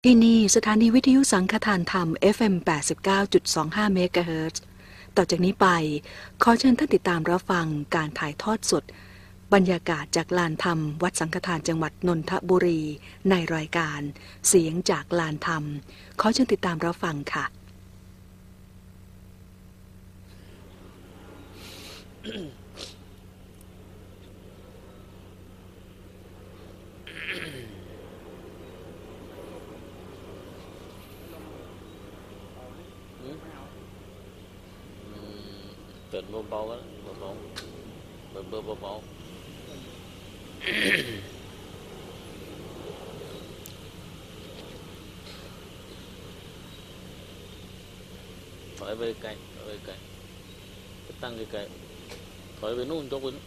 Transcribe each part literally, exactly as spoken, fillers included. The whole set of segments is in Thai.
ที่นี่สถานีวิทยุสังฆทานธรรม เอฟ เอ็ม แปดสิบเก้าจุดสองห้า เมกะเฮิรตซ์ ต่อจากนี้ไปขอเชิญท่านติดตามรับฟังการถ่ายทอดสดบรรยากาศจากลานธรรมวัดสังฆทานจังหวัดนนทบุรีในรายการเสียงจากลานธรรมขอเชิญติดตามรับฟังค่ะเปิดเบาๆแล้วเบาๆเปิดเบอร์เบาๆถอยไปไกลถอยไปไกลไปตั้งไกลๆถอยไปนู่นยกไปนู่น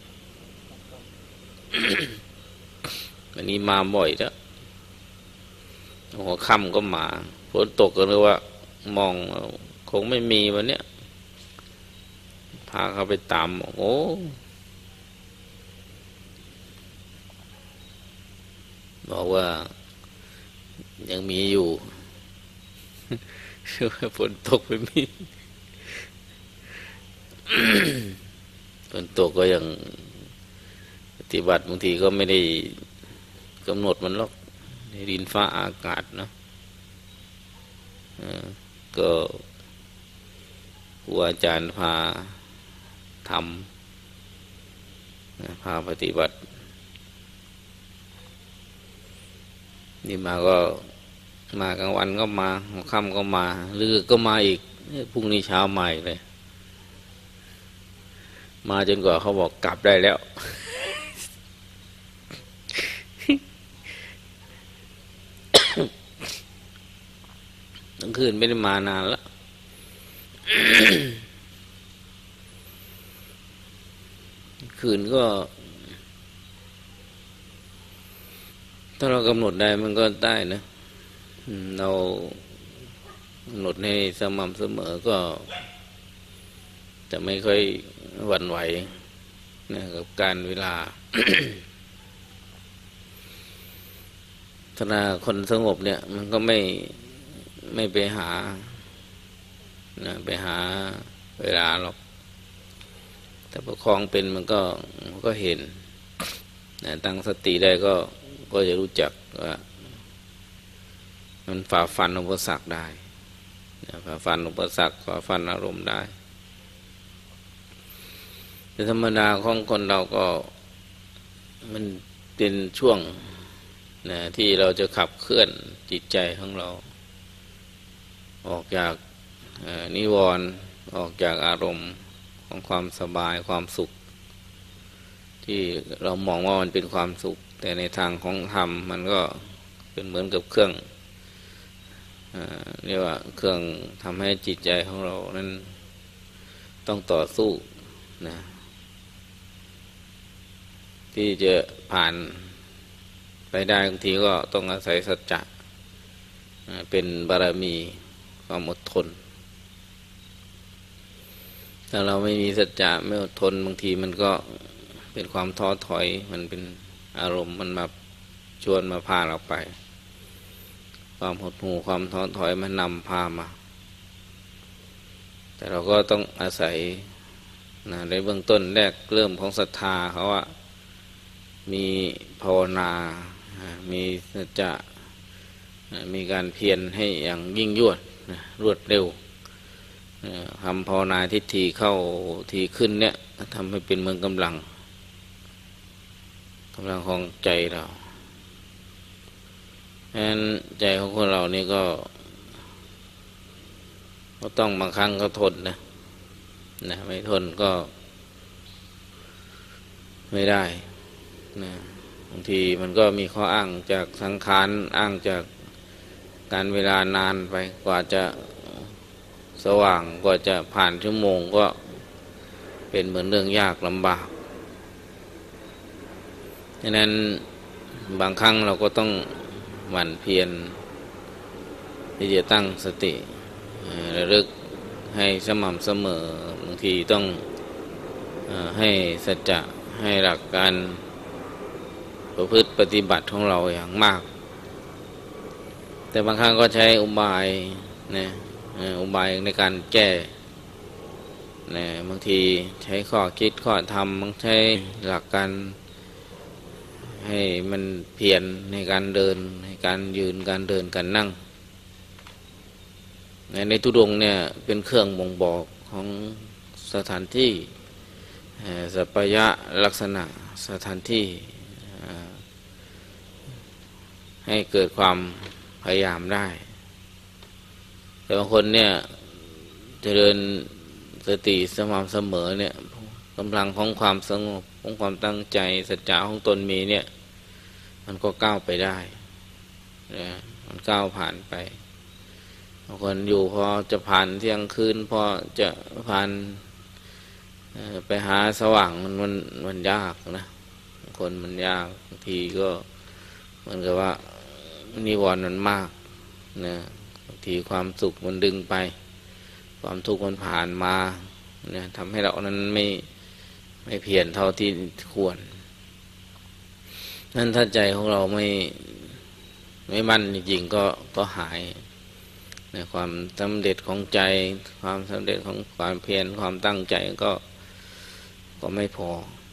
วันนี้มาบ่อยแล้วหัวค่ำก็มาฝนตกก็เลยว่ามองคงไม่มีวันเนี้ยพาเขาไปตามโอ้บอกว่ายังมีอยู่ ฝนตกไม่มี ฝนตกก็ยังปฏิบัติบางทีก็ไม่ได้กำหนดมันหรอกในดินฟ้าอากาศเนาะก็ครูอาจารย์พาทำพาปฏิบัตินี่มาก็มากลางวันก็มาหัวค่ำก็มาหรือก็มาอีกพรุ่งนี้เช้ามาอีกเลยมาจนกว่าเขาบอกกลับได้แล้ว ทั้งคืนไม่ได้มานานแล้ว คืนก็ถ้าเรากำหนดได้มันก็ได้นะเรากำหนดให้สม่ำเสมอก็จะไม่ค่อยหวั่นไหวนะกับการเวลา ถ้าคนสงบเนี่ยมันก็ไม่ไม่ไปหานะไปหาเวลาหรอกแต่ประคองเป็นมันก็มันก็เห็นนะตั้งสติได้ก็ก็จะรู้จักว่ามันฝ่าฟันอุปสรรคได้นะฝ่าฟันอุปสรรคฝ่าฟันอารมณ์ได้แต่ธรรมดาของคนเราก็มันเป็นช่วงนะที่เราจะขับเคลื่อนจิตใจของเราออกจากนิวรณ์ออกจากอารมณ์ของความสบายความสุขที่เรามองว่ามันเป็นความสุขแต่ในทางของธรรมมันก็เป็นเหมือนกับเครื่องเรียกว่าเครื่องทำให้จิตใจของเรานั้นต้องต่อสู้นะที่จะผ่านไปได้บางทีก็ต้องอาศัยสัจจะเป็นบารมีความอดทนถ้าเราไม่มีสัจจะไม่อดทนบางทีมันก็เป็นความท้อถอยมันเป็นอารมณ์มันมาชวนมาพาเราไปความหดหู่ความท้อถอยมันนำพามาแต่เราก็ต้องอาศัยนะในเบื้องต้นแรกเริ่มของศรัทธาเขาว่ามีภาวนามีสัจจะมีการเพียรให้อย่างยิ่งยวดรวดเร็วทำภาวนาทิฏฐิเข้าทีขึ้นเนี่ยทำให้เป็นเมืองกำลังกำลังของใจเราเพราะฉะนั้นใจของคนเรานี่ก็ก็ต้องบางครั้งก็ทนนะนะไม่ทนก็ไม่ได้นะบางทีมันก็มีข้ออ้างจากสังขารอ้างจากการเวลานานไปกว่าจะสว่างกว่าจะผ่านชั่วโมงก็เป็นเหมือนเรื่องยากลำบากฉะนั้นบางครั้งเราก็ต้องหมั่นเพียรที่จะตั้งสติระลึกให้สม่ำเสมอบางทีต้องให้สัจจะให้หลักการประพฤติปฏิบัติของเราอย่างมากแต่บางครั้งก็ใช้อุบายนะอุบายในการแก้นะบางทีใช้ข้อคิดข้อธรรมบางใช้หลักการให้มันเพียรในการเดินในการยืนการเดินการนั่งในทุดงค์เนี่ยเป็นเครื่องบ่งบอกของสถานที่สัพพยะลักษณะสถานที่ให้เกิดความพยายามได้แต่บางคนเนี่ยจะเดินสติสม่ำเสมอเนี่ยกำลังของความสงบของความตั้งใจสัจจะของตนมีเนี่ยมันก็ก้าวไปได้นะมันก้าวผ่านไปบางคนอยู่พอจะผ่านเที่ยงคืนพอจะผ่านไปหาสว่างมันมันมันยากนะบางคนมันยากบางทีก็เหมือนกับว่านิวรณ์มันมากนะบางทีความสุขมันดึงไปความทุกข์มันผ่านมาเนี่ยทำให้เรานั้นไม่ไม่เพียรเท่าที่ควรนั่นถ้าใจของเราไม่ไม่มั่นจริงๆก็ก็หายในความสำเร็จของใจความสำเร็จของความเพียรความตั้งใจก็ก็ไม่พอ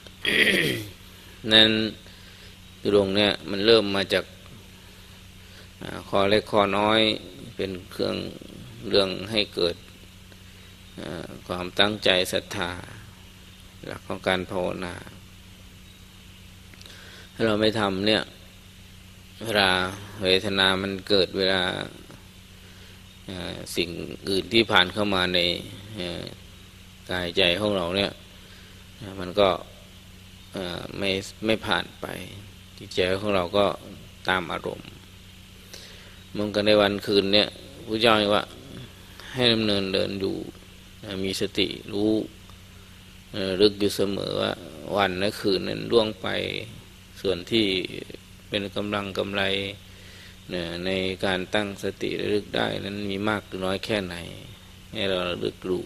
นั้นดวงเนี่ยมันเริ่มมาจากข้อเล็กข้อน้อยเป็นเครื่องเรื่องให้เกิดความตั้งใจศรัทธาหลักของการภาวนาถ้าเราไม่ทำเนี่ยเวลาเวทนามันเกิดเวลาสิ่งอื่นที่ผ่านเข้ามาในกายใจของเราเนี่ยมันก็ไม่ไม่ผ่านไปจิตใจของเราก็ตามอารมณ์มันก็ในวันคืนเนี่ยพระเจ้าว่าให้ดำเนินเดินอยู่มีสติรู้รึกอยู่เสมอว่าวันและคืนนั้นล่วงไปส่วนที่เป็นกำลังกำไรในการตั้งสติระลึกได้นั้นมีมากหรือน้อยแค่ไหนให้เราระลึกรู้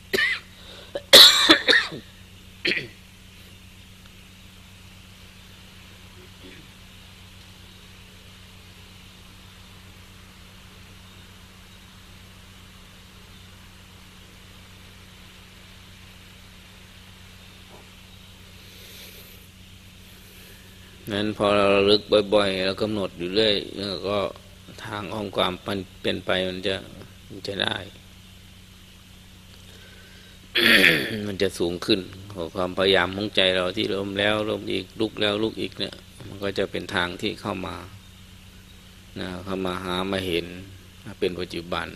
นั้นพอเราระลึกบ่อยๆเรากำหนดอยู่เรื่อยแล้วก็ทางของความเป็นไปมันจะมันจะได้ มันจะสูงขึ้นของความพยายามของใจเราที่ล้มแล้วล้มอีกลุกแล้วลุกอีกเนี่ยมันก็จะเป็นทางที่เข้ามานะเข้ามาหามาเห็นเป็นปัจจุบัน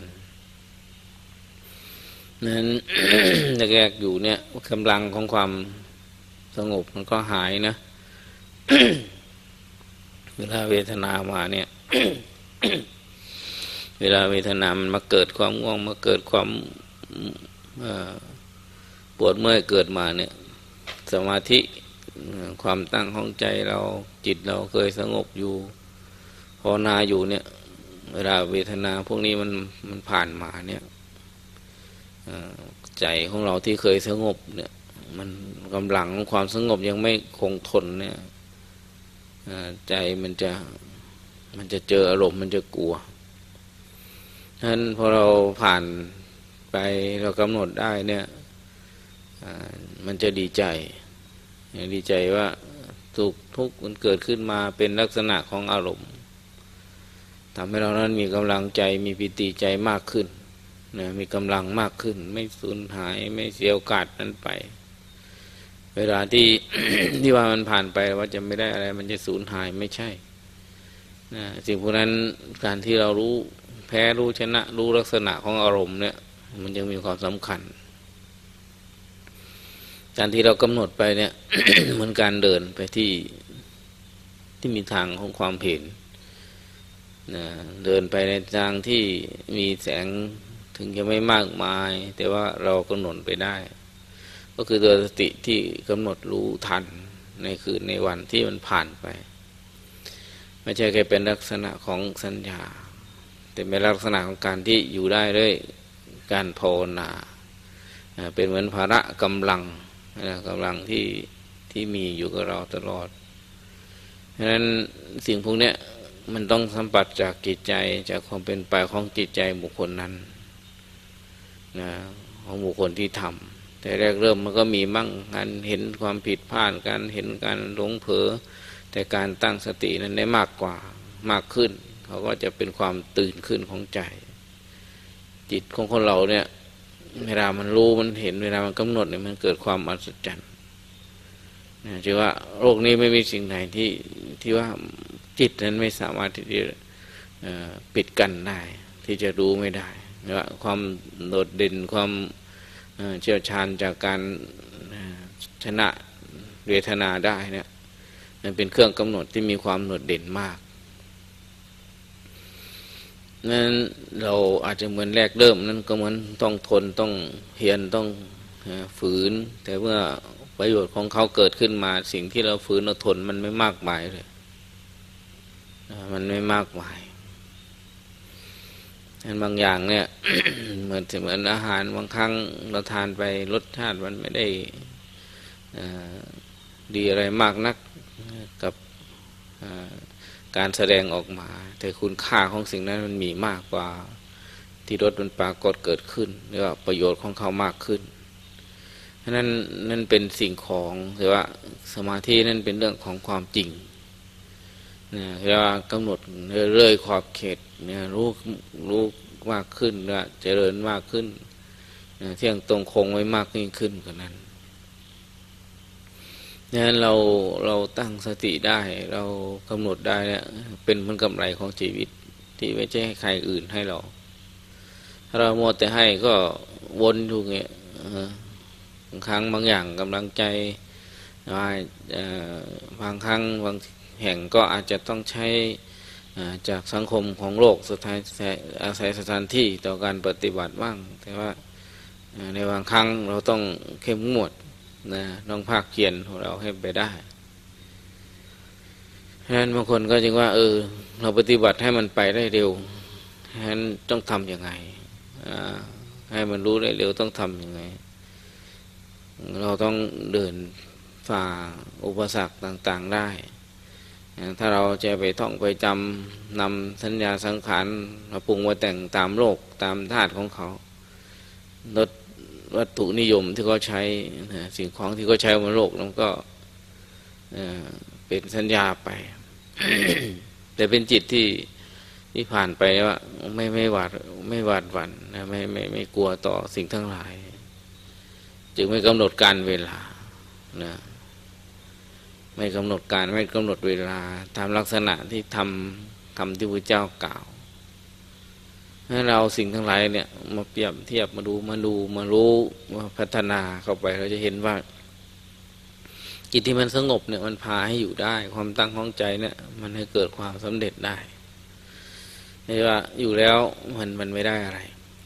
นั้น แรกๆอยู่เนี่ยกำลังของความสงบมันก็หายนะ เวลาเวทนามาเนี่ย เวลาเวทนามันมาเกิดความง่วงมาเกิดความปวดเมื่อยเกิดมาเนี่ยสมาธิความตั้งของใจเราจิตเราเคยสงบอยู่ภาวนาอยู่เนี่ยเวลาเวทนาพวกนี้มันมันผ่านมาเนี่ยใจของเราที่เคยสงบเนี่ยมันกำลังของความสงบยังไม่คงทนเนี่ยใจมันจะมันจะเจออารมณ์มันจะกลัวฉะนั้นพอเราผ่านไปเรากำหนดได้เนี่ยมันจะดีใจดีใจว่าสุขทุกข์มันเกิดขึ้นมาเป็นลักษณะของอารมณ์ทำให้เรานั้นมีกำลังใจมีปิติใจมากขึ้นนะมีกำลังมากขึ้นไม่สูญหายไม่เสียโอกาสนั้นไปเวลาที่ ที่ว่ามันผ่านไปว่าจะไม่ได้อะไรมันจะสูญหายไม่ใช่นะสิ่งพวกนั้นการที่เรารู้แพ้รู้ชนะรู้ลักษณะของอารมณ์เนี่ยมันยังมีความสำคัญการที่เรากำหนดไปเนี่ย เหมือนการเดินไปที่ที่มีทางของความเห็นนะเดินไปในทางที่มีแสงถึงจะไม่มากมายแต่ว่าเรากำหนดไปได้ก็คือตัวสติที่กำหนดรู้ทันในคืนในวันที่มันผ่านไปไม่ใช่แค่เป็นลักษณะของสัญญาแต่เป็นลักษณะของการที่อยู่ได้ด้วยการภาวนาเป็นเหมือนภาระกำลังกำลังที่ที่มีอยู่กับเราตลอดฉะนั้นสิ่งพวกนี้มันต้องสัมผัสจากจิตใจจากความเป็นไปของจิตใจบุคคลนั้นนะของบุคคลที่ทำแต่แรกเริ่มมันก็มีมั่งการเห็นความผิดพลาดการเห็นการหลงเผลอแต่การตั้งสตินั้นได้มากกว่ามากขึ้นเขาก็จะเป็นความตื่นขึ้นของใจจิตของคนเราเนี่ยเวลามันรู้มันเห็นเวลามันกำหนดเนี่ยมันเกิดความอัศจรรย์นะชื่อว่าโลกนี้ไม่มีสิ่งไหนที่ที่ว่าจิตนั้นไม่สามารถที่จะปิดกั้นได้ที่จะรู้ไม่ได้ว่าความโดดเด่นความเชี่ยวชาญจากการชนะเวทนาได้เนี่ยมันเป็นเครื่องกำหนดที่มีความโดดเด่นมากนั้นเราอาจจะเหมือนแรกเริ่มนั้นก็เหมือนต้องทนต้องเพียรต้องฝืนแต่เมื่อประโยชน์ของเขาเกิดขึ้นมาสิ่งที่เราฝืนเราทนมันไม่มากมายเลยมันไม่มากมายนั้นบางอย่างเนี่ย เหมือนเหมือนอาหารบางครั้งเราทานไปรสชาติมันไม่ได้ดีอะไรมากนักกับการแสดงออกมาแต่คุณค่าของสิ่งนั้นมันมีมากกว่าที่รสมันปรากฏเกิดขึ้นหรือว่าประโยชน์ของเขามากขึ้นเพราะนั้นนั่นเป็นสิ่งของหรือว่าสมาธินั่นเป็นเรื่องของความจริงเนี่ยเวลากำหนดเรื่อยๆขอบเขตเนี่ยรู้รู้มากขึ้นว่าเจริญมากขึ้นเที่ยงตรงคงไว้มากยิ่งขึ้นกว่านั้นดังนั้นเราเราตั้งสติได้เรากำหนดได้เนี่ยเป็นผลกำไรของชีวิตที่ไม่ใช่ให้ใครอื่นให้เราถ้าเราโมแต่ให้ก็วนอยู่เงี้ยบางครั้งบางอย่างกำลังใจบางครั้งบางแห่งก็อาจจะต้องใช้จากสังคมของโลกสุดท้ายอาศัยสถานที่ต่อการปฏิบัติบ้างแต่ว่าในบางครั้งเราต้องเข้มงวดนะน้องภาคเพียรของเราให้ไปได้ฉะนั้นบางคนก็จึงว่าเออเราปฏิบัติให้มันไปได้เร็วฉะนั้นต้องทำยังไงให้มันรู้ได้เร็วต้องทำยังไงเราต้องเดินฝ่าอุปสรรคต่างๆได้ถ้าเราจะไปท่องไปจำนำสัญญาสังขารมาปรุงมาแต่งตามโลกตามธาตุของเขาลดวัตถุนิยมที่เขาใช้สิ่งของที่เขาใช้บนโลกนั้นก็เป็นสัญญาไป แต่เป็นจิตที่ที่ผ่านไปว่าไม่ไม่หวาดไม่หวาดหวั่นนะไม่ไม่ไม่กลัวต่อสิ่งทั้งหลายจึงไม่กำหนดการเวลานะไม่กำหนดการไม่กำหนดเวลาตามลักษณะที่ทำคำที่พระเจ้ากล่าวให้เราสิ่งทั้งหลายเนี่ยมาเปรียบเทียบมาดูมาดูมารู้มาพัฒนาเข้าไปเราจะเห็นว่าจิตที่มันสงบเนี่ยมันพาให้อยู่ได้ความตั้งของใจเนี่ยมันให้เกิดความสำเร็จได้ไม่ว่าอยู่แล้วมันมันไม่ได้อะไร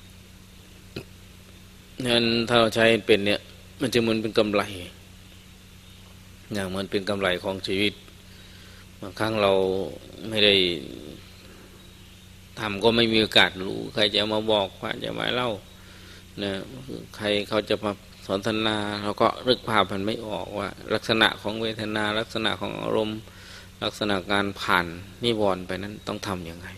นั้นถ้าเราใช้เป็นเนี่ยมันจะเหมือนเป็นกำไรอย่างมันเป็นกำไรของชีวิตบางครั้งเราไม่ได้ทำก็ไม่มีโอกาสรู้ใครจะมาบอกใครจะมาเล่าเนี่ยใครเขาจะมาสนทนาเราก็นึกภาพมันไม่ออกว่าลักษณะของเวทนาลักษณะของอารมณ์ลักษณะการผ่านนิวรณ์ไปนั้นต้องทำยังไง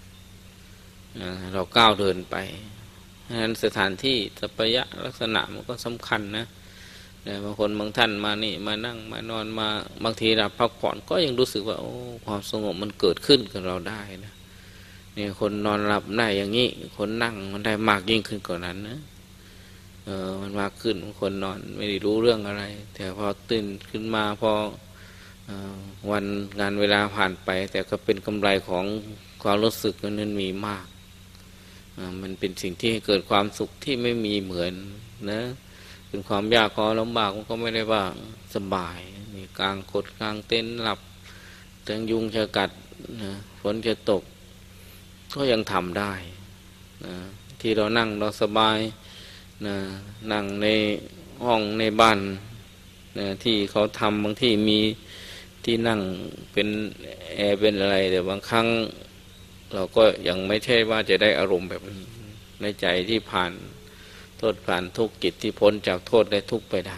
เราก้าวเดินไปฉะนั้นสถานที่สัพยะลักษณะมันก็สำคัญนะแต่บางคนบางท่านมานี่มานั่งมานอนมาบางทีเราพักผ่อนก็ยังรู้สึกว่าโอ้ความสงบมันเกิดขึ้นกับเราได้นะนี่คนนอนหลับได้อย่างนี้คนนั่งมันได้มากยิ่งขึ้นกว่านั้นนะเออมันมากขึ้นคนนอนไม่ได้รู้เรื่องอะไรแต่พอตื่นขึ้นมาพอวันงานเวลาผ่านไปแต่ก็เป็นกำไรของความรู้สึกนั้นมีมากมันเป็นสิ่งที่เกิดความสุขที่ไม่มีเหมือนนะเป็นความยากก็ลำบากมันก็ไม่ได้ว่าสบายนี่กลางกดกลางเต็นท์หลับจังยุงจะกัดนะฝนจะตกก็ยังทำได้นะที่เรานั่งเราสบายนะนั่งในห้องในบ้านนะที่เขาทำบางที่มีที่นั่งเป็นแอร์เป็นอะไรแต่บางครั้งเราก็ยังไม่ใช่ว่าจะได้อารมณ์แบบในใจที่ผ่านโทษผ่านทุกข์จิตที่พ้นจากโทษได้ทุกข์ไปได้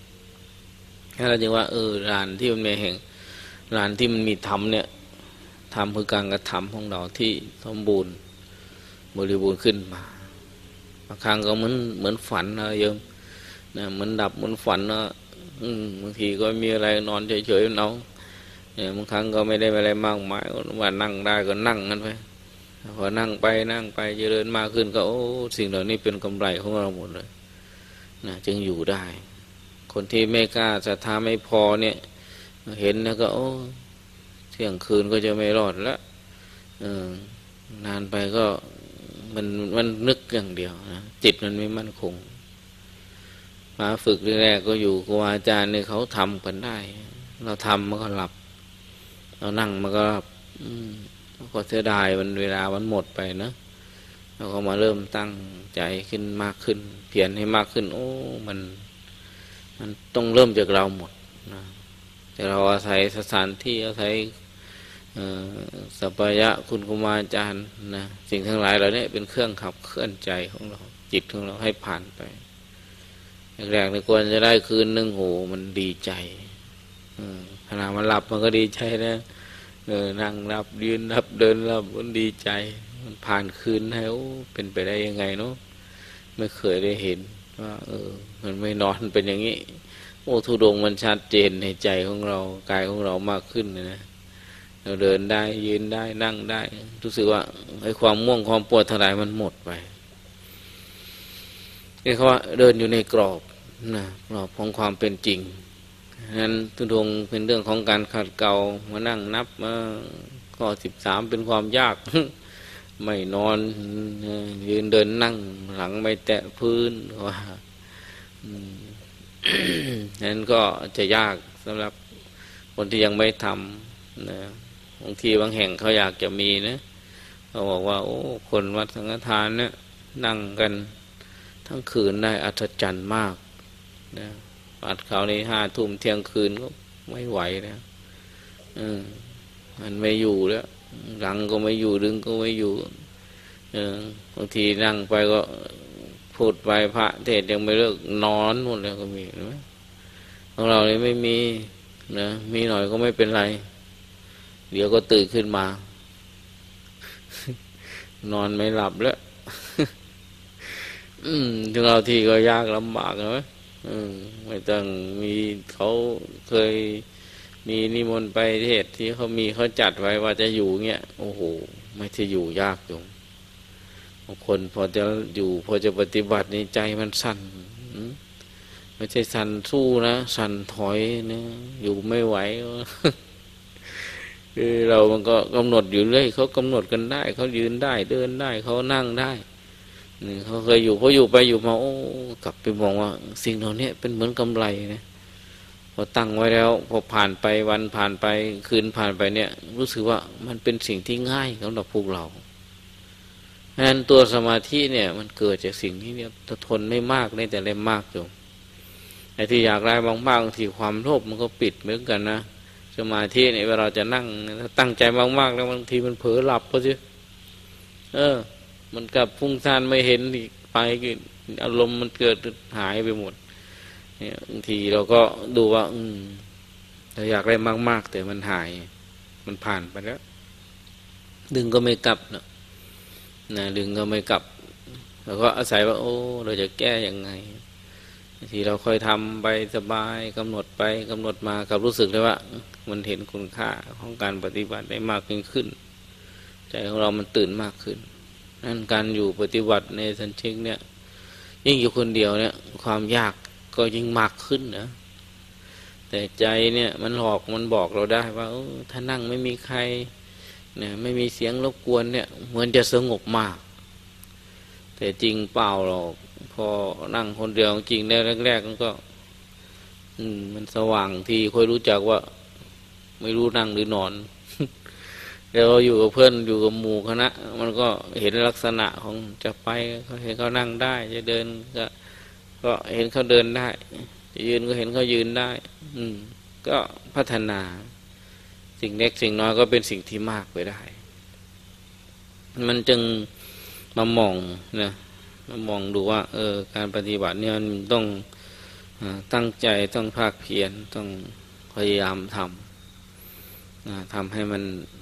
ถ้าเราจึงว่าเออลานที่มันมีแห่งลานที่มันมีธรรมเนี่ยทำคือการกระทำของเราที่สมบูรณ์บริบูรณ์ขึ้นมาบางครั้งก็เหมือนเหมือนฝันนะโยมนะเหมือนดับเหมือนฝันนะบางทีก็มีอะไรนอนเฉยๆเอาเนี่ยบางครั้งก็ไม่ได้อะไรมากมายว่านั่งได้ก็นั่งกันไปพอนั่งไปนั่งไปเจริญมากขึ้นก็โอ้สิ่งเหล่านี้เป็นกำไรของเราหมดเลยนะจึงอยู่ได้คนที่ไม่กล้าศรัทธาไม่พอเนี่ยเห็นแล้วก็โอ้เที่ยงคืนก็จะไม่รอดแล้วเออนานไปก็มันมันนึกอย่างเดียวนะจิตมันไม่มั่นคงมาฝึกแรกๆก็อยู่ครูอาจารย์เนี่ยเขาทำกันได้เราทำมันก็หลับเรานั่งมันก็หลับก็เสียดายมันเวลามันหมดไปนะเราก็มาเริ่มตั้งใจขึ้นมากขึ้นเพียรให้มากขึ้นโอ้มันมันต้องเริ่มจากเราหมดนะแต่เราอาศัยสถานที่อาศัยสัพพยะคุณครูอาจารย์นะสิ่งทั้งหลายเหล่านี้เป็นเครื่องขับเคลื่อนใจของเราจิตของเราให้ผ่านไปแรกๆในควรจะได้คืนหนึ่งโหมันดีใจขณะมันหลับมันก็ดีใจนะเออนั่งหลับยืนหลับเดินหลับมันดีใจมันผ่านคืนให้โอ้เป็นไปได้ยังไงเนาะไม่เคยได้เห็นว่าเออมันไม่นอนเป็นอย่างนี้โอ้ธุดงค์มันชัดเจนในใจของเรากายของเรามากขึ้นนะเราเดินได้ยืนได้นั่งได้รู้สึกว่าไอ้ความง่วงความปวดทั้งหลายมันหมดไปเรียกว่าเดินอยู่ในกรอบนะกรอบของความเป็นจริงนั้นทุดงค์เป็นเรื่องของการขัดเกลามานั่งนับมาข้อสิบสามเป็นความยากไม่นอนยืนเดินนั่งหลังไม่แตะพื้นว่านั้นก็จะยากสำหรับคนที่ยังไม่ทำนะบางทีบางแห่งเขาอยากจะมีนะเขาบอกว่าโอ้คนวัดสังฆทานเนี่ยนั่งกันทั้งคืนได้อัศจรรย์มากนะวัดเขาในห้าทุ่มเที่ยงคืนก็ไม่ไหวนะอืมมันไม่อยู่แล้วหลังก็ไม่อยู่ดึงก็ไม่อยู่เออบางทีนั่งไปก็พูดไปพระเทศยังไม่เลิกนอนหมดแล้วก็มีนะของเราเนี่ยไม่มีนะมีหน่อยก็ไม่เป็นไรเดี๋ยวก็ตื่นขึ้นมานอนไม่หลับแล้วอืมถึงเราที่ก็ยากลำบากนะอืมไม่ต้องมีเขาเคยมีนิมนต์ไปเทศที่เขามีเขาจัดไว้ว่าจะอยู่เงี้ยโอ้โหไม่ใช่อยู่ยากจงบางคนพอจะอยู่พอจะปฏิบัติในใจมันสั่นไม่ใช่สั่นสู้นะสั่นถอยนะอยู่ไม่ไหวคือเรามันก็กำหนดอยู่เรื่อยเขากำหนดกันได้เขายืนได้เดินได้เขานั่งได้นี่เขาเคยอยู่พออยู่ไปอยู่มาโอ้กลับไปมองว่าสิ่งเหล่านี้เป็นเหมือนกำไรนะพอตั้งไว้แล้วพอผ่านไปวันผ่านไปคืนผ่านไปเนี่ยรู้สึกว่ามันเป็นสิ่งที่ง่ายสำหรับพวกเราเพราะฉะนั้นตัวสมาธิเนี่ยมันเกิดจากสิ่งที่เนี่ยทนไม่มากในแต่ได้มากอยู่ไอ้ที่อยากได้บางๆบางทีความโลภมันก็ปิดเหมือนกันนะสมาธิเนี่ยเวลาจะนั่งถ้าตั้งใจมากๆแล้วบางทีมันเผลอหลับก็สิเออมันกับฟุ้งซ่านไม่เห็นอีกไปอารมณ์มันเกิดหายไปหมดเนี่ยบางทีเราก็ดูว่าอืมเราอยากได้มากๆแต่มันหายมันผ่านไปแล้วดึงก็ไม่กลับนะนะดึงก็ไม่กลับเราก็อาศัยว่าโอ้เราจะแก้ยังไงทีเราค่อยทำไปสบายกำหนดไปกำหนดมากับรู้สึกเลยว่ามันเห็นคุณค่าของการปฏิบัติได้มากยิ่งขึ้นใจของเรามันตื่นมากขึ้นนั่นการอยู่ปฏิบัติในสันเชงเนี่ยยิ่งอยู่คนเดียวเนี่ยความยากก็ยิ่งมากขึ้นนะแต่ใจเนี่ยมันหลอกมันบอกเราได้ว่าถ้านั่งไม่มีใครเนี่ยไม่มีเสียงรบกวนเนี่ยเหมือนจะสงบมากแต่จริงเปล่าหรอกพอนั่งคนเดียวจริงได้แรกๆมันก็อืมมันสว่างทีค่อยรู้จักว่าไม่รู้นั่งหรือนอนเดี๋ยวอยู่กับเพื่อนอยู่กับหมู่คณะมันก็เห็นลักษณะของจะไปเขาเห็นเขานั่งได้จะเดินก็ก็เห็นเขาเดินได้จะยืนก็เห็นเขายืนได้อืมก็พัฒนาสิ่งเล็กสิ่งน้อยก็เป็นสิ่งที่มากไปได้มันจึงมามองนะมามองดูว่าเออการปฏิบัติเนี่ยมันต้องตั้งใจต้องภาคเพียรต้องพยายามทำทำให้มัน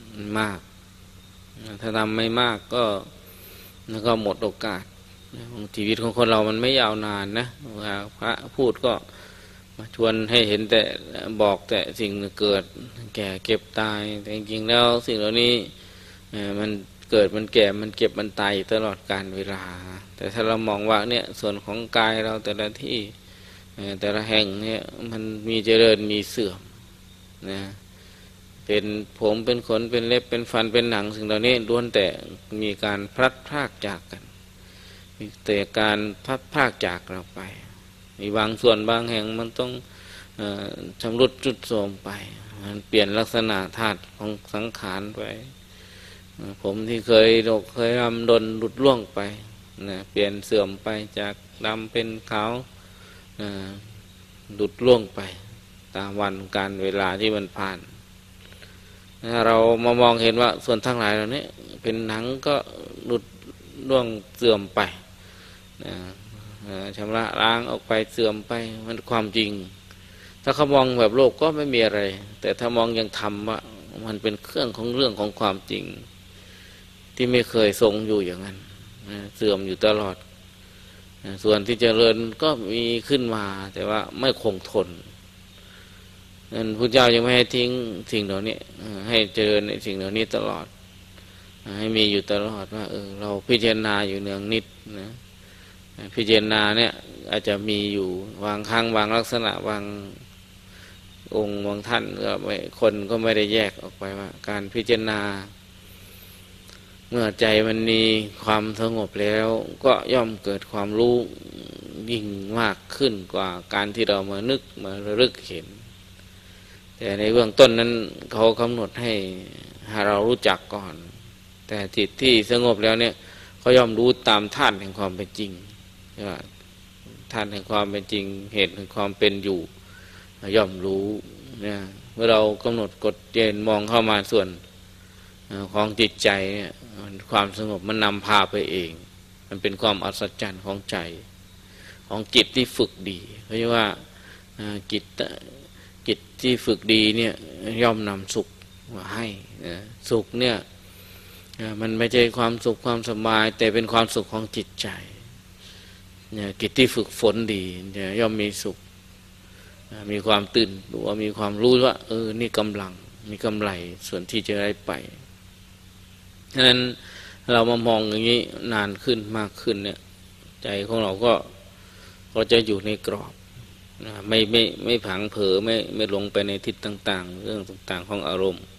มากถ้าทำไม่มากก็แล้วก็หมดโอกาสชีวิตของคนเรามันไม่ยาวนานนะพระพูดก็มาชวนให้เห็นแต่บอกแต่สิ่งเกิดแก่เก็บตายแต่จริงๆแล้วสิ่งเหล่านี้มันเกิดมันแก่มันเก็บมันตายตลอดกาลเวลาแต่ถ้าเรามองว่าเนี่ยส่วนของกายเราแต่ละที่แต่ละแห่งเนี่ยมันมีเจริญมีเสื่อมนะเป็นผมเป็นขนเป็นเล็บเป็นฟันเป็นหนังสิ่งเหล่านี้ล้วนแต่มีการพลัดพรากจากกันมีแต่การพลัดพรากจากเราไปมีบางส่วนบางแห่งมันต้องเอ่อชำรุดทรุดโทรมไปมันเปลี่ยนลักษณะธาตุของสังขารไปผมที่เคยดกเคยรำดนหลุดล่วงไปนะเปลี่ยนเสื่อมไปจากดำเป็นขาวนะหลุดล่วงไปตามวันการเวลาที่มันผ่านนะเรามามองเห็นว่าส่วนทั้งหลายเหล่านี้เป็นหนังก็หลุดล่วงเสื่อมไปนะชำระล้างออกไปเสื่อมไปมันความจริงถ้าเขามองแบบโลกก็ไม่มีอะไรแต่ถ้ามองยังธรรมว่ามันเป็นเครื่องของเรื่องของความจริงที่ไม่เคยทรงอยู่อย่างนั้นเสื่อมอยู่ตลอดส่วนที่เจริญก็มีขึ้นมาแต่ว่าไม่คงทนนั่นพระเจ้ายังไม่ให้ทิ้งสิ่งเหล่านี้ให้เจริญในสิ่งเหล่านี้ตลอดให้มีอยู่ตลอดว่าเออเราพิจารณาอยู่เนืองนิดนะพิจารณาเนี่ยอาจจะมีอยู่บางครั้งบางลักษณะบางองค์บางท่านก็ไม่คนก็ไม่ได้แยกออกไปว่าการพิจารณาเมื่อใจมันมีความสงบแล้วก็ย่อมเกิดความรู้ยิ่งมากขึ้นกว่าการที่เรามานึกมาระลึกเห็นแต่ในเบื้องต้นนั้นเขากำหนดให้ให้เรารู้จักก่อนแต่จิตที่สงบแล้วเนี่ยเขาย่อมรู้ตามธาตุแห่งความเป็นจริงว่าธาตุแห่งความเป็นจริงเหตุแห่งความเป็นอยู่ย่อมรู้เนี่ยเมื่อเรากำหนดกฎเกณฑ์มองเข้ามาส่วนของจิตใจเนี่ยความสงบมันนำพาไปเองมันเป็นความอัศจรรย์ของใจของจิตที่ฝึกดีเพราะว่าจิตจิตที่ฝึกดีเนี่ยย่อมนำสุขมาให้สุขเนี่ยมันไม่ใช่ความสุขความสบายแต่เป็นความสุขของจิตใจเนี่ยจิตที่ฝึกฝนดีย่อมมีสุขมีความตื่นตัวมีความรู้ว่าเออนี่กำลังมีกำไรส่วนที่จะได้ไปฉะนั้นเรามามองอย่างนี้นานขึ้นมากขึ้นเนี่ยใจของเราก็ก็จะอยู่ในกรอบนะไม่ไม่ไม่ผังเผลอไม่ไม่ลงไปในทิศต่างๆเรื่องต่างๆของอารมณ์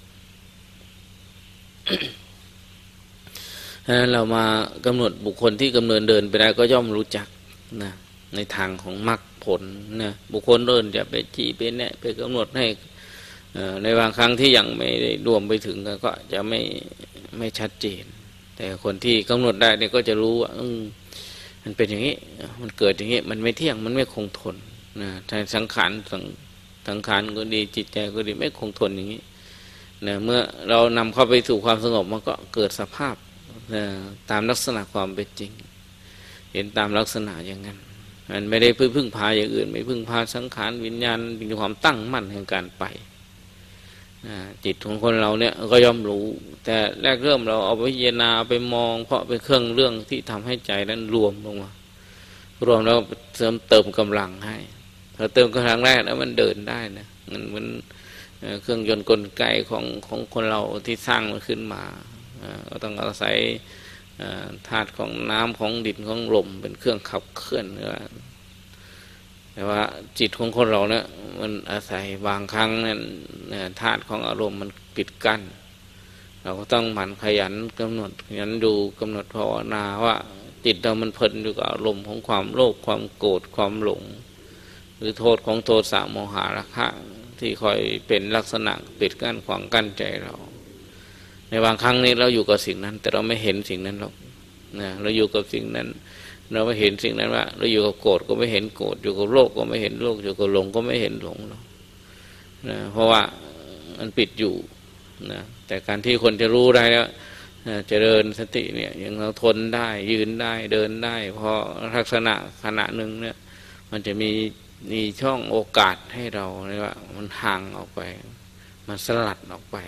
ฉะนั้นเรามากำหนดบุคคลที่กำเนิดเดินไปได้ก็ย่อมรู้จักนะในทางของมรรคผลนะบุคคลเดินจะไปจี้ไปแนะไปกำหนดให้ในบางครั้งที่ยังไม่ได้รวมไปถึงก็จะไม่ไม่ชัดเจนแต่คนที่กำหนดได้เนี่ยก็จะรู้ว่ามันเป็นอย่างนี้มันเกิดอย่างนี้มันไม่เที่ยงมันไม่คงทนนะทางสังขารสังขารก็ดีจิตใจก็ดีไม่คงทนอย่างนี้นะเมื่อเรานำเข้าไปสู่ความสงบมันก็เกิดสภาพนะตามลักษณะความเป็นจริงเห็นตามลักษณะอย่างนั้นมันไม่ได้พึ่งพาอย่างอื่นไม่พึ่งพาสังขารวิญญาณมีความตั้งมั่นแห่งการไปจิตของคนเราเนี่ยก็ย่อมรู้แต่แรกเริ่มเราเอาไปพิจารณาไปมองเพราะเป็นเครื่องเรื่องที่ทำให้ใจนั้นรวมลงมารวมแล้วเสริมเติมกำลังให้ถ้าเติมกำลังแรกแล้วมันเดินได้นะมันเหมือนเครื่องยนต์กลไกของของคนเราที่สร้างมันขึ้นมาก็ต้องอาศัยธาตุของน้ำของดินของลมเป็นเครื่องขับเคลื่อนแต่ว่าจิตของคนเราเนี่ยมันอาศัยบางครั้งนั้นธาตุของอารมณ์มันปิดกั้นเราก็ต้องหมั่นขยันกำหนดขยันดูกำหนดภาวนาว่าจิตเรามันเพลินอยู่กับอารมณ์ของความโลภความโกรธความหลงหรือโทษของโทสะโมหะราคะที่คอยเป็นลักษณะปิดกั้นขวางกั้นใจเราในบางครั้งนี้เราอยู่กับสิ่งนั้นแต่เราไม่เห็นสิ่งนั้นหรอกนะเราอยู่กับสิ่งนั้นเราไม่เห็นสิ่งนั้นว่าเราอยู่กับโกรธก็ไม่เห็นโกรธอยู่กับโลภก็ไม่เห็นโลภอยู่กับหลงก็ไม่เห็นหลงหรอกนะเพราะว่ามันปิดอยู่นะแต่การที่คนจะรู้ได้แล้วเจริญสติเนี่ยยังเราทนได้ยืนได้เดินได้พอลักษณะขณะหนึ่งเนี่ยมันจะมีมีช่องโอกาสให้เราเรียกว่ามันห่างออกไปมันสลัดออกไป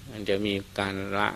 มันจะมีการละ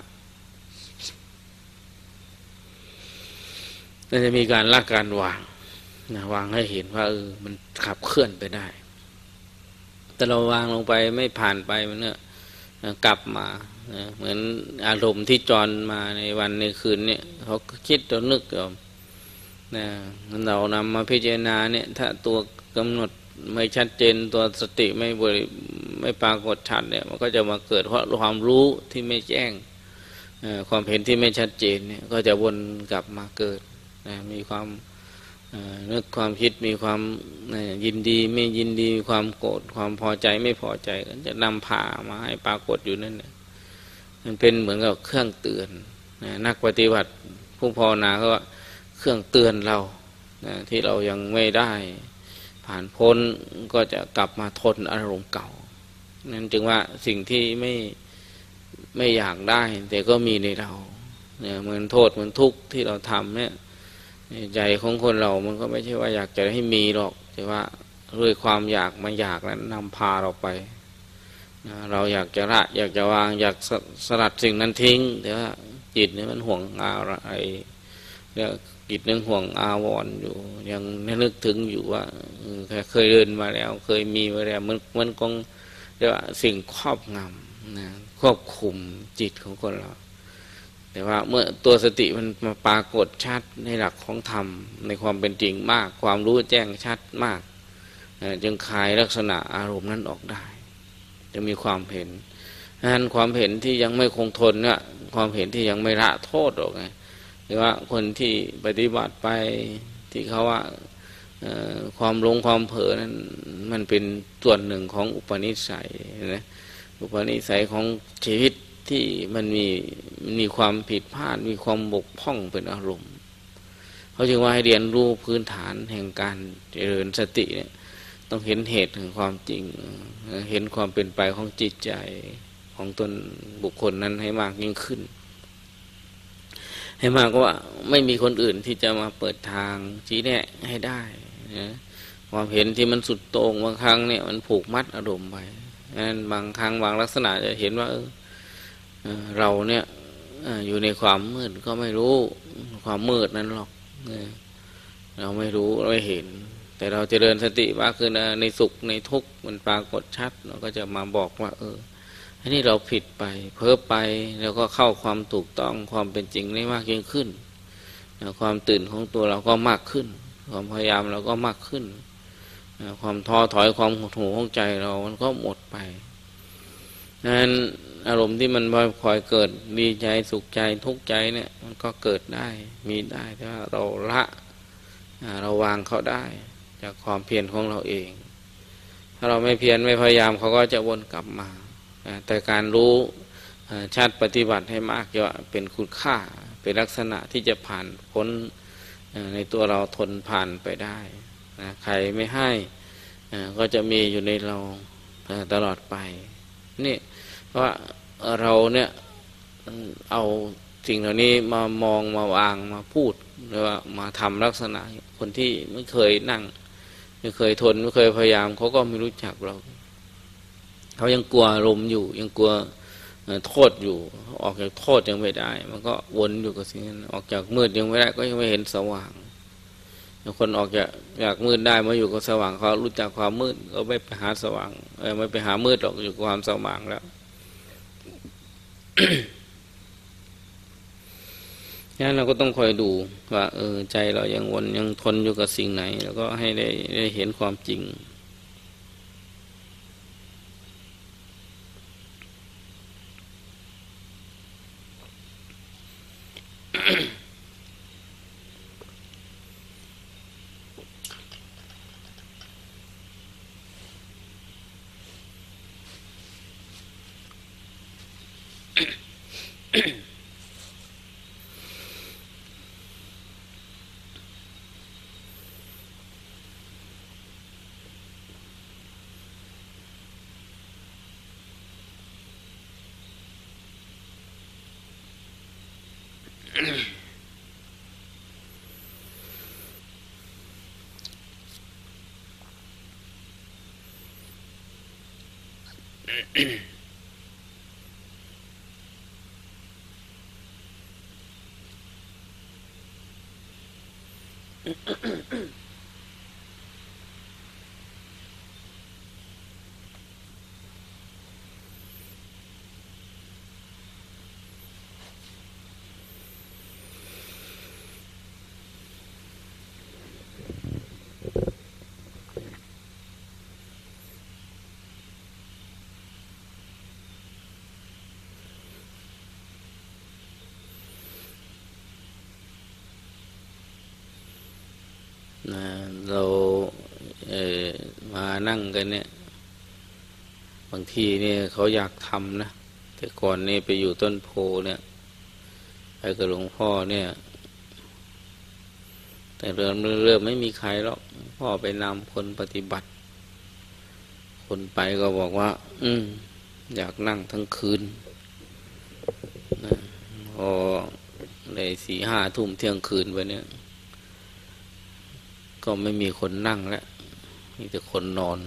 มันจะมีการละการวางนะวางให้เห็นว่าเออมันขับเคลื่อนไปได้แต่เราวางลงไปไม่ผ่านไปมันเนี่ยกลับมานะเหมือนอารมณ์ที่จรมาในวันในคืนเนี่ยเขาคิดตัวนึกเอานะเรานำมาพิจารณาเนี่ยถ้าตัวกำหนดไม่ชัดเจนตัวสติไม่บริไม่ปรากฏชัดเนี่ยมันก็จะมาเกิดเพราะความรู้ที่ไม่แจ้งความเห็นที่ไม่ชัดเจนเนี่ยก็จะวนกลับมาเกิดนะมีความนึกความคิดมีความยินดีไม่ยินดีมีความโกรธความพอใจไม่พอใจก็จะนำพามาให้ปรากฏอยู่นั่นแหละมันเป็นเหมือนกับเครื่องเตือนนะนักปฏิบัติผู้ภาวนาก็ว่าเครื่องเตือนเรานะที่เรายังไม่ได้ผ่านพ้นก็จะกลับมาทนอารมณ์เก่านั่นจึงว่าสิ่งที่ไม่ไม่อยากได้แต่ก็มีในเราเนี่ยเหมือนโทษเหมือนทุกข์ที่เราทำเนี่ยใจของคนเรามันก็ไม่ใช่ว่าอยากจะให้มีหรอกแต่ว่าด้วยความอยากมาอยากนั้นนำพาเราไปนะเราอยากจะละอยากจะวางอยากสสลัดสิ่งนั้นทิ้งแต่ว่าจิตเนี่ยมันห่วงอะไรเนี่ยจิตนึงห่วงอาวรณ์อยู่ยังนึกถึงอยู่ว่าเคยเดินมาแล้วเคยมีมาแล้วมันมันคงเรียกว่าสิ่งครอบงำนะควบคุมจิตของคนเราแต่ว่าเมื่อตัวสติมันมาปรากฏชัดในหลักของธรรมในความเป็นจริงมากความรู้แจ้งชัดมากจึงคลายลักษณะอารมณ์นั้นออกได้จะมีความเห็นนั้นความเห็นที่ยังไม่คงทนเนี่ยความเห็นที่ยังไม่ละโทษออกไงหรือว่าคนที่ปฏิบัติไปที่เขาว่าความหลงความเผลอนั้นมันเป็นส่วนหนึ่งของอุปนิสัยนะอุปนิสัยของชีวิตที่มันมีมันมีความผิดพลาดมีความบกพร่องเป็นอารมณ์เขาจึงว่าให้เรียนรู้พื้นฐานแห่งการเจริญสติเนี่ยต้องเห็นเหตุถึงความจริงเห็นความเป็นไปของจิตใจของตนบุคคลนั้นให้มากยิ่งขึ้นให้มากก็ว่าไม่มีคนอื่นที่จะมาเปิดทางชี้แนะให้ได้นะความเห็นที่มันสุดโต่งบางครั้งเนี่ยมันผูกมัดอารมณ์ไปนั้นบางครั้งบางลักษณะจะเห็นว่าเออเราเนี่ยอยู่ในความมืดก็ไม่รู้ความมืดนั้นหรอกเราไม่รู้ไม่เห็นแต่เราเจริญสติมากขึ้นในสุขในทุกข์มันปรากฏชัดเราก็จะมาบอกว่าเอออันนี้เราผิดไปเพ้อไปแล้วก็เข้าความถูกต้องความเป็นจริงได้มากยิ่งขึ้นความตื่นของตัวเราก็มากขึ้นความพยายามเราก็มากขึ้นความท้อถอยความหดหู่ของใจเรามันก็หมดไปนั้นอารมณ์ที่มันคอยเกิดดีใจสุขใจทุกข์ใจเนี่ยมันก็เกิดได้มีได้แต่ว่าเราละเราวางเขาได้จากความเพียรของเราเองถ้าเราไม่เพียรไม่พยายามเขาก็จะวนกลับมาแต่การรู้ชัดปฏิบัติให้มากจะเป็นคุณค่าเป็นลักษณะที่จะผ่านพ้นในตัวเราทนผ่านไปได้ใครไม่ให้ก็จะมีอยู่ในเราตลอดไปนี่เพราะเราเนี่ยเอาสิ่งเหล่านี้มามองมาวางมาพูดหรือว่ามาทำลักษณะคนที่ไม่เคยนั่งไม่เคยทนไม่เคยพยายามเขาก็ไม่รู้จักเราเขายังกลัวอารมณ์อยู่ยังกลัวโทษอยู่ออกจากโทษยังไม่ได้มันก็วนอยู่กับสิ่งนั้นออกจากมืดยังไม่ได้ก็ยังไม่เห็นสว่างคนออกจากจากมืดได้มาอยู่กับสว่างเขารู้จักความมืดก็ไม่ไปหาสว่างเออไม่ไปหามืดหรอกอยู่กับความสว่างแล้ว งั้นเราก็ต้องคอยดูว่าเออใจเรายังวนยังทนอยู่กับสิ่งไหนแล้วก็ให้ได้ได้เห็นความจริงนะเราเอ่อมานั่งกันเนี่ยบางทีเนี่ยเขาอยากทำนะแต่ก่อนนี่ไปอยู่ต้นโพเนี่ยไปกับหลวงพ่อเนี่ยแต่เริ่มเริ่มไม่มีใครหรอกพ่อไปนำคนปฏิบัติคนไปก็บอกว่าอืมอยากนั่งทั้งคืนนะพอในสี่ห้าทุ่มเที่ยงคืนไปเนี่ยก็ไม่มีคนนั่งแล้วมีแต่คนนอน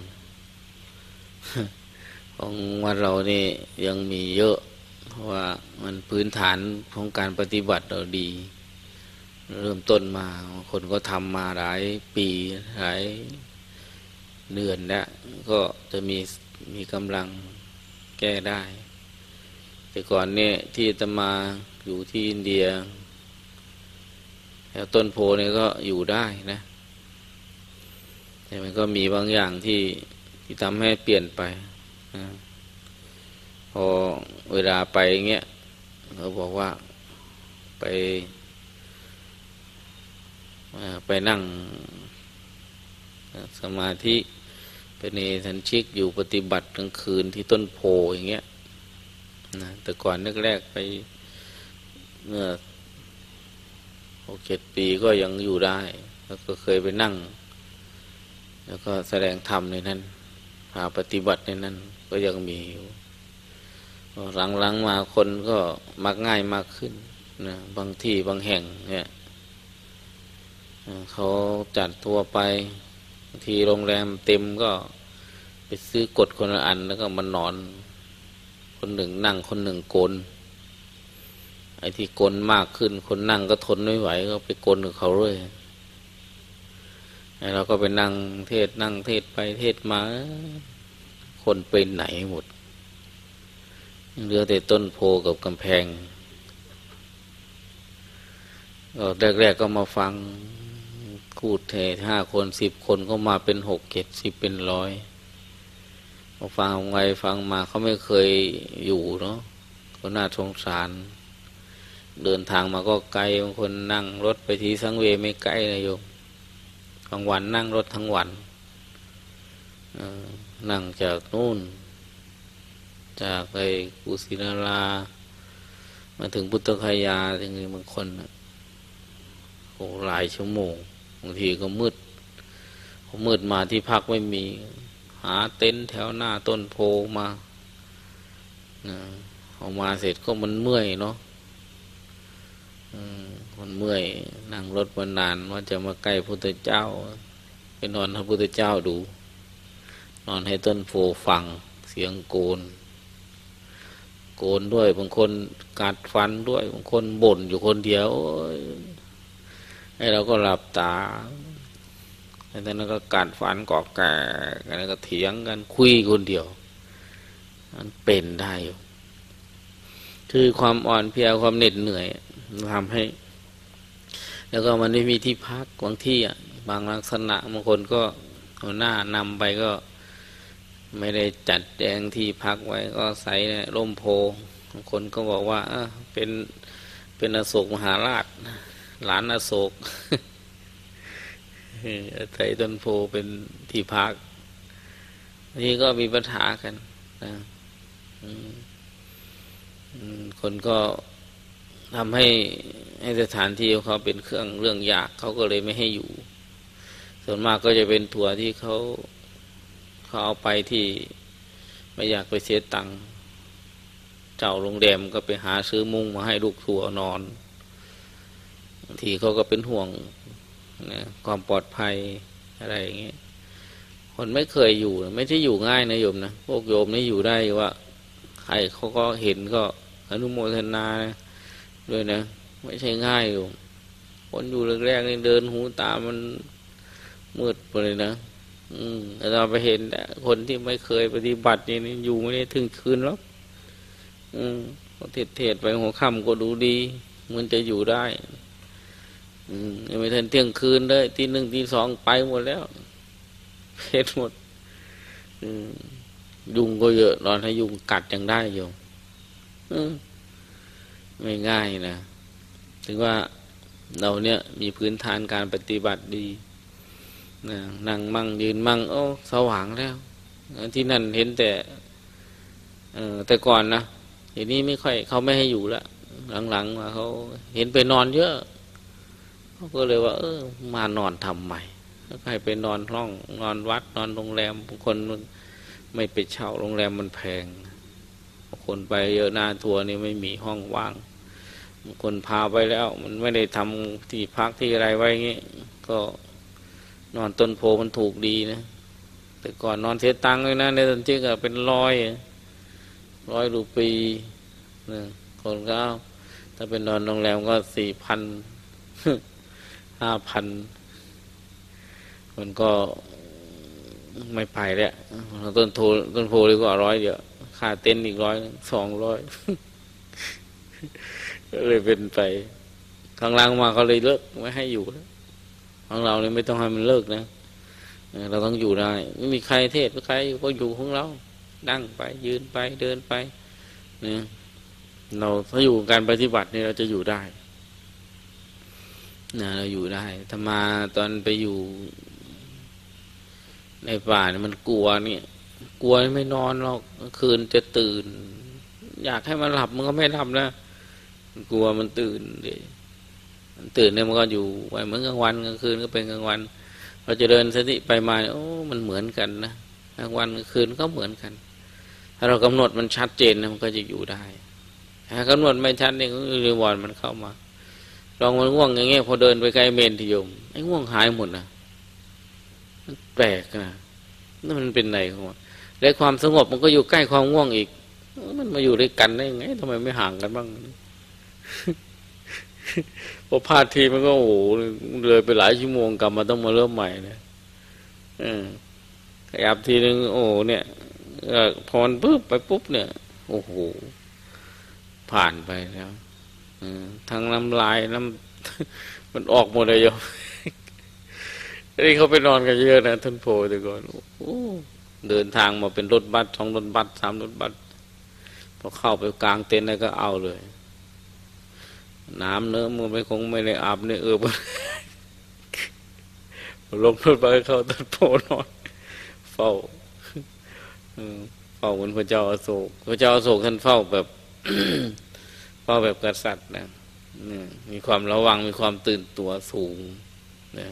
ของวัดเรานี่ยังมีเยอะเพราะว่ามันพื้นฐานของการปฏิบัติเราดีเริ่มต้นมาคนก็ทำมาหลายปีหลายเดือนแล้วก็จะมีมีกำลังแก้ได้แต่ก่อนเนี่ยที่จะมาอยู่ที่อินเดียแถวต้นโพนี่ก็อยู่ได้นะแต่มันก็มีบางอย่างที่ที่ทำให้เปลี่ยนไปนะพอเวลาไปเงี้ยเขาบอกว่าไปไปนั่งสมาธิไปเนสัญชิกอยู่ปฏิบัติกลางคืนที่ต้นโพอย่างเงี้ยนะแต่ก่อนแรกๆไปเมื่อหกเจ็ดปีก็ยังอยู่ได้แล้วก็เคยไปนั่งแล้วก็แสดงธรรมในนั้นพาปฏิบัติในนั้นก็ยังมีอยู่หลังๆมาคนก็มักง่ายมากขึ้นนะบางที่บางแห่งเนี่ยเขาจัดทัวร์ไปบางทีโรงแรมเต็มก็ไปซื้อกดคนละอันแล้วก็มานอนคนหนึ่งนั่งคนหนึ่งโกนไอ้ที่โกนมากขึ้นคนนั่งก็ทนไม่ไหวก็ไปโกนกับเขาเลยเราก็ไปนั่งเทศนั่งเทศไปเทศมาคนเป็นไหนหมดเหลือแต่ต้นโพกับกำแพงก็แรกๆก็มาฟังพูดเทศห้าคนสิบคนก็มาเป็นหกเจ็ดสิบเป็นร้อยพอฟังไงฟังมาเขาไม่เคยอยู่เนาะก็น่าสงสารเดินทางมาก็ไกลบางคนนั่งรถไปที่สังเวยไม่ไกลนะโยมกลางวันนั่งรถทั้งวันนั่งจากนู่นจากไปกุสินารามาถึงพุทธคยาอย่างนี้บางคนโอ้หลายชั่วโมงบางทีก็มืดพอมืดมาที่พักไม่มีหาเต็นท์แถวหน้าต้นโพมาออกมาเสร็จก็มันเมื่อยเนาะมันเมื่อยนั่งรถมานานว่าจะมาใกล้พุทธเจ้าไปนอนให้พุทธเจ้าดูนอนให้ต้นโพฟังเสียงโกนโกนด้วยบางคนกัดฟันด้วยบางคนบ่นอยู่คนเดียวไอ้เราก็หลับตาไอ้นั้นก็กัดฟันกอกแก่แล้วก็เถียงกันคุยคนเดียวมันเป็นได้อยู่คือความอ่อนเพลียความเหน็ดเหนื่อยทำให้แล้วก็มันไม่มีที่พักบางที่อ่ะบางลักษณะบางคนก็หัวหน้านำไปก็ไม่ได้จัดแจงที่พักไว้ก็ใส่ร่มโพบางคนก็บอกว่าเป็นเป็นอโศกมหาราชหลานอโศกใส่ต้นโพเป็นที่พักนี่ก็มีปัญหากันนะคนก็ทำให้ให้สถานที่ของเขาเป็นเครื่องเรื่องยากเขาก็เลยไม่ให้อยู่ส่วนมากก็จะเป็นทัวร์ที่เขาเขาเอาไปที่ไม่อยากไปเสียตังค์เจ้าโรงแรมก็ไปหาซื้อมุ้งมาให้ลูกทัวร์นอนบางทีเขาก็เป็นห่วงนะความปลอดภัยอะไรอย่างเงี้ยคนไม่เคยอยู่ไม่ใช่อยู่ง่ายนะโยมนะพวกโยมนี่อยู่ได้ว่าใครเขาก็เห็นก็อนุโมทนาด้วยนะไม่ใช่ง่ายอยู่คคนอยู่แรกๆนี่เดินหูตามันมืดไปเลยนะอืมแต่เราไปเห็นคนที่ไม่เคยปฏิบัตินี่อยู่ไม่ได้ถึงคืนหรอกอืมเทศเทศไปหัวค่ำก็ดูดีมันจะอยู่ได้อืมยังไม่ทันเที่ยงคืนเลยตีหนึ่งตีสองไปหมดแล้วเพชรหมดอืมยุงก็เยอะนอนให้ยุงกัดยังได้อยู่อืมไม่ง่ายนะถึงว่าเราเนี่ยมีพื้นฐานการปฏิบัติดีนะนั่งมั่งยืนมั่งโอ้สว่างแล้วที่นั่นเห็นแต่เออแต่ก่อนนะทีนี้ไม่ค่อยเขาไม่ให้อยู่ละหลังๆมาเขาเห็นไปนอนเยอะเขาก็เลยว่าเออมานอนทำใหม่แล้วใครไปนอนห้องนอนวัดนอนโรงแรมบางคนไม่ไปเช่าโรงแรมมันแพงบางคนไปเยอะหน้าทัวร์นี่ไม่มีห้องว่างบางคนพาไปแล้วมันไม่ได้ทำที่พักที่อะไรไว้เงี้ยก็นอนต้นโพมันถูกดีนะแต่ก่อนนอนเสียตังค์เลยนะในตอนจริงอะเป็นร้อยร้อยรูปีนะคนก็ถ้าเป็นนอนโรงแรมก็สี่พันห้าพันมันก็ไม่ไปแล้วต้นโพต้นโพเลยก็ร้อยเดียวค่าเต็นท์อีกร้อยสองร้อยก็เลยเป็นไปข้างล่างมาเขาเลยเลิกไม่ให้อยู่แล้วของเราเนี่ยไม่ต้องให้มันเลิกนะเราต้องอยู่ได้ไม่มีใครเทศใครก็อยู่ของเรานั่งไปยืนไปเดินไปเนี่ยเราถ้าอยู่การปฏิบัติเนี่ยเราจะอยู่ได้นะเราอยู่ได้ถ้ามาตอนไปอยู่ในป่าเนี่ยมันกลัวเนี่ยกลัวไม่นอนหรอกคืนจะตื่นอยากให้มันหลับมันก็ไม่หลับนะกลัวมันตื่นดิมันตื่นเนี่ยมันก็อยู่ไปเหมือนกลางวันกลางคืนก็เป็นกลางวันเราจะเดินสติไปมาโอ้มันเหมือนกันนะกลางวันกลางคืนก็เหมือนกันถ้าเรากำหนดมันชัดเจนนะมันก็จะอยู่ได้ถ้ากำหนดไม่ชัดเนี่ยก็รีวอร์ดมันเข้ามาลองมันง่วงอย่างเงี้ยพอเดินไปใกล้เมนที่โยมไอ้ง่วงหายหมดนะมันแปลกนะนั่นมันเป็นไหนของมันและความสงบมันก็อยู่ใกล้ความง่วงอีกมันมาอยู่ด้วยกันได้ยังไงทำไมไม่ห่างกันบ้างพอพลาดทีมันก็โอ้โหเลยไปหลายชั่วโมงกลับมาต้องมาเริ่มใหม่นะขยับทีนึงโอ้เนี่ยพอมันปุ๊บไปปุ๊บเนี่ยโอ้โหผ่านไปแล้วทั้งน้ำลายน้ำมันออกหมดเลยโยมนี่เขาไปนอนกันเยอะนะท่านโพแต่ก่อนโอ้เดินทางมาเป็นรถบัสสองรถบัสสามรถบัสพอเข้าไปกลางเต็นท์แล้วก็เอาเลยน้ำเนื้อมันไม่คงไม่ได้อาบเนี่ยเออลงรถไปเข้าต้นโพนอนเฝ้าเฝ้าเหมือนพระเจ้าอโศกพระเจ้าอโศกท่านเฝ้าแบบเฝ้าแบบกษัตริย์นะมีความระวังมีความตื่นตัวสูงนะ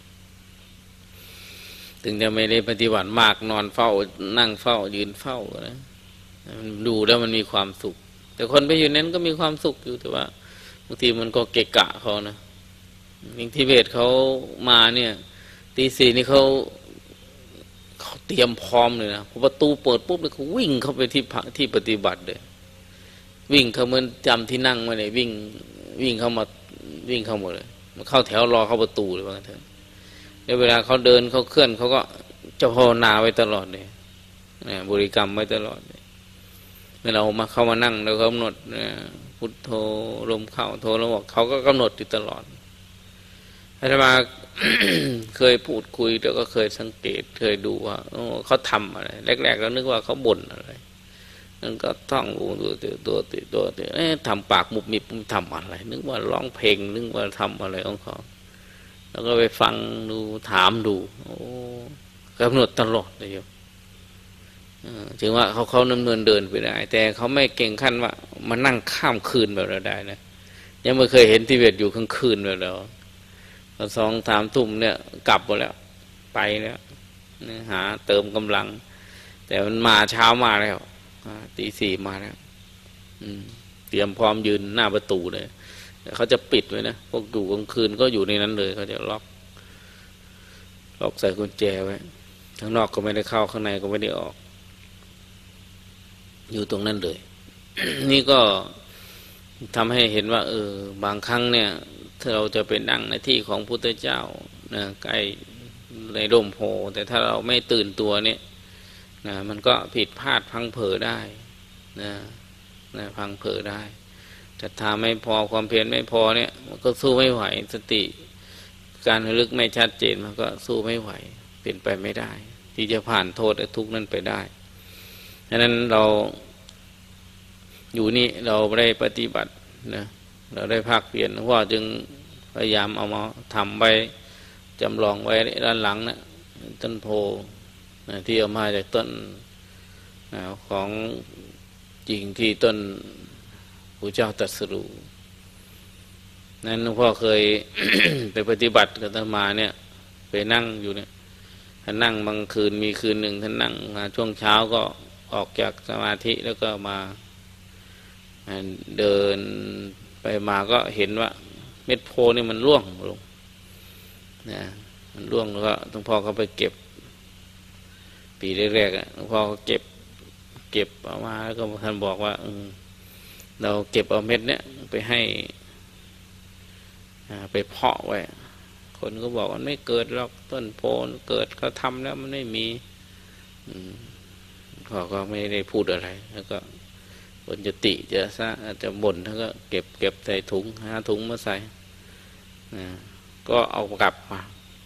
ถึงจะไม่ได้ปฏิบัติมากนอนเฝ้านั่งเฝ้ายืนเฝ้านะดูแล้วมันมีความสุขแต่คนไปอยู่นั้นก็มีความสุขอยู่แต่ว่าบางทีมันก็เกะกะเขานะอย่างทิเบตเขามาเนี่ยตีสี่นี่เขาเขาเตรียมพร้อมเลยนะพอประตูเปิดปุ๊บเลยเขาวิ่งเข้าไปที่ที่ปฏิบัติเลยวิ่งเขาเหมือนจำที่นั่งมาเลยวิ่งวิ่งเข้ามาวิ่งเข้าหมดเลยมันเข้าแถวรอเข้าประตูเลยว่างั้นเถอะแล้วเวลาเขาเดินเขาเคลื่อนเขาก็จะภาวนาไว้ตลอดเลยบริกรรมไว้ตลอดเลยเมื่อเรามาเข้ามานั่งเรากำหนดพุทโธลมเข้าโธลมออกเขาก็กำหนดอยู่ตลอดอาตมา เคยพูดคุยแล้วก็เคยสังเกตเคยดูว่าเขาทำอะไรแรกๆก็นึกว่าเขาบ่นอะไรนั่นก็ท่องรู้ตัวติตัวติตัวติเอ๊ะทำปากมุบมิบทำอะไรนึกว่าร้องเพลงนึกว่าทำอะไรของเขาแล้วก็ไปฟังดูถามดูโอ้กำหนดตลอดเลยโยมถึงว่าเขาเขาดำเนินเดินไปได้แต่เขาไม่เก่งขั้นว่ามานั่งข้ามคืนแบบเราได้นะยังไม่เคยเห็นทิเบตอยู่กลางคืนแบบเราสองสามทุ่มเนี่ยกลับหมดแล้วไปแล้วหาเติมกำลังแต่มันมาเช้ามาแล้วตีสี่มาแล้วเตรียมพร้อมยืนหน้าประตูเลยเขาจะปิดไว้นะพวกอยู่กลางคืนก็อยู่ในนั้นเลยเขาจะล็อกล็อกใส่กุญแจไว้ข้างนอกก็ไม่ได้เข้าข้างในก็ไม่ได้ออกอยู่ตรงนั้นเลย นี่ก็ทำให้เห็นว่าเออบางครั้งเนี่ยถ้าเราจะไปนั่งในที่ของพุทธเจ้านะใกล้ในร่มโพแต่ถ้าเราไม่ตื่นตัวเนี่ยนะมันก็ผิดพลาดพังเผลอได้นะนะพังเผลอได้แต่ถ้าไม่พอความเพียรไม่พอเนี่ยมันก็สู้ไม่ไหวสติการระลึกไม่ชัดเจนมันก็สู้ไม่ไหวเป็นไปไม่ได้ที่จะผ่านโทษทุกข์นั้นไปได้ฉะนั้นเราอยู่นี่เราได้ปฏิบัตินะเราได้ภาคเพียรหลวงพ่อจึงพยายามเอามาทำไว้จำลองไว้ด้านหลังนะต้นโพนะที่เอามาจากต้นนะของจริงที่ต้นพระเจ้าตรัสรู้นั้นหลวงพ่อเคย ไปปฏิบัติกับอาตมาเนี่ยไปนั่งอยู่เนี่ยท่านนั่งบางคืนมีคืนหนึ่งท่านนั่งมาช่วงเช้าก็ออกจากสมาธิแล้วก็มาเดินไปมาก็เห็นว่าเม็ดโพนี่มันร่วงลงนะมันร่วงแล้วก็หลวงพ่อเขาไปเก็บปีแรกๆหลวงพ่อเขาเก็บเก็บออกมาแล้วก็ท่านบอกว่าเราเก็บเอาเม็ดเนี้ยไปให้ไปเพาะไว้คนก็บอกมันไม่เกิดหรอกต้นโพเกิดเขาทำแล้วมันไม่มีเขาก็ไม่ได้พูดอะไรแล้วก็คนจะติจะซะจะบ่นท่านก็เก็บเก็บใส่ถุงหาถุงมาใส่นะก็เอากลับมา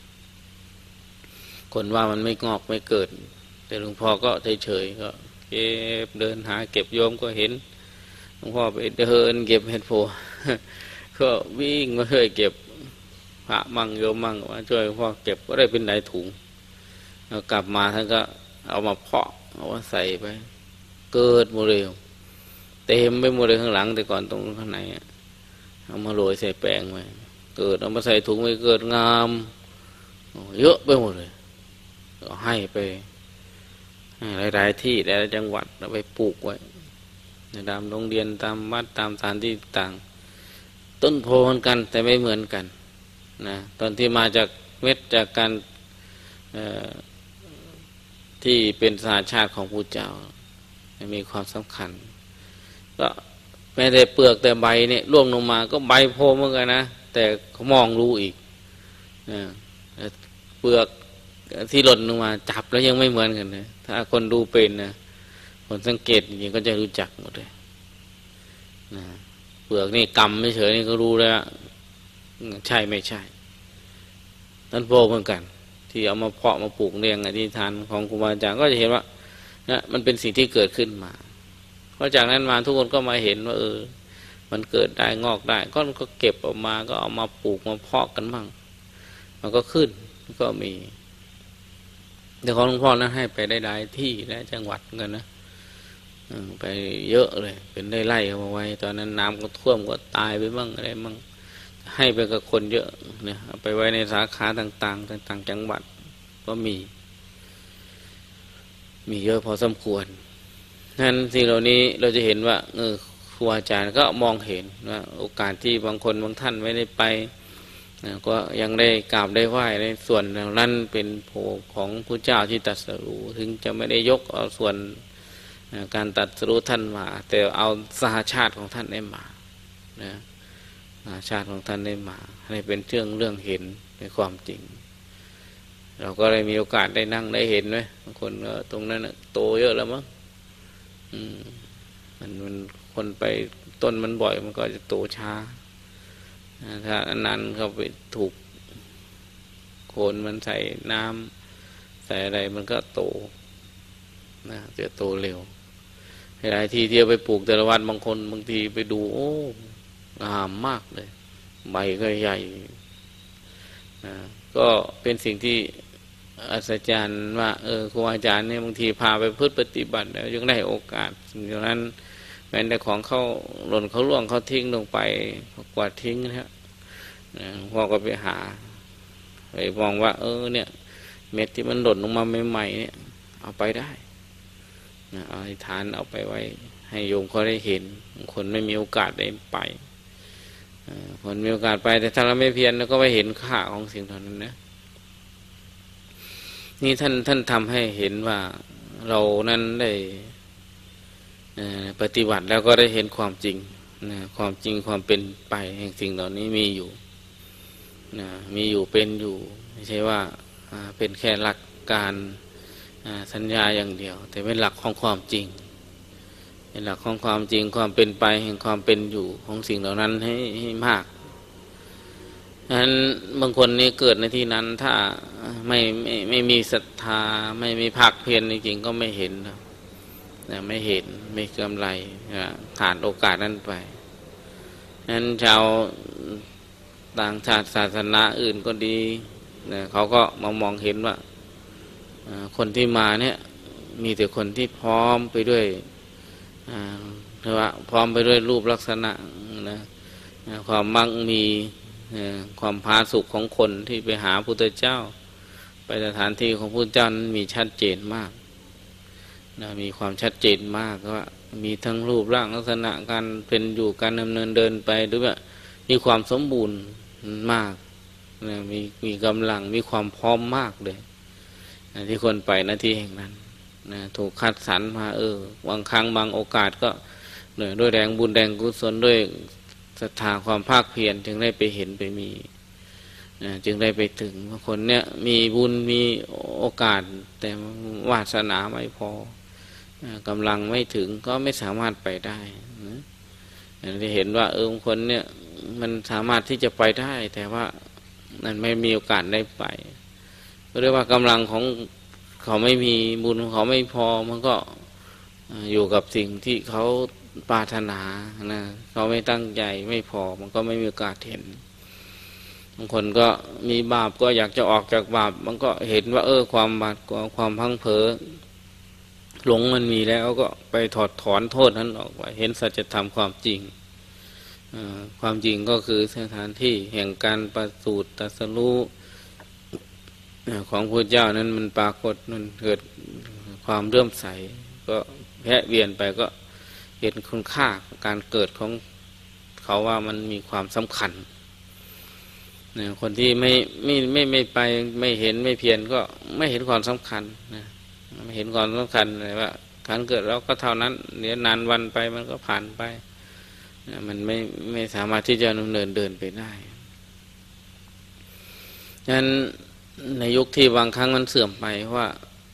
คนว่ามันไม่งอกไม่เกิดแต่หลวงพ่อก็เฉยๆก็เก็บเดินหาเก็บโยมก็เห็นหลวงพ่อไปเดินเก็บเห็ดโพก็วิ่งมาช่วยเก็บพระมั่งโยมมั่งมาช่วยหลวงพ่อเก็บก็ได้เป็นหลายถุงแล้วกลับมาท่านก็เอามาเพาะเอามาใส่ไปเกิดหมดเลยเต็มไปหมดเลยข้างหลังแต่ก่อนตรงข้างในเอามาโรยใส่แป้งไว้เกิดเอามาใส่ถุงไปเกิดงามเยอะไปหมดเลยก็ให้ไปหลายๆที่หลายๆจังหวัดเอาไปปลูกไว้ในตามโรงเรียนตามวัดตามสถานที่ต่างต้นโพเหมือนกันแต่ไม่เหมือนกันนะตอนที่มาจากเม็ดจากการที่เป็นสหชาติของพระเจ้ามีความสำคัญก็แม้แต่เปลือกแต่ใบเนี่ยร่วงลงมาก็ใบโพเหมือนกันนะแต่เขามองรู้อีกนะเปลือกที่หล่นลงมาจับแล้วยังไม่เหมือนกันเลยถ้าคนดูเป็นนะคนสังเกตจริงๆก็จะรู้จักหมดเลยนะเปลือกนี่กำไม่เฉยนี่ก็รู้แล้วใช่ไม่ใช่ต้นโพเหมือนกันที่เอามาเพาะมาปลูกเรียงอธิษฐานของครูบาอาจารย์ก็จะเห็นว่านะมันเป็นสิ่งที่เกิดขึ้นมาเพราะจากนั้นมาทุกคนก็มาเห็นว่าเออมันเกิดได้งอกได้ก็ก็เก็บออกมาก็เอามาปลูกมาเพาะกันบ้างมันก็ขึ้นก็มีแต่ของหลวงพ่อนั้นให้ไปได้หลายที่และจังหวัดเงินนะไปเยอะเลยเป็นได้ไล่เอาไว้ตอนนั้นน้ำก็ท่วมก็ตายไปบ้างอะไรบ้างให้ไปกับคนเยอะเนี่ยเอาไปไว้ในสาขาต่างๆต่างๆจังหวัดก็มีมีเยอะพอสมควรนั้นสิ่งเหล่านี้เราจะเห็นว่าเออครูอาจารย์ก็มองเห็นว่าโอกาสที่บางคนบางท่านไม่ได้ไปก็ยังได้กราบได้ไหว้ในส่วนนั้นเป็นโผของพระเจ้าที่ตรัสรู้ถึงจะไม่ได้ยกเอาส่วนการตรัสรู้ท่านมาแต่เอาสหชาติของท่านได้มานะสหชาติของท่านได้มาให้เป็นเรื่องเรื่องเห็นในความจริงเราก็ได้มีโอกาสได้นั่งได้เห็นไหมบางคนตรงนั้นโตเยอะแล้วมั้งมันมันคนไปต้นมันบ่อยมันก็จะโตช้าถ้าอันนั้นเขาไปถูกโคนมันใส่น้ำใส่อะไรมันก็โตนะจะโตเร็วหลายทีที่เอาไปปลูกแต่ละวันบางคนบางทีไปดูโอ้งามมากเลยใบก็ใหญ่นะก็เป็นสิ่งที่อัศจรรย์ว่าเออครูอาจารย์เนี่ยบางทีพาไปพึ่งปฏิบัติแล้วยังได้โอกาสสิ่งเหล่านั้นแม้แต่ของเขาหล่นเขาล่วงเขาทิ้งลงไปกวาดทิ้งนะครับพ่อก็ไปหาไปมองว่าเออเนี่ยเม็ดที่มันหล่นลงมาใหม่ๆเนี่ยเอาไปได้เอาฐานเอาไปไว้ให้โยมเขาได้เห็นคนไม่มีโอกาสได้ไปคนมีโอกาสไปแต่ถ้าเราไม่เพียรเราก็ไม่เห็นค่าของสิ่งเหล่านั้นนะนี่ท่านท่านทำให้เห็นว่าเรานั้นได้ปฏิบัติแล้วก็ได้เห็นความจริงนะความจริงความเป็นไปแห่งสิ่งเหล่านี้มีอยู่นะมีอยู่เป็นอยู่ไม่ใช่ว่าเป็นแค่หลักการสัญญาอย่างเดียวแต่เป็นหลักของความจริงเป็นหลักของความจริงความเป็นไปแห่งความเป็นอยู่ของสิ่งเหล่านั้นให้ให้มากฉะนั้นบางคนนี่เกิดในที่นั้นถ้าไม่ไม่ไม่มีศรัทธาไม่มีภาคเพียรจริงๆก็ไม่เห็นนะไม่เห็นไม่กำไรนะขาดโอกาสนั้นไปฉะนั้นชาวต่างชาติศาสนาอื่นก็ดีนะเขาก็มามองเห็นว่าคนที่มาเนี่ยมีแต่คนที่พร้อมไปด้วยหรือว่าพร้อมไปด้วยรูปลักษณะนะความมั่งมีความผาสุกของคนที่ไปหาพุทธเจ้าไปสถานที่ของพุทธเจ้านั้นมีชัดเจนมากนะมีความชัดเจนมากว่ามีทั้งรูปร่างลักษณะการเป็นอยู่การดำเนินเดินไปหรือว่ามีความสมบูรณ์มากนะมีมีกำลังมีความพร้อมมากเลยนะที่คนไปหน้าที่แห่งนั้นนะถูกคัดสรรมาเออบางครั้งบางโอกาสก็เหนื่อยด้วยแรงบุญแรงกุศลด้วยศรัทธาความภาคเพียรจึงได้ไปเห็นไปมีนะจึงได้ไปถึงบางคนเนี่ยมีบุญมีโอกาสแต่วาสนาไม่พอกำลังไม่ถึงก็ไม่สามารถไปได้นะจะเห็นว่าเออบางคนเนี่ยมันสามารถที่จะไปได้แต่ว่ามันไม่มีโอกาสได้ไปเรียกว่ากำลังของเขาไม่มีบุญของเขาไม่พอมันก็อยู่กับสิ่งที่เขาปรารถนานะเขาไม่ตั้งใจไม่พอมันก็ไม่มีโอกาสเห็นบางคนก็มีบาปก็อยากจะออกจากบาปมันก็เห็นว่าเออความบาปความพังเผลอหลงมันมีแล้วก็ไปถอดถอนโทษนั้นออกไปเห็นสัจธรรมความจริงความจริงก็คือสถานที่แห่งการประสูติตรัสรู้ของพระเจ้านั้นมันปรากฏมันเกิดความเลื่อมใสก็แพะเวียนไปก็เห็นคุณค่าการเกิดของเขาว่ามันมีความสำคัญนะคนที่ไม่ไม่ไม่ไม่ไปไม่เห็นไม่เพียรก็ไม่เห็นความสำคัญนะไม่เห็นความสำคัญเลยว่าการเกิดแล้วก็เท่านั้นเดี๋ยวนานวันไปมันก็ผ่านไปนะมันไม่ไม่สามารถที่จะดำเนินเดินไปได้ฉะนั้นในยุคที่บางครั้งมันเสื่อมไปว่า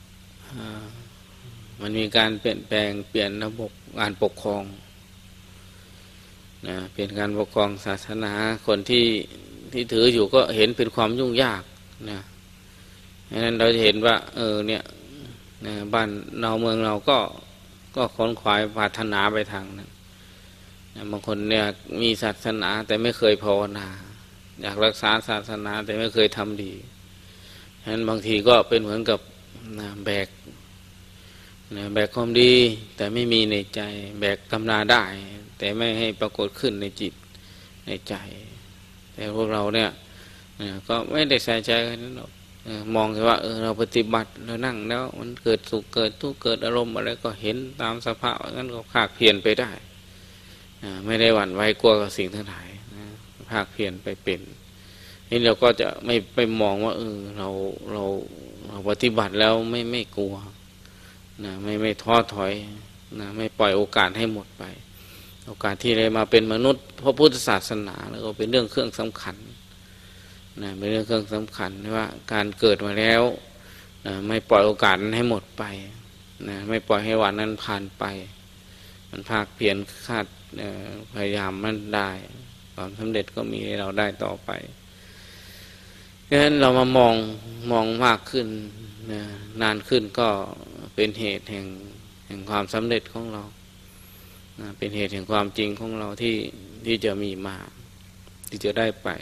มันมีการเปลี่ยนแปลงเปลี่ยนระบบการปกครองนะเปลี่ยนการปกครองศาสนาคนที่ที่ถืออยู่ก็เห็นเป็นความยุ่งยากนะฉะนั้นเราจะเห็นว่าเออเนี่ยนะบ้านเราเมืองเราก็ก็ขนขวายปรารถนาไปทางนั้นนะบางคนเนี่ยมีศาสนาแต่ไม่เคยภาวนาอยากรักษาศาสนาแต่ไม่เคยทำดีฉะนั้นบางทีก็เป็นเหมือนกับนะแบกนะแบกความดีแต่ไม่มีในใจแบกกำนาได้แต่ไม่ให้ปรากฏขึ้นในจิตในใจแต่พวกเราเนี่ยนะก็ไม่ได้ใส่ใจกันนั้นหรอกมองแค่ว่าเออเราปฏิบัติเรานั่งแล้วมันเกิดสุขเกิดทุกข์เกิดอารมณ์อะไรก็เห็นตามสภาพงั้นก็ภาคเพียรไปได้นะไม่ได้หวั่นไหวกลัวกับสิ่งทั้งหลายนะภาคเพียรไปเป็นนี่เราก็จะไม่ไปมองว่าเออเราเราเราปฏิบัติแล้วไม่ไม่กลัวนะไม่ไม่ท้อถอยนะไม่ปล่อยโอกาสให้หมดไปโอกาสที่ได้มาเป็นมนุษย์พระพุทธศาสนาแล้วก็เป็นเรื่องเครื่องสำคัญนะเป็นเรื่องเครื่องสำคัญว่าการเกิดมาแล้วนะไม่ปล่อยโอกาสนั้นให้หมดไปนะไม่ปล่อยให้วันนั้นผ่านไปมันภาคเพียรคาดพยายามมันได้ความสำเร็จก็มีให้เราได้ต่อไปดังนั้นเรามามองมองมากขึ้นนะนานขึ้นก็เป็นเหตุแห่งแห่งความสำเร็จของเรานะเป็นเหตุแห่งความจริงของเราที่ที่จะมีมาที่จะได้ไป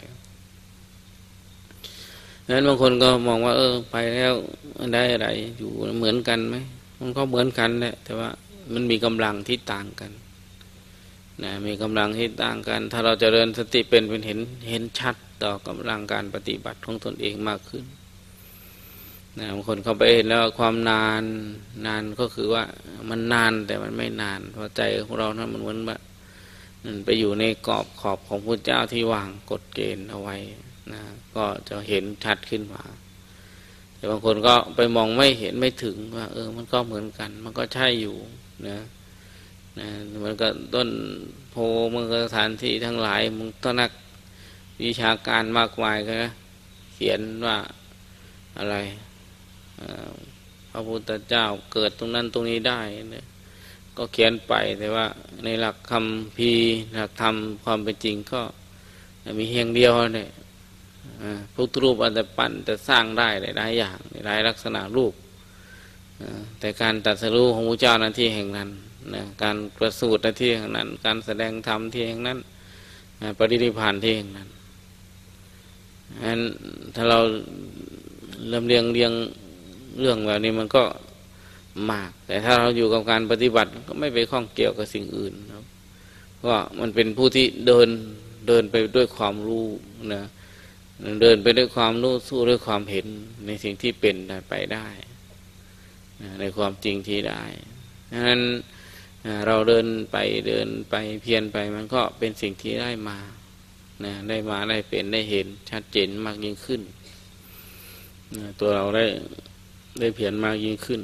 ดังนั้นบางคนก็มองว่าเออไปแล้วได้อะไรอยู่เหมือนกันไหมมันก็เหมือนกันแหละแต่ว่ามันมีกำลังที่ต่างกันนะมีกำลังที่ต่างกันถ้าเราจเจริญสติเป็นเป็นเห็นเห็นชัดต่อกำลังการปฏิบัติของตนเองมากขึ้นนะบางคนเข้าไปเห็นแล้วความนานนานก็คือว่ามันนานแต่มันไม่นานเพราะใจของเรานั้นมันเหมือนว่ามันไปอยู่ในกรอบขอบของพระเจ้าที่วางกฎเกณฑ์เอาไว้นะก็จะเห็นชัดขึ้นมาแต่บางคนก็ไปมองไม่เห็นไม่ถึงว่าเออมันก็เหมือนกันมันก็ใช่อยู่นะนะเหมือนกับต้นโพมันก็สถานที่ทั้งหลายมันต้องนักวิชาการมากมายก็เขียนว่าอะไรพระพุทธเจ้าเกิดตรงนั้นตรงนี้ได้เนี่ยก็เขียนไปแต่ว่าในหลักคำพีหลักธรรมความเป็นจริงก็มีเพียงเดียวเนี่ยพระรูปอันแต่ปั้นแต่สร้างได้หลายอย่างหลายลักษณะรูปแต่การตรัสรู้ของพระเจ้าหน้าที่แห่งนั้นนะการประสูติหน้าที่แห่งนั้นการแสดงธรรมที่แห่งนั้นปรินิพพานที่แห่งนั้นอันถ้าเราเริ่มเรียงเรียงเรื่องแบบนี้มันก็มากแต่ถ้าเราอยู่กับการปฏิบัติก็ไม่ไปข้องเกี่ยวกับสิ่งอื่นครับเพราะมันเป็นผู้ที่เดินเดินไปด้วยความรู้นะเดินไปด้วยความรู้สู้ด้วยความเห็นในสิ่งที่เป็นไปได้ในความจริงที่ได้ดังนั้นเราเดินไปเดินไปเพียรไปมันก็เป็นสิ่งที่ได้มานะได้มาได้เป็นได้เห็นชัดเจนมากยิ่งขึ้นนะตัวเราได้ได้เพียรมากยิ่งขึ้น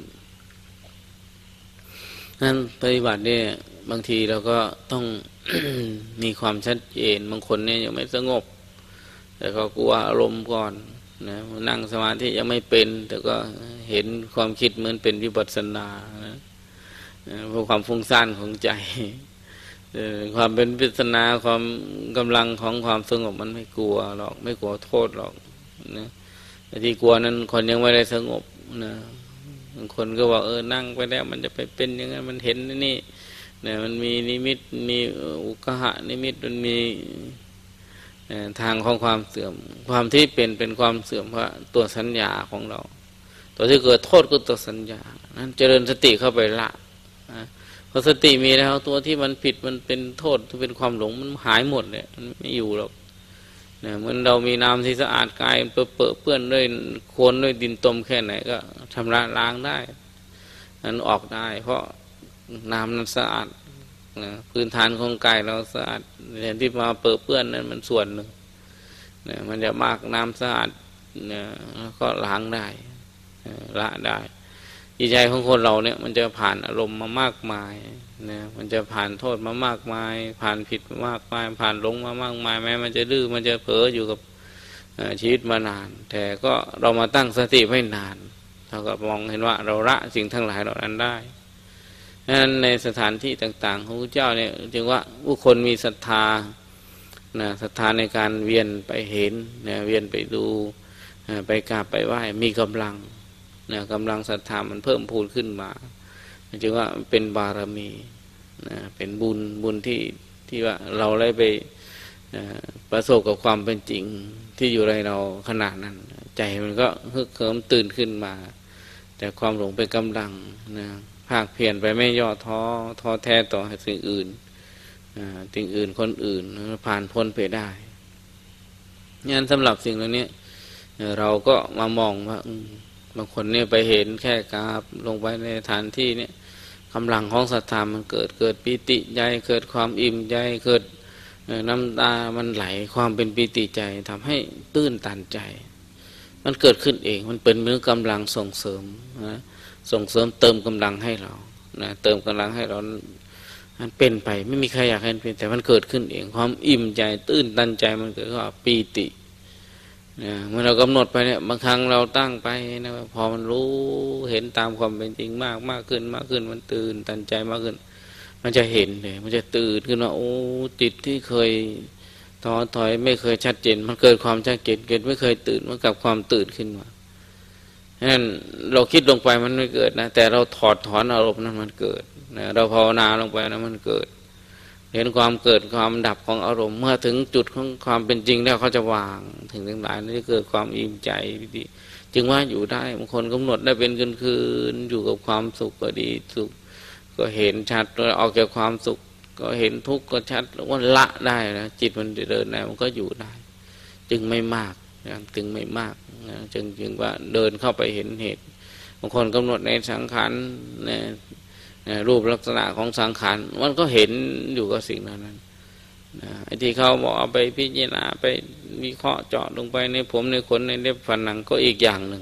นั้นปฏิบัติเนี่ยบางทีเราก็ต้อง มีความชัดเจนบางคนเนี่ยยังไม่สงบแต่ก็กลัวอารมณ์ก่อนนะนั่งสมาธิยังไม่เป็นแต่ก็เห็นความคิดเหมือนเป็นวิปัสสนานะเพราะความฟุ้งซ่านของใจความเป็นวิปัสสนาความกำลังของความสงบมันไม่กลัวหรอกไม่กลัวโทษหรอกนะแต่ที่กลัวนั้นคนยังไม่ได้สงบนะบางคนก็บอกเออนั่งไปแล้วมันจะไปเป็นยังไงมันเห็นนี่เนี่ยมันมีนิมิตมีอุกหะนิมิตมันมีทางของความเสื่อมความที่เป็นเป็นความเสื่อมเพราะตัวสัญญาของเราตัวที่เกิดโทษก็ตัวสัญญานั้นเจริญสติเข้าไปละพอสติมีแล้วตัวที่มันผิดมันเป็นโทษที่เป็นความหลงมันหายหมดเลยมันไม่อยู่หรอกเนี่ยเหมือนเรามีน้ำที่สะอาดกายเปื้อนเปื้อนด้วยโคลนด้วยดินตมแค่ไหนก็ชำระล้างได้นั้นออกได้เพราะน้ำนั้นสะอาดนะพื้นฐานของกายเราสะอาดแทนที่มาเปื้อนเปื้อนนั้นมันส่วนหนึ่งเนี่ยมันจะมากน้ำสะอาดเนี่ยก็ล้างได้ละได้จิตใจของคนเราเนี่ยมันจะผ่านอารมณ์มามากมายเนี่ยมันจะผ่านโทษมามากมายผ่านผิดมามากมายผ่านหลงมามากมายแม้มันจะดื้อมันจะเผลออยู่กับชีวิตมานานแต่ก็เรามาตั้งสติไม่นานเท่ากับมองเห็นว่าเราละสิ่งทั้งหลายเหล่านั้นได้ดังนั้นในสถานที่ต่างๆของพระเจ้าเนี่ยจึงว่าผู้คนมีศรัทธานะศรัทธาในการเวียนไปเห็นนะเวียนไปดูไปกราบไปไหว้มีกำลังนะกำลังศรัทธามันเพิ่มพูนขึ้นมาจึงว่าเป็นบารมีนะเป็นบุญบุญที่ที่ว่าเราได้ไปประสบกับความเป็นจริงที่อยู่ในเราขนาดนั้นใจมันก็ฮึกเหิมตื่นขึ้นมาแต่ความหลงเป็นกำลังนะภาคเพียรไปไม่ย่อท้อท้อแท้ต่อสิ่งอื่นสิ่งอื่นคนอื่นผ่านพ้นไปได้งั้นสำหรับสิ่งเหล่านี้เราก็มามองว่าบางคนเนี่ยไปเห็นแค่กราบลงไปในฐานที่เนี่ยกำลังของศรัทธามันเกิดเกิดปิติใจเกิดความอิ่มใจเกิดน้ำตามันไหลความเป็นปิติใจทำให้ตื้นตันใจมันเกิดขึ้นเองมันเป็นเหมือนกำลังส่งเสริมนะส่งเสริมเติมกำลังให้เรานะเติมกำลังให้เรามันเป็นไปไม่มีใครอยากให้มันเป็นแต่มันเกิดขึ้นเองความอิ่มใจตื้นตันใจมันเกิดขึ้นปีตินะเมื่อเรากำหนดไปเนี่ยบางครั้งเราตั้งไปนะพอมันรู้เห็นตามความเป็นจริงมากมากขึ้นมากขึ้นมันตื่นตันใจมากขึ้นมันจะเห็นเลยมันจะตื่นขึ้นว่าโอ้จิตที่เคยท้อถอยไม่เคยชัดเจนมันเกิดความชัดเจนเกิดไม่เคยตื่นมันกับความตื่นขึ้นมาฉะนั้นเราคิดลงไปมันไม่เกิดนะแต่เราถอดถอนอารมณ์นั้นมันเกิดนะเราภาวนาลงไปนะมันเกิดเห็นความเกิดความดับของอารมณ์เมื่อถึงจุดของความเป็นจริงแล้วเขาจะวางถึงทั้งหลายนี่เกิดความอิ่มใจดีจึงว่าอยู่ได้บางคนกำหนดได้เป็นคืนๆอยู่กับความสุขก็ดีสุขก็เห็นชัดออกจากความสุขก็เห็นทุกข์ก็ชัดว่าละได้นะจิตมันเดินได้มันก็อยู่ได้จึงไม่มากจึงไม่มากนะจึงจึงว่าเดินเข้าไปเห็นเหตุบางคนกำหนดในสังขารเนี่ยรูปลักษณะของสังขารมันก็เห็นอยู่กับสิ่งนั้นนะไอ้ที่เขาบอกเอาไปพิจารณาไปวิเคราะห์เจาะลงไปในผมในขนในเล็บฟันหนังก็อีกอย่างหนึ่ง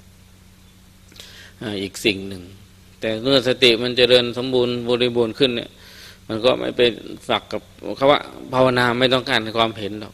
อีกสิ่งหนึ่งแต่เมื่อสติมันเจริญสมบูรณ์บริบูรณ์ขึ้นเนี่ยมันก็ไม่ไปฝักกับคำว่าภาวนาไม่ต้องการความเห็นหรอก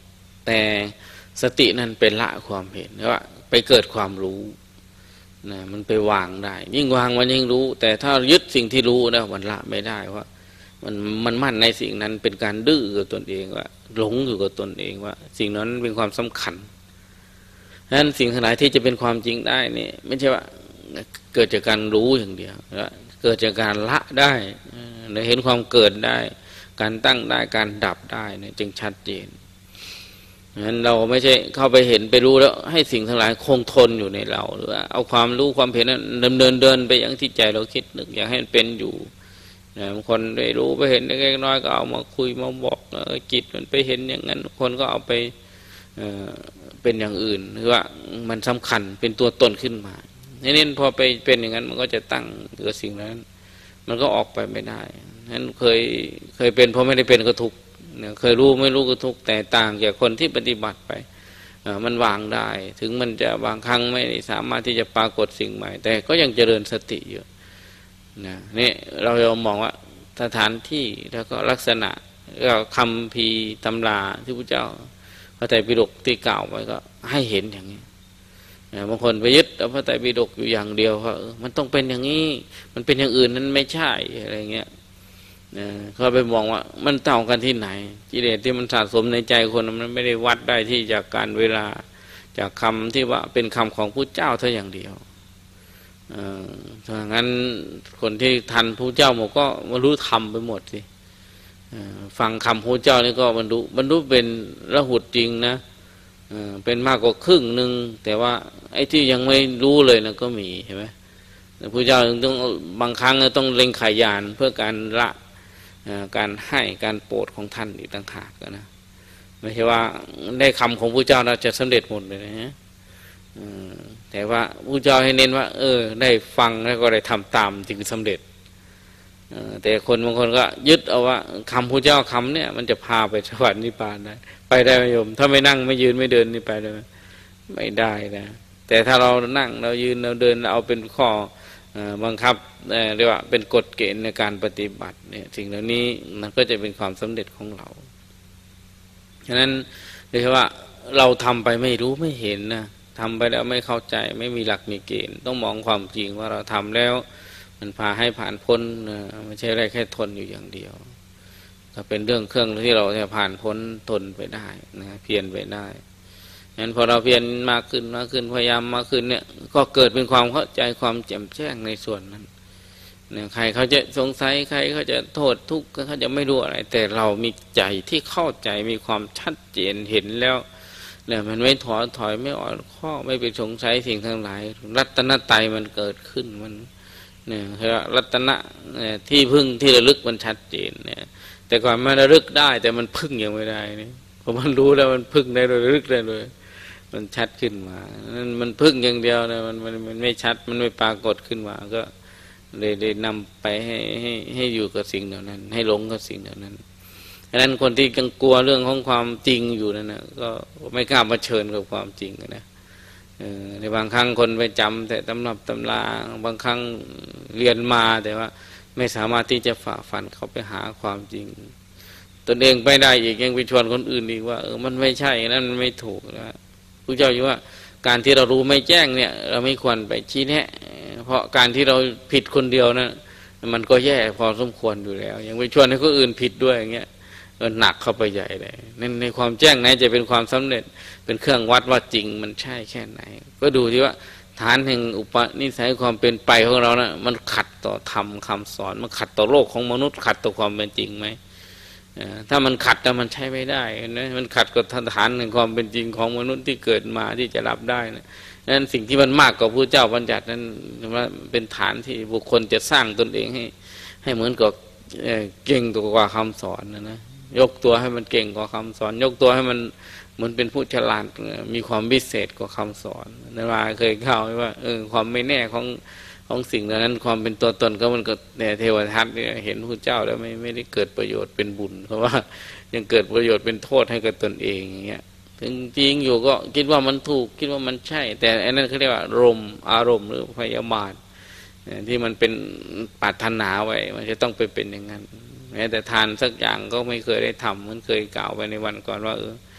แต่สตินั้นเป็นละความเห็นว่าไปเกิดความรู้นะมันไปวางได้ยิ่งวางมันยิ่งรู้แต่ถ้ายึดสิ่งที่รู้นะมันละไม่ได้ว่ามันมันมั่นในสิ่งนั้นเป็นการดื้อกับตนเองว่าหลงอยู่กับตนเองว่าสิ่งนั้นเป็นความสำคัญฉะนั้นสิ่งทั้งหลายที่จะเป็นความจริงได้นี่ไม่ใช่ว่าเกิดจากการรู้อย่างเดียวแล้วเกิดจากการละได้เห็นความเกิดได้การตั้งได้การดับได้เนี่ยจึงชัดเจนฉะนั้นเราไม่ใช่เข้าไปเห็นไปรู้แล้วให้สิ่งทั้งหลายคงทนอยู่ในเราหรือว่าเอาความรู้ความเห็นนั้นดำเนินเดินไปอย่างที่ใจเราคิดนึกอยากให้มันเป็นอยู่นะบางคนได้รู้ไปเห็นเล็กน้อยก็เอามาคุยมาบอกจิตมันไปเห็นอย่างนั้นคนก็เอาไปเอ่อเป็นอย่างอื่นหรือว่ามันสำคัญเป็นตัวตนขึ้นมานี่พอไปเป็นอย่างนั้นมันก็จะตั้งเกิดสิ่งนั้นมันก็ออกไปไม่ได้นั้นเคยเคยเป็นเพราะไม่ได้เป็นก็ทุกข์เคยรู้ไม่รู้ก็ทุกข์แต่ต่างจากคนที่ปฏิบัติไปมันวางได้ถึงมันจะบางครั้งไม่สามารถที่จะปรากฏสิ่งใหม่แต่ก็ยังเจริญสติอยู่นะนี่เราจะมองว่าสถานที่แล้วก็ลักษณะก็คำพีตำราที่พระเจ้าพระไตรปิฎกที่กล่าวไว้ก็ให้เห็นอย่างนี้บางคนไปยึดเอาพระไตรปิฎกอยู่อย่างเดียวว่ามันต้องเป็นอย่างนี้มันเป็นอย่างอื่นนั้นไม่ใช่อะไรเงี้ยเขาไปมองว่ามันต่างกันที่ไหนกิเลสที่มันสะสมในใจคนมันไม่ได้วัดได้ที่จากการเวลาจากคำที่ว่าเป็นคำของพระเจ้าเท่าอย่างเดียวถ้างั้นคนที่ทันพระเจ้าหมดก็บรรลุธรรมไปหมดสิฟังคำพระเจ้านี่ก็บรรลุบรรลุเป็นระหุดจริงนะเป็นมากกว่าครึ่งหนึ่งแต่ว่าไอ้ที่ยังไม่รู้เลยนะก็มีเห็นไหมพระเจ้าต้องบางครั้งต้องเล็งขายานเพื่อการละการให้การโปรดของท่านอีกต่างหากนะไม่ใช่ว่าได้คำของพระเจ้าเราจะสำเร็จหมดเลยนะแต่ว่าพระเจ้าให้เน้นว่าเออได้ฟังแล้วก็ได้ทำตามจึงสำเร็จแต่คนบางคนก็ยึดเอาว่าคำพระเจ้าคำเนี่ยมันจะพาไปสวรรค์นิพพานได้ไปได้ไหมโยมถ้าไม่นั่งไม่ยืนไม่เดินนี่ไปได้ไหมไม่ได้นะแต่ถ้าเรานั่งเรายืนเราเดินเราเอาเป็นข้อบังคับเรียกว่าเป็นกฎเกณฑ์ในการปฏิบัติเนี่ยสิ่งเหล่านี้มันก็จะเป็นความสำเร็จของเราฉะนั้นเรียกว่าเราทำไปไม่รู้ไม่เห็นนะทำไปแล้วไม่เข้าใจไม่มีหลักมีเกณฑ์ต้องมองความจริงว่าเราทำแล้วมันพาให้ผ่านพ้นนะไม่ใช่ได้แค่ทนอยู่อย่างเดียวถ้าเป็นเรื่องเครื่องที่เราจะผ่านพ้นทนไปได้นะเพียรไปได้งั้นพอเราเพียรมากขึ้นมากขึ้นพยายามมากขึ้นเนี่ยก็เกิดเป็นความเข้าใจความแจ่มแจ้งในส่วนนั้นเนี่ยใครเขาจะสงสัยใครเขาจะโทษทุกข์เขาจะไม่รู้อะไรแต่เรามีใจที่เข้าใจมีความชัดเจนเห็นแล้วเนี่ยมันไม่ถอยถอยไม่อ่อนข้อไม่ไปสงสัยสิ่งทั้งหลายรัตนตรัยมันเกิดขึ้นมันเนี่ยคือรัตนะที่พึ่งที่ระลึกมันชัดเจนเนี่ยแต่ก่อนมันระลึกได้แต่มันพึ่งยังไม่ได้เนี่ยพอมันรู้แล้วมันพึ่งได้โดยระลึกได้เลยมันชัดขึ้นมานั่นมันพึ่งอย่างเดียวนะมันมันมันไม่ชัดมันไม่ปรากฏขึ้นมาก็เลยได้นำไปให้ให้ให้อยู่กับสิ่งเหล่านั้นให้หลงกับสิ่งเหล่านั้นดังนั้นคนที่กังกลัวเรื่องของความจริงอยู่นั่นนะก็ไม่กล้ามาเชิญกับความจริงนะในบางครั้งคนไปจำแต่ตำรับตำราบางครั้งเรียนมาแต่ว่าไม่สามารถที่จะฝ่าฟันเข้าไปหาความจริงตนเองไปได้อีกยังไปชวนคนอื่นอีกว่าเออมันไม่ใช่นั่นมันไม่ถูกนะพระเจ้าอยู่ว่าการที่เรารู้ไม่แจ้งเนี่ยเราไม่ควรไปชี้แนะเพราะการที่เราผิดคนเดียวนะมันก็แย่พอสมควรอยู่แล้วยังไปชวนให้คนอื่นผิดด้วยอย่างเงี้ยก็หนักเข้าไปใหญ่เลยนั่นในความแจ้งไหนจะเป็นความสำเร็จเป็นเครื่องวัดว่าจริงมันใช่แค่ไหนก็ดูที่ว่าฐานแห่งอุปนิสัยความเป็นไปของเรานะมันขัดต่อธรรมคำสอนมันขัดต่อโลกของมนุษย์ขัดต่อความเป็นจริงไหมถ้ามันขัดแต่มันใช้ไม่ได้นะมันขัดกับฐานแห่งความเป็นจริงของมนุษย์ที่เกิดมาที่จะรับได้นะนั้นสิ่งที่มันมากกว่าพระเจ้าบัญญัตินั้นว่าเป็นฐานที่บุคคลจะสร้างตนเองให้ให้เหมือนกับเก่งตัวกว่าคำสอนนะนะยกตัวให้มันเก่งกว่าคำสอนยกตัวให้มันเหมือนเป็นผู้ฉลาดมีความพิเศษกว่าคำสอนนั่นว่าเคยเข้าว่าเออความไม่แน่ของของสิ่งนั้นความเป็นตัวตนก็มันก็เนี่ยเทวทัตเนี่ยเห็นพระเจ้าแล้วไม่ไม่ได้เกิดประโยชน์เป็นบุญเพราะว่ายังเกิดประโยชน์เป็นโทษให้กับตนเองอย่างเงี้ยถึงจริงอยู่ก็คิดว่ามันถูกคิดว่ามันใช่แต่อันนั้นเขาเรียกว่าอารมณ์อารมณ์หรือพยาบาทที่มันเป็นปรารถนาไว้มันจะต้องไปเป็นอย่างนั้นแม้แต่ทานสักอย่างก็ไม่เคยได้ทำมันเคยกล่าวไปในวันก่อนว่าเออ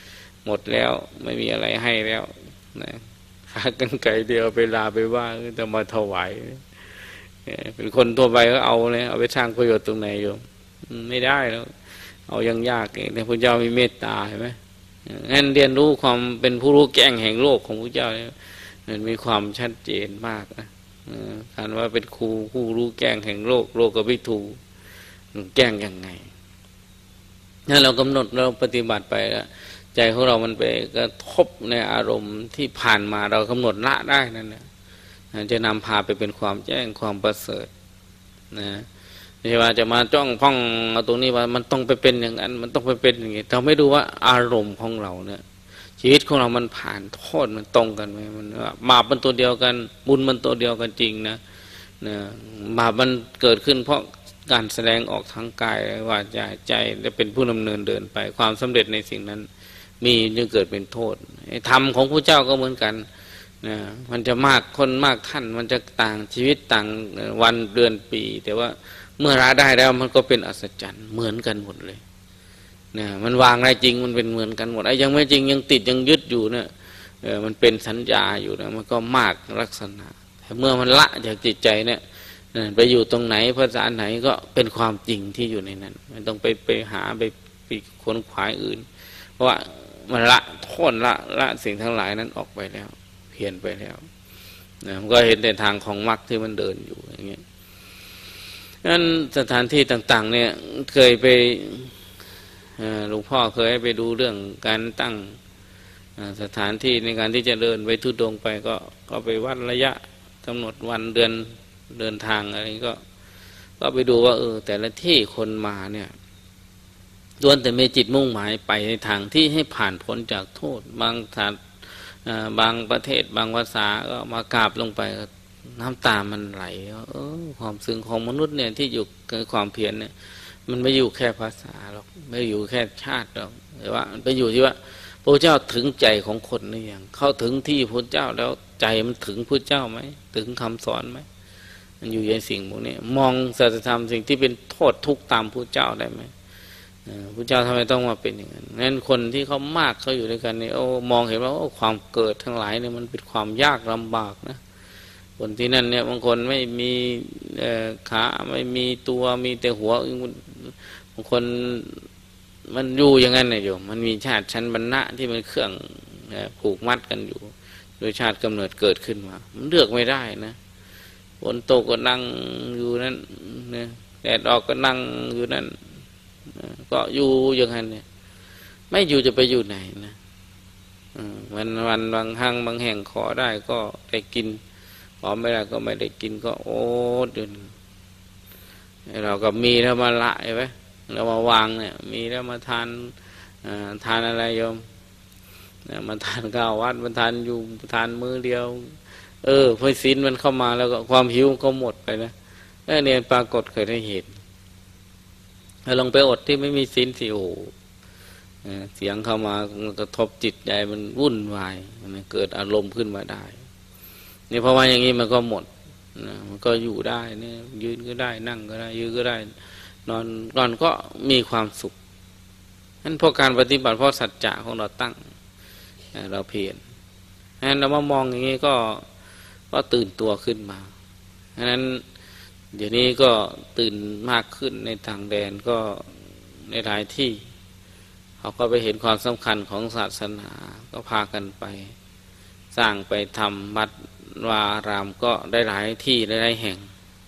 หมดแล้วไม่มีอะไรให้แล้วนะหากันไกลเดียวไปลาไปว่าจะมาถวายเป็นคนทั่วไปก็เอาเลยเอาไปสร้างประโยชน์ตรงไหนโยมไม่ได้แล้วเอายังยากแต่พระเจ้ามีเมตตาเห็นไหมงั้นเรียนรู้ความเป็นผู้รู้แจ้งแห่งโลกของพระเจ้าเนี่ยมันมีความชัดเจนมากนะการว่าเป็นครูผู้รู้แจ้งแห่งโลกโลกกับวิถูแจ้งยังไงนั่นเรากำหนดเราปฏิบัติไปแล้วใจของเรามันไปกระทบในอารมณ์ที่ผ่านมาเรากำหนดละได้นั่นแหละจะนำพาไปเป็นความแจ้งความประเสริฐนะไม่ใช่ว่าจะมาจ้องพ้องเอาตรงนี้ว่ามันต้องไปเป็นอย่างนั้นมันต้องไปเป็นอย่างนี้เราไม่ดูว่าอารมณ์ของเราเนี่ยชีวิตของเรามันผ่านโทษมันตรงกันไหมมันว่าบาปมันตัวเดียวกันบุญมันตัวเดียวกันจริงนะนะบาปมันเกิดขึ้นเพราะการแสดงออกทางกายวาจาใจและเป็นผู้ดำเนินเดินไปความสำเร็จในสิ่งนั้นมีจึงเกิดเป็นโทษธรรมของพระเจ้าก็เหมือนกันนะมันจะมากคนมากท่านมันจะต่างชีวิตต่างวันเดือนปีแต่ว่าเมื่อละได้แล้วมันก็เป็นอัศจรรย์เหมือนกันหมดเลยนะมันวางได้จริงมันเป็นเหมือนกันหมดไอ้ยังไม่จริงยังติดยังยึดอยู่เนี่ยเออมันเป็นสัญญาอยู่นะมันก็มากลักษณะแต่เมื่อมันละจากจิตใจเนี่ยไปอยู่ตรงไหนภาษาไหนก็เป็นความจริงที่อยู่ในนั้นไม่ต้องไปไปหาไปไปค้นขวายอื่นเพราะว่ามันละโทษละละสิ่งทั้งหลายนั้นออกไปแล้วเพียรไปแล้วนะมันก็เห็นในทางของมรรคที่มันเดินอยู่อย่างเงี้ยนั้นสถานที่ต่างๆเนี่ยเคยไปหลวงพ่อเคยไปดูเรื่องการตั้งสถานที่ในการที่จะเดินไปทุดงไปก็ก็ไปวัดระยะกำหนดวันเดือนเดินทางอะไรก็ก็ไปดูว่าเออแต่ละที่คนมาเนี่ยล้วนแต่มีจิตมุ่งหมายไปในทางที่ให้ผ่านพ้นจากโทษบางทางบางประเทศบางภาษาก็มากราบลงไปน้ำตามันไหลเออความซึ้งของมนุษย์เนี่ยที่อยู่กับความเพียรเนี่ยมันไม่อยู่แค่ภาษาหรอกไม่อยู่แค่ชาติหรอกแต่ว่ามันไปอยู่ที่ว่าพระเจ้าถึงใจของคนหรือยังเข้าถึงที่พระเจ้าแล้วใจมันถึงพระเจ้าไหมถึงคำสอนไหมมันอยู่ในสิ่งพวกนี้มองสัจธรรมสิ่งที่เป็นโทษทุกข์ตามพระเจ้าได้ไหมพระเจ้าทำไมต้องมาเป็นอย่างนั้นงั้นคนที่เขามากเขาอยู่ด้วยกันเนี่ยโอ้มองเห็นว่าโอ้ความเกิดทั้งหลายเนี่ยมันเป็นความยากลำบากนะคนที่นั่นเนี่ยบางคนไม่มีขาไม่มีตัวมีแต่หัวบางคนมันอยู่อย่างนั้นนะโยมมันมีชาติชั้นบรรณะที่มันเครื่องผูกมัดกันอยู่โดยชาติกำเนิดเกิดขึ้นมามันเลือกไม่ได้นะฝนตกก็นั่งอยู่นั่นเนี่ยแดดออกก็นั่งอยู่นั่นก็อยู่อย่างนั้นเนี่ยไม่อยู่จะไปอยู่ไหนนะวันวันบางห้างบางแห่งขอได้ก็ได้กินขอไม่ได้ก็ไม่ได้กินก็โอ้เดินเราก็มีแล้วมาละใช่ไหมเรามาวางเนี่ยมีแล้วมาทานทานอะไรโยมมาทานข้าววัดมาทานอยู่ทานมื้อเดียวเออพอศีลมันเข้ามาแล้วก็ความหิวก็หมดไปนะแล้วเนี่ยปรากฏเคยได้เห็นถ้าลงไปอดที่ไม่มีศีลสิโอเสียงเข้ามากระทบจิตใจมันวุ่นวายมันเกิดอารมณ์ขึ้นมาได้นี่เพราะว่าอย่างนี้มันก็หมดมันก็อยู่ได้เนี่ยยืนก็ได้นั่งก็ได้ยืนก็ได้นอนนอนก็มีความสุขนั่นเพราะการปฏิบัติเพราะสัจจะของเราตั้งเราเพียรงั้นเรามามองอย่างนี้ก็ก็ตื่นตัวขึ้นมาฉะนั้นเดี๋ยวนี้ก็ตื่นมากขึ้นในต่างแดนก็ในหลายที่เขาก็ไปเห็นความสำคัญของศาสนาก็พากันไปสร้างไปทำวัดวารามก็ได้หลายที่ได้หลายแห่ง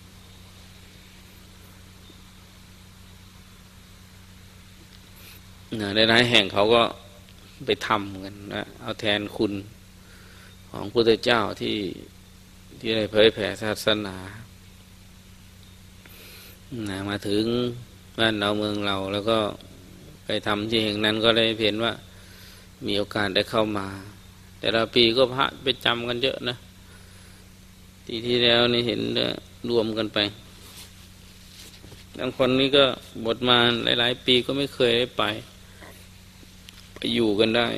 เนี่ยได้หลายแห่งเขาก็ไปทำกันนะเอาแทนคุณของพระพุทธเจ้าที่ที่ได้เผยแผ่ศาสนานะมาถึงบ้านเราเมืองเราแล้วก็ไปทำที่แห่งนั้นก็ได้เห็นว่ามีโอกาสได้เข้ามาแต่ละปีก็พระไปจำกันเยอะนะที่ที่แล้วนี่เห็นรวมกันไปบางคนนี่ก็บวชมาหลายๆปีก็ไม่เคยได้ไปไปอยู่กันได้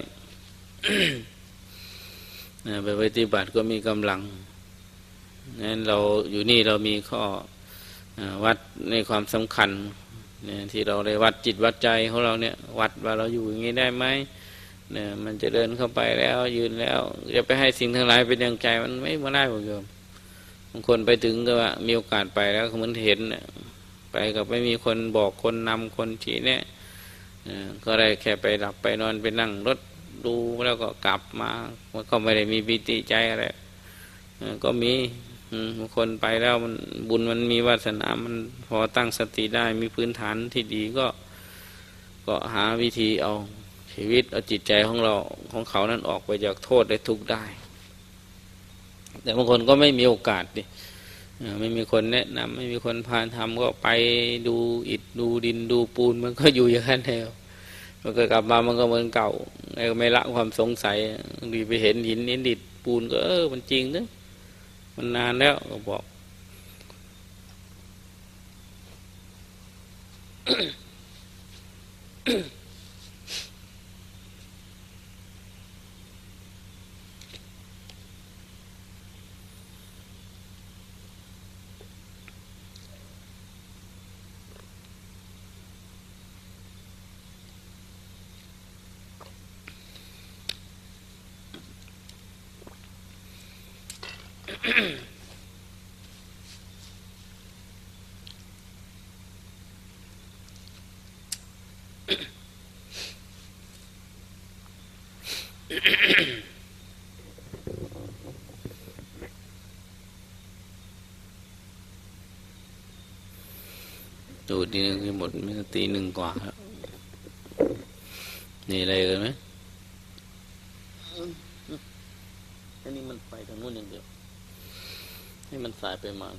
ไปปฏิบัติก็มีกำลังงั้นเราอยู่นี่เรามีข้อวัดในความสำคัญเนี่ยที่เราได้วัดจิตวัดใจของเราเนี่ยวัดว่าเราอยู่อย่างนี้ได้ไหมเนี่ยมันจะเดินเข้าไปแล้วยืนแล้วจะไปให้สิ่งทั้งหลายเป็นอย่างใจมันไม่มาได้หมดโยมบางคนไปถึงก็ว่ามีโอกาสไปแล้วเหมือนเห็นไปก็ไม่มีคนบอกคนนำคนชี้เนี่ยก็ได้แค่ไปหลับไปนอนไปนั่งรถดูแล้วก็กลับมามันก็ไม่ได้มีปิติใจอะไรก็มีบางคนไปแล้วมันบุญมันมีวาสนามันพอตั้งสติได้มีพื้นฐานที่ดีก็ก็หาวิธีเอาชีวิตเอาจิตใจของเราของเขานั้นออกไปจากโทษได้ทุกข์ได้แต่บางคนก็ไม่มีโอกาสดิไม่มีคนแนะนำไม่มีคนพาทำก็ไปดูอิฐดูดินดูปูนมันก็อยู่อย่างนั้นแล้วมันก็กลับมามันก็เหมือนเก่าไม่ละความสงสัยดีไปเห็นหินเห็นดินปูนก็เออมันจริงนะมันนานแล้วก็บอก ดูดีนึงหมดไม่ตีหนึ่งกว่าแล้วนี่อะไรกันไหมอันนี้มันไปทางนู้นอย่างเดียวให้มันสายไปมา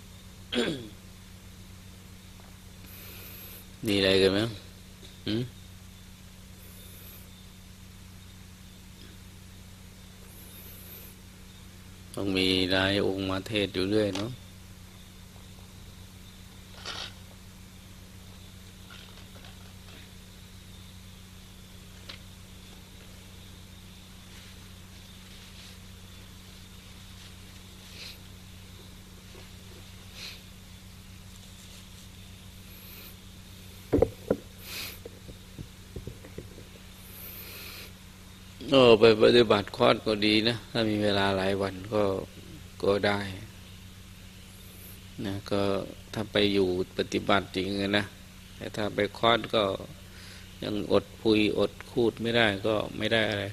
นี่อะไรกันไหมหืมต้องมีรายองค์มาเทศอยู่เรื่อยเนาะโอ้ไปปฏิบัติคอร์สก็ดีนะถ้ามีเวลาหลายวันก็ก็ได้นะก็ถ้าไปอยู่ปฏิบัติจริงนะแต่ถ้าไปคอร์สก็ยังอดคุยอดคูดไม่ได้ก็ไม่ได้อะไร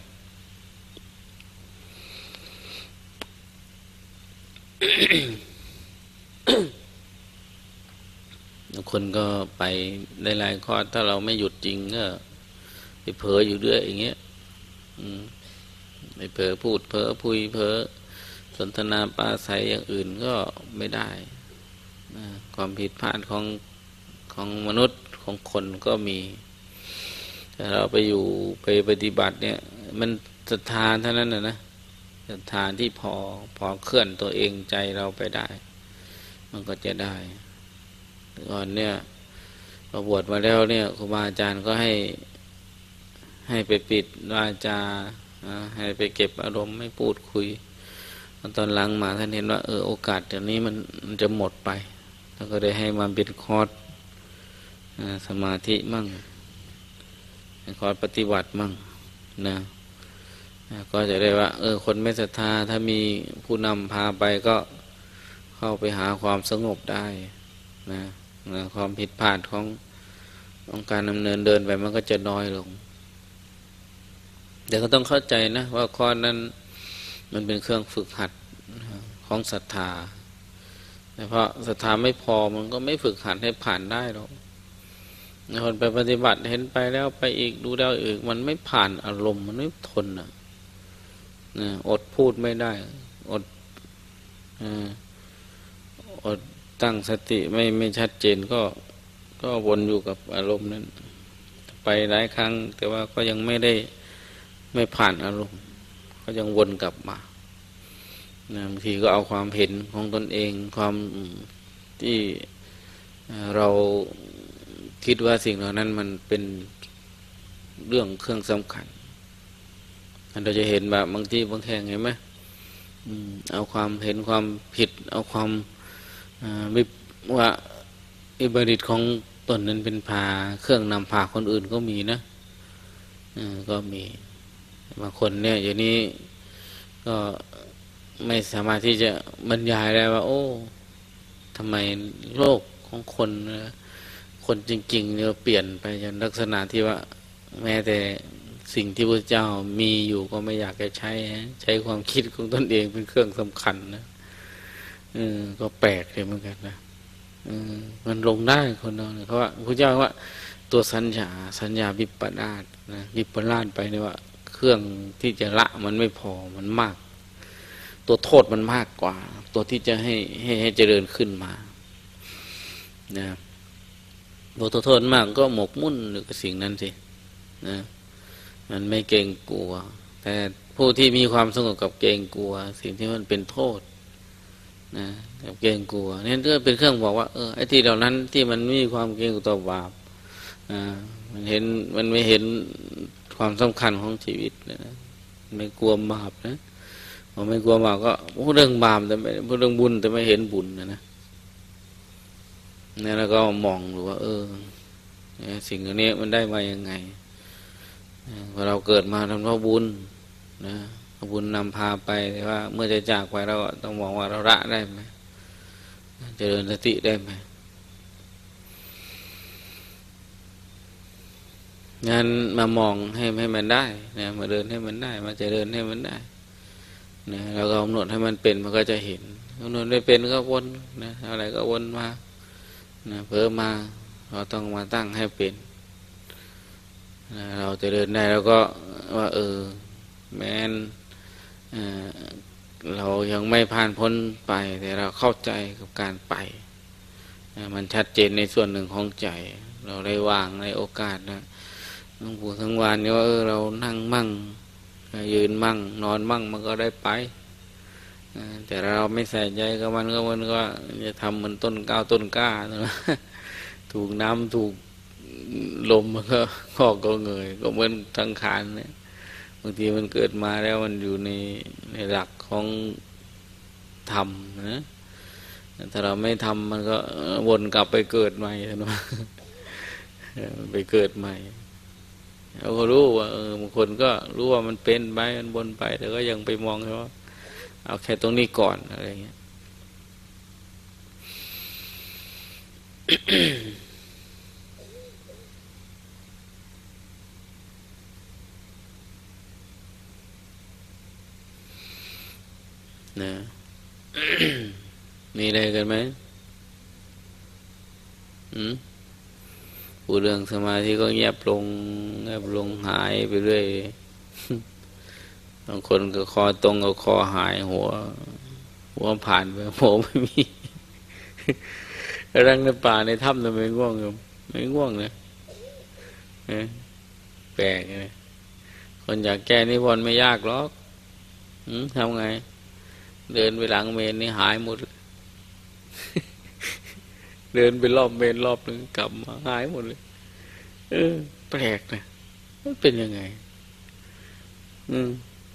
คนก็ไปได้หลายคอร์สถ้าเราไม่หยุดจริงก็ไปเผลออยู่เรื่อยอย่างเงี้ยไปเผลอพูดเผลอพุยเผลอสนทนาปราศัยอย่างอื่นก็ไม่ได้นะความผิดพลาดของของมนุษย์ของคนก็มีแต่เราไปอยู่ไปปฏิบัติเนี่ยมันศรัทธาเท่านั้นนะนะศรัทธาที่พอพอเคลื่อนตัวเองใจเราไปได้มันก็จะได้ก่อนเนี่ยพอบวชมาแล้วเนี่ยครูบาอาจารย์ก็ให้ให้ไปปิดวาจาให้ไปเก็บอารมณ์ไม่พูดคุยตอนหลังมาท่านเห็นว่าเออโอกาสเดี๋ยวนี้มันมันจะหมดไปแล้วก็ได้ให้มาเป็นคอร์สสมาธิมั่งคอร์สปฏิบัติมั่งนะก็จะได้ว่าเออคนไม่ศรัทธาถ้ามีผู้นำพาไปก็เข้าไปหาความสงบได้นะนะความผิดพลาดของของการดำเนินเดินไปมันก็จะน้อยลงแต่ก็ต้องเข้าใจนะว่าคอร์สนั้นมันเป็นเครื่องฝึกหัดของศรัทธาแต่เพราะศรัทธาไม่พอมันก็ไม่ฝึกหัดให้ผ่านได้หรอกคนไปปฏิบัติเห็นไปแล้วไปอีกดูแล้วอีกมันไม่ผ่านอารมณ์มันไม่ทนอ่ะนะอดพูดไม่ได้อดอดตั้งสติไม่ไม่ชัดเจนก็ก็วนอยู่กับอารมณ์นั้นไปหลายครั้งแต่ว่าก็ยังไม่ได้ไม่ผ่านอารมณ์ก็ยังวนกลับมานะบางทีก็เอาความเห็นของตนเองความที่เราคิดว่าสิ่งเหล่านั้นมันเป็นเรื่องเครื่องสำคัญเราจะเห็นแบบบางที่บางแห่งเห็นไหมเอาความเห็นความผิดเอาความวิว่าอิบริตของตนนั้นเป็นพาเครื่องนำพาคนอื่นก็มีนะก็มีบางคนเนี่ยอยู่นี้ก็ไม่สามารถที่จะบรรยายได้ว่า โอ้ทำไมโลกของคนคนจริงๆเนี่ยเปลี่ยนไปจนลักษณะที่ว่าแม้แต่สิ่งที่พระเจ้ามีอยู่ก็ไม่อยากจะใช้ใช้ความคิดของตนเองเป็นเครื่องสำคัญนะเออก็แปลกเลยเหมือนกันนะเออมันลงได้คนเราเนี่ยเพราะว่าพระเจ้าว่าตัวสัญญาสัญญาวิปลาสนะวิปลาสไปเนี่ยว่าเครื่องที่จะละมันไม่พอมันมากตัวโทษมันมากกว่าตัวที่จะให้ให้ให้เจริญขึ้นมานะตัวโทษมากก็หมกมุ่นอยู่กับสิ่งนั้นสินะมันไม่เกรงกลัวแต่ผู้ที่มีความสงบกับเกรงกลัวสิ่งที่มันเป็นโทษนะกับเกรงกลัวนี่ก็เป็นเครื่องบอกว่าเออไอ้ที่เหล่านั้นที่มันไม่มีความเกรงกลัวต่อบาปอ่ามันเห็นมันไม่เห็นความสำคัญของชีวิตนะไม่กลัวบาปนะพอไม่กลัวบาปก็พูดเรื่องบาปแต่ไม่พูดเรื่องบุญแต่ไม่เห็นบุญนะนะนี่แล้วก็มองดูว่าเออสิ่งเหล่านี้มันได้มายังไงพอเราเกิดมาทำเพราะบุญนะบุญนำพาไปแต่ว่าเมื่อจะจากไปเราต้องมองว่าเราละได้ไหมเจริญสติได้ไหมงั้นมามองให้ให้มันได้นะมาเดินให้มันได้มาเจริญให้มันได้นะเราก็กำหนดให้มันเป็นมันก็จะเห็นกำหนดไม่เป็นก็วนนะอะไรก็วนมานะเพิ่มมาเราต้องมาตั้งให้เป็นนะเราจะเดินได้แล้วก็ว่าเออแม้นเอ่อเรายังไม่ผ่านพ้นไปแต่เราเข้าใจกับการไปนะมันชัดเจนในส่วนหนึ่งของใจเราได้วางในโอกาสนะหลวงปู่ทั้งวันนี้ว่าเออเรานั่งมั่งยืนมั่งนอนมั่งมันก็ได้ไปแต่เราไม่ใส่ใจกับมันก็มันก็จะทำเหมือนต้นก้าวต้นกล้านะถูกน้ำถูกลมมันก็งอกก็เงยก็เหมือนสังขารเนี่ยบางทีมันเกิดมาแล้วมันอยู่ในในหลักของธรรมนะถ้าเราไม่ทำมันก็วนกลับไปเกิดใหม่นะไปเกิดใหม่เราก็รู้ว่าเออบางคนก็รู้ว่ามันเป็นไปมันวนไปแต่ก็ยังไปมองว่าเอาแค่ตรงนี้ก่อนอะไรเงี้ย นะ มีอะไรกันไหมอืมพูดเรื่องสมาธิก็เงียบลงเงียบลงหายไปเรื่อย บางคนก็คอตรงก็คอหายหัวหัวผ่านไปหัวไม่มีรังในป่าในถ้ำทำไมง่วงอยู่ไม่ง่วงนะแปลกเลยคนอยากแก้นิวรณ์ไม่ยากหรอกทำไงเดินไปหลังเมนนี่หายหมด เดินไปรอบเมนรอบนึงกลับมาหายหมดเลยเออแปลกนะมันเป็นยังไงอืม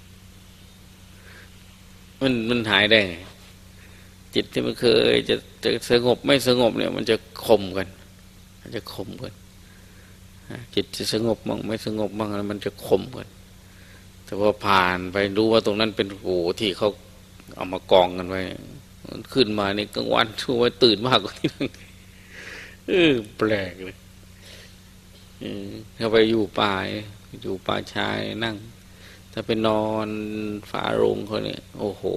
มันมันหายได้ไงจิตที่มันเคยจะจะสงบไม่สงบเนี่ยมันจะข่มกันมันจะข่มกันจิตจะสงบบ้างไม่สงบบ้างมันจะข่มกันแต่พอผ่านไปรู้ว่าตรงนั้นเป็นโหที่เขาเอามากองกันไว้ขึ้นมาในกลางวันช่วยตื่นมากกว่าที่นั่งเออแปลกเลยเขาไปอยู่ป่าอยู่ป่าชายนั่งถ้าไปนอนฝาโรงเขาเนี่ยโอ้โห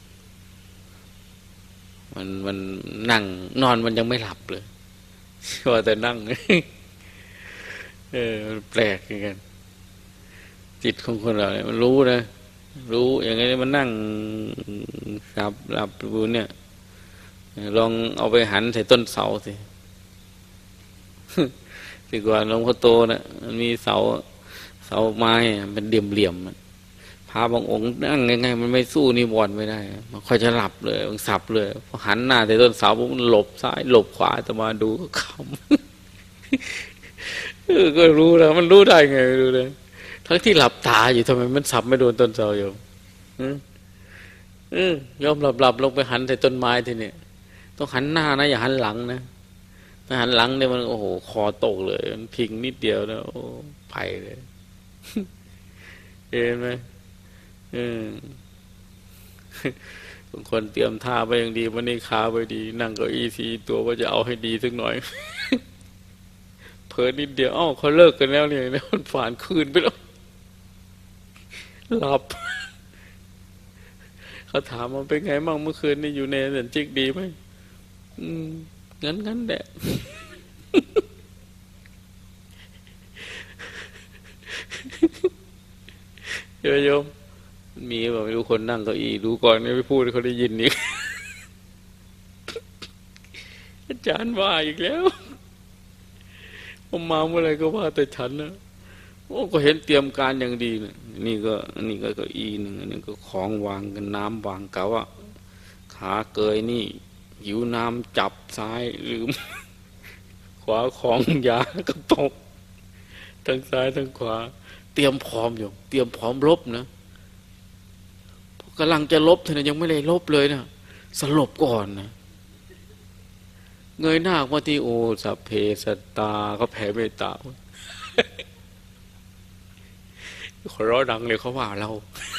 มันมันนั่งนอนมันยังไม่หลับเลยว่าแต่นั่งเออมันแปลกเหมือนกันจิตของคนเราเนี่ยมันรู้นะรู้อย่างไงมันนั่งหลับหลับดูเนี่ยลองเอาไปหันใส่ต้นเสาสิดีกว่าหลวงพ่อโตนะมันมีเสาเสาไม้เป็นเหลี่ยมเหลี่ยมพาบางองค์นั่งยังไงมันไม่สู้นิวรณ์ไม่ได้มันค่อยจะหลับเลยมันสับเลยพอหันหน้าใส่ต้นเสาปุ๊บมันหลบซ้ายหลบขวาแต่มาดูก็ขำเออก็รู้แล้วมันรู้ได้ไงไม่รู้เลยทั้งที่หลับตาอยู่ทำไมมันสับไม่โดนต้นเสาอยู่อือยอมหลับหลับลงไปหันใส่ต้นไม้ทีนี้ต้องหันหน้านะอย่าหันหลังนะถ้าหันหลังเนี่ยมันโอ้โหคอตกเลยมันพิงนิดเดียวแล้วโอ้ไปเลยเห็นไหมเออบางคนเตรียมท่าไปอย่างดีวันนี้ขาไปดีนั่งเก้าอี้สีตัวว่าจะเอาให้ดีสักหน่อยเพิ่นิดเดียวอ้าวเขาเลิกกันแล้วเนี่ยมันผ่านคืนไปแล้วหลับเขาถามมันเป็นไงบ้างเมื่อคืนนี่อยู่ในสันจิกดีไหมอืมงั้นงั้นแหละเยอะโยมมีแบบไม่รู้คนนั่งเก้าอี้ดูก่อนไม่พูดเขาได้ยินนี่อาจารย์ว่าอีกแล้วผมมาเมื่อไรก็ว่าแต่ฉันนะโอ้ก็เห็นเตรียมการอย่างดีนะนี่ก็อันนี้ก็เก้าอี้หนึ่งอันนี้ก็ของวางกันน้ำวางเก่าอะขาเกยนี่หิวน้ำจับซ้ายลืมขวาของยาก็ตกทั้งซ้ายทั้งขวาเตรียมพร้อมอยู่เตรียมพร้อมรบนะกำลังจะลบท่านยังไม่ได้ลบเลยนะสลบก่อนนะเงยหน้ามาที่โอสัพเพสัตตาเขาแผ่เมตตาขอร้องดังเลยเขาว่าเรา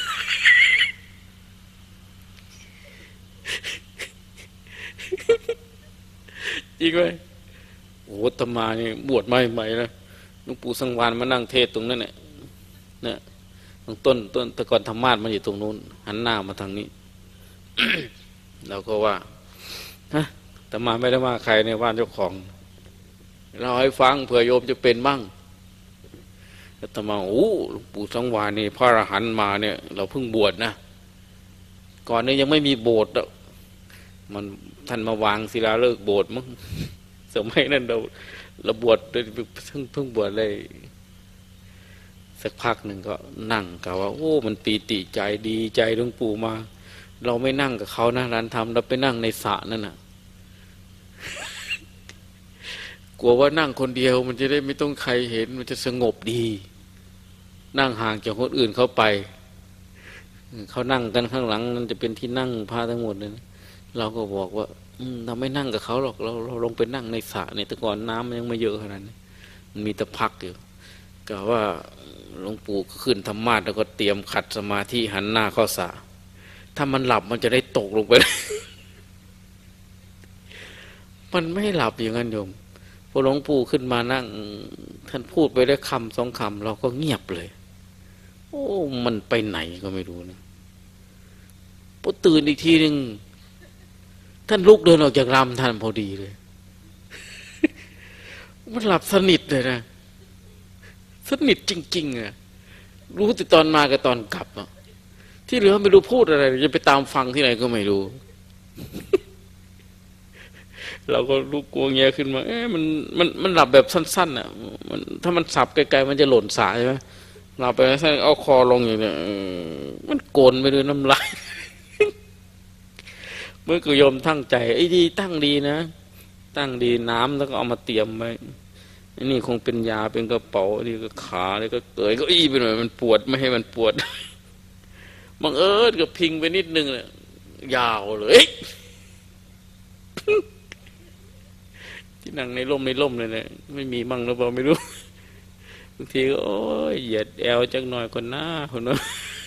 จริงไหมโอ้ตมานี่บวชใหม่ๆนะหลวงปู่สังวานมานั่งเทศตรงนั้นเนี่ยเนี่ยตรงต้นต้นตะกอนธรรมาสมันอยู่ตรงนู้นหันหน้ามาทางนี้ เราก็ว่าฮะตมาไม่ได้ว่าใครในบ้านเจ้าของเราให้ฟังเผื่อโยมจะเป็นมั่งอาตมาโอ้หลวงปู่สังวานนี่พระอรหันต์มาเนี่ยเราเพิ่งบวชนะก่อนนี้ยังไม่มีโบสถ์มันท่านมาวางศิลาฤกษ์โบสถ์มั้งสมัยนั้นเราเราบวชเพิ่งเพิ่งบวชเลยสักพักหนึ่งก็นั่งกับว่าโอ้มันปีติใจดีใจหลวงปู่มาเราไม่นั่งกับเขานะร้านทำเราไปนั่งในสระนั่นน่ะกลัวว่านั่งคนเดียวมันจะได้ไม่ต้องใครเห็นมันจะสงบดีนั่งห่างจากคนอื่นเขาไปเขานั่งกันข้างหลังนั่นจะเป็นที่นั่งพาทั้งหมดเลยนะเราก็บอกว่าเราไม่นั่งกับเขาหรอกเราเราลงไปนั่งในสระเนี่ยแต่ก่อนน้ำมันยังไม่เยอะขนาดนี้มันมีแต่พักอยู่ก็ว่าหลวงปู่ก็ขึ้นธรรมาสแล้วก็เตรียมขัดสมาธิหันหน้าเข้าสระถ้ามันหลับมันจะได้ตกลงไป มันไม่หลับอย่างนั้นโยมพอหลวงปู่ขึ้นมานั่งท่านพูดไปได้คำสองคำเราก็เงียบเลยโอ้มันไปไหนก็ไม่รู้นะพอตื่นอีกทีหนึ่งท่านลุกเดินออกจากลำท่านพอดีเลย มันหลับสนิทเลยนะสนิทจริงๆอะรู้แต่ตอนมากับตอนกลับอะที่เหลือไม่รู้พูดอะไรจะไปตามฟังที่ไหนก็ไม่รู้ เราก็ลุกกลัวเงี้ยขึ้นมาเอ๊ะมันมันมันหลับแบบสั้นๆอ่ะมันถ้ามันสับไกลๆมันจะหล่นสายใช่ไหมหลับไปสั้นเอาคอลงอย่างเนี้ยมันโกนไปด้วยน้ำลาย เมื่อกุยมตั้งใจไอ้ดีตั้งดีนะตั้งดีน้ำแล้วก็เอามาเตรียมไว้อันนี้คงเป็นยาเป็นกระเป๋านี่ก็ขาแล้วก็เกยก็อี้ไปหน่อยมันปวดไม่ให้มันปวดบังเอิญก็พิงไปนิดนึงเนี่ยยาวเลยที่นั่งในร่มในร่มเลยเนี่ยไม่มีมั่งหรือเปล่าไม่รู้บางทีก็โอ้ยเหยียดแอวจักหน่อยคนหน้าคนนั้น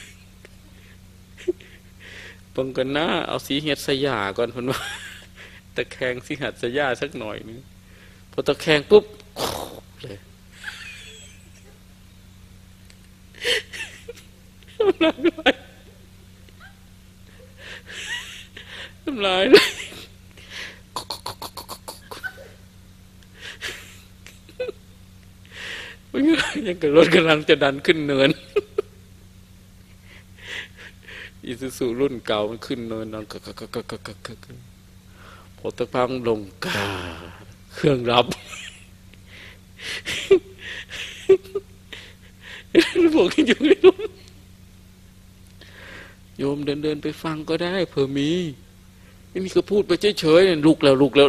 ปังกันหน้าเอาสีเห็ดสยาก่อนคนว่าตะแคงสีหัดสยาสักหน่อยนึงพอตะแคงปุ๊บเลยน้ำลายน้ำลายเลยยังกับรถกำลังจะดันขึ้นเนินอีซูซูรุ่นเก่ามันขึ้นเนินนอนกะกะกะกะกะกะกะพอตะพังลงกาเครื่องรับบอกให้อยู่ในร่มโยมเดินเดินไปฟังก็ได้เผื่อมีไม่มีก็พูดไปเฉยๆลุกแล้วลุกแล้ว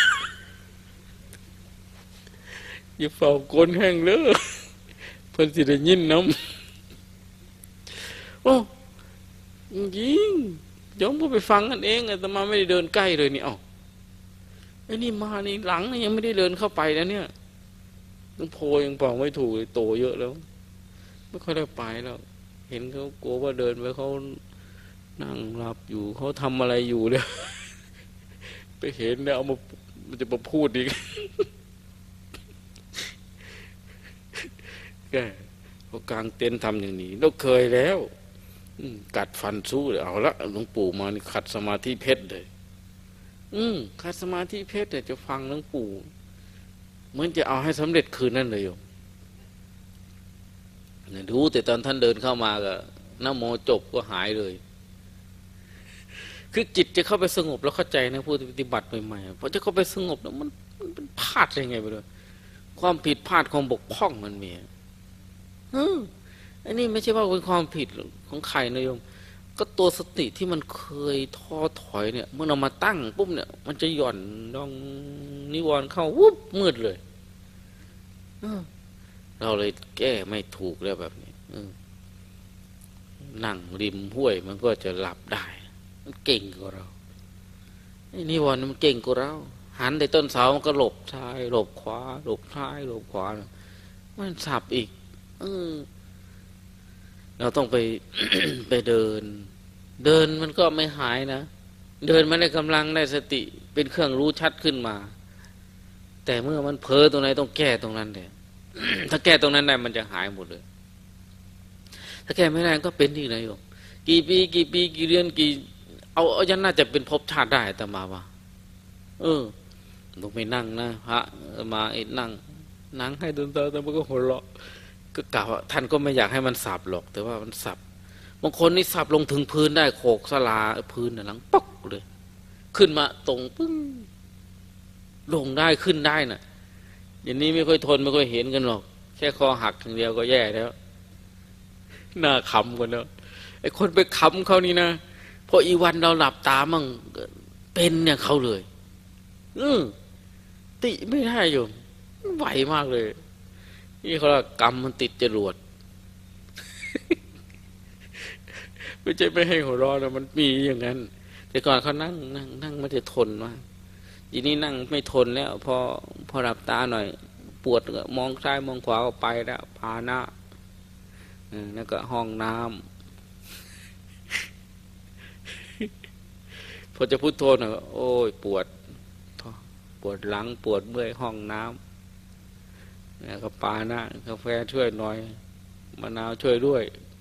อย่าเฝ้าก้นแห้งเลยเพิ่นสิได้ยินน้ำโอ้ยิงโยมก็ไปฟังกันเองอาตมาไม่ได้เดินใกล้เลยนี่เอ้าไอ้นี่มานี่หลังยังไม่ได้เดินเข้าไปแล้วเนี่ยต้องโพยังเป่าไม่ถูกโตเยอะแล้วไม่ค่อยได้ไปแล้วเห็นเขากลัวว่าเดินไปเขานั่งหลับอยู่เขาทำอะไรอยู่เนี่ยไปเห็นเนี่ยเอามามันจะมาพูดอีกแกเขากลางเต็นท์ทำอย่างนี้เราเคยแล้วกัดฟันสู้เลยเอาละหลวงปู่มานี่ขัดสมาธิเพชรเลยอืมขัดสมาธิเพชรเนี่ยจะฟังหลวงปู่เหมือนจะเอาให้สำเร็จคืนนั่นเลยโยมเนี่ยดูแต่ตอนท่านเดินเข้ามาก็นะโมจบก็หายเลยคือจิตจะเข้าไปสงบแล้วเข้าใจนะผู้ปฏิบัติใหม่ๆพอจะเข้าไปสงบแล้วมันมันพลาดยังไงไปเลยความผิดพลาดความบกพร่องมันมีเอออันนี้ไม่ใช่ว่าเป็นความผิดของใครนะโยมก็ตัวสติที่มันเคยท้อถอยเนี่ยเมื่อเรามาตั้งปุ๊บเนี่ยมันจะหย่อนดองนิวรณ์เข้าวุบมืดเลยเออเราเลยแก้ไม่ถูกแล้วแบบนี้นั่งริมห้วยมันก็จะหลับได้มันเก่งกว่าเราไอ้นิวรณ์มันเก่งกว่าเราหันในต้นเสามันก็หลบซ้ายหลบขวาหลบซ้ายหลบขวามันสับอีกเออเราต้องไป ไปเดินเดินมันก็ไม่หายนะเดินมันได้กำลังได้สติเป็นเครื่องรู้ชัดขึ้นมาแต่เมื่อมันเพ้อตรงไหนต้องแก้ตรงนั้นเลย ถ้าแก้ตรงนั้นได้มันจะหายหมดเลยถ้าแก้ไม่ได้ก็เป็นที่ไหนโยมกี่ปีกี่ปีกี่เดือนกี่เอาเอายันน่าจะเป็นภพชาติได้แต่มาว่าเออต้องไปนั่งนะพระมาไอ้นั่งนั่งให้ดนตาแต่มันก็หัวเราะก็กล่าวว่าท่านก็ไม่อยากให้มันสับหรอกแต่ว่ามันสับบางคนนี่สับลงถึงพื้นได้โขกสลาพื้นน่ะหลังป๊อกเลยขึ้นมาตรงปึ้งลงได้ขึ้นได้น่ะอย่างนี้ไม่ค่อยทนไม่ค่อยเห็นกันหรอกแค่คอหักอย่างเดียวก็แย่แล้วหน้าขำกันแล้วไอ้คนไปขำเขานี่นะพออีวันเราหลับตามั่งเป็นเนี่ยเขาเลยอือติไม่ได้โยมไหวมากเลยนี่เขาว่ากรรมมันติดจรวด ไม่ใช่ไม่ให้หัวเราะนะมันมีอย่างนั้นแต่ก่อนเขานั่งนั่งนั่งไม่ได้ทนมากทีนี้นั่งไม่ทนแล้วพอพอหลับตาหน่อยปวดก็มองซ้ายมองขวาก็ไปแล้วพาหน้าแล้วก็ห้องน้ำ พอจะพุทโธหน่อยโอ้ยปวดปวดหลังปวดเมื่อยห้องน้ำแล้วก็ปาหน้ากาแฟช่วยหน่อยมะนาวช่วยด้วย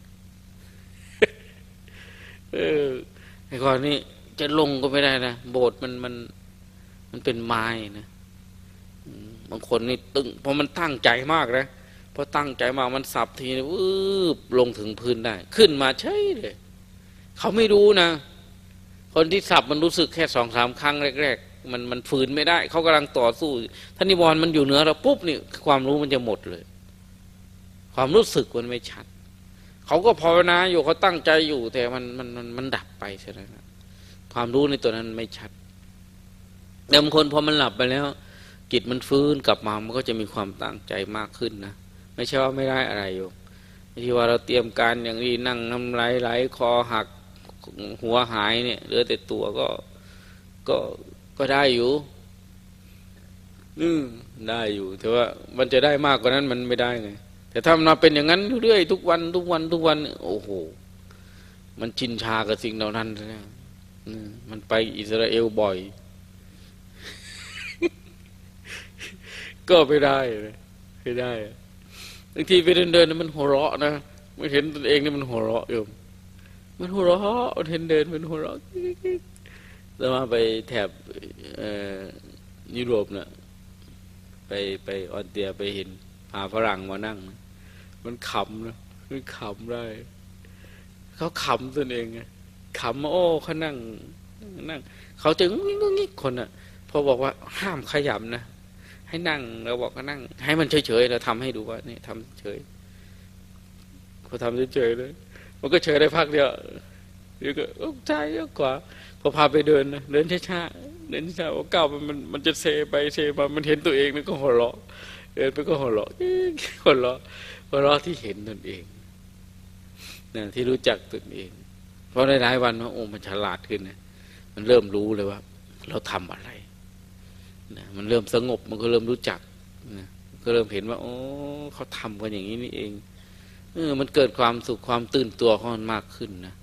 เออไอ้ก่อนนี้จะลงก็ไม่ได้นะโบสถ์มันมันมันเป็นไม้นะบางคนนี่ตึงเพราะมันตั้งใจมากนะพอตั้งใจมากมันสับทีวืบลงถึงพื้นได้ขึ้นมาเฉยเลยเขาไม่รู้นะคนที่สับมันรู้สึกแค่สองสามครั้งแรกๆมันมันฝืนไม่ได้เขากำลังต่อสู้ท่านิวรณ์มันอยู่เหนือเราปุ๊บนี่ความรู้มันจะหมดเลยความรู้สึกมันไม่ชัดเขาก็ภาวนาอยู่เขาตั้งใจอยู่แต่มันมันมันมันดับไปใช่ไหมนะความรู้ในตัวนั้นไม่ชัดแต่บางคนพอมันหลับไปแล้วจิตมันฟื้นกลับมามันก็จะมีความตั้งใจมากขึ้นนะไม่ใช่ว่าไม่ได้อะไรอยู่ที่ว่าเราเตรียมการอย่างนี้นั่งน้ำไหลไหลคอหักหัวหายเนี่ยเหลือแต่ตัวก็ก็ก็ได้อยู่อืมได้อยู่แต่ว่ามันจะได้มากกว่านั้นมันไม่ได้ไงแต่ถ้ามันมาเป็นอย่างนั้นเรื่อยทุกวันทุกวันทุกวันโอ้โหมันชินชากับสิ่งเหล่านั้นนะมันไปอิสราเอลบ่อยก็ไม่ได้ไม่ได้บางทีไปเดินเดินมันหัวเราะนะไม่เห็นตัวเองนี่มันหัวเราะอยู่มันหัวเราะมันเห็นเดินมันหัวเราะแล้วมาไปแถบยุโรปน่ะไปไปออสเตรียไปเห็นพาฝรั่งมานั่งมันขำนะมันขำได้เขาขำตัวเองไงขำโอ้เขานั่งนั่งเขาจึงงี้งี้คนอ่ะพอบอกว่าห้ามขยับนะให้นั่งเราบอกก็นั่งให้มันเฉยๆเราทำให้ดูว่านี่ทำเฉยเขาทำเฉยๆเลยมันก็เฉยได้พักเดียวเดี๋ยวก็ใช่เยอะกว่าพอพาไปเดินนะเดินช้าๆเดินช้าๆก้าวมันมันจะเซไปเซมามันเห็นตัวเองมันก็หัวเราะเดินไปก็หัวเราะหัวเราะหัวเราะที่เห็นตนเองนะที่รู้จักตนเองเพราะในหลายวันว่าโอ้มันฉลาดขึ้นนะมันเริ่มรู้เลยว่าเราทำอะไรนะมันเริ่มสงบมันก็เริ่มรู้จักนะก็เริ่มเห็นว่าโอ้เขาทำกันอย่างนี้นี่เองเออมันเกิดความสุขความตื่นตัวของมันมากขึ้นนะ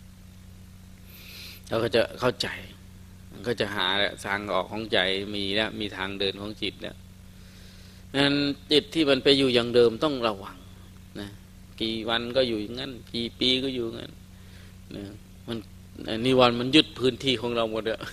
เราก็จะเข้าใจมันก็จะหาทางออกของใจมีแล้วมีทางเดินของจิตแล้วนั้นจิตที่มันไปอยู่อย่างเดิมต้องระวังนะกี่วันก็อยู่อย่างนั้นกี่ปีก็อยู่อย่างนั้นนะมันนิวรณ์มันยึดพื้นที่ของเราหมดแล้ว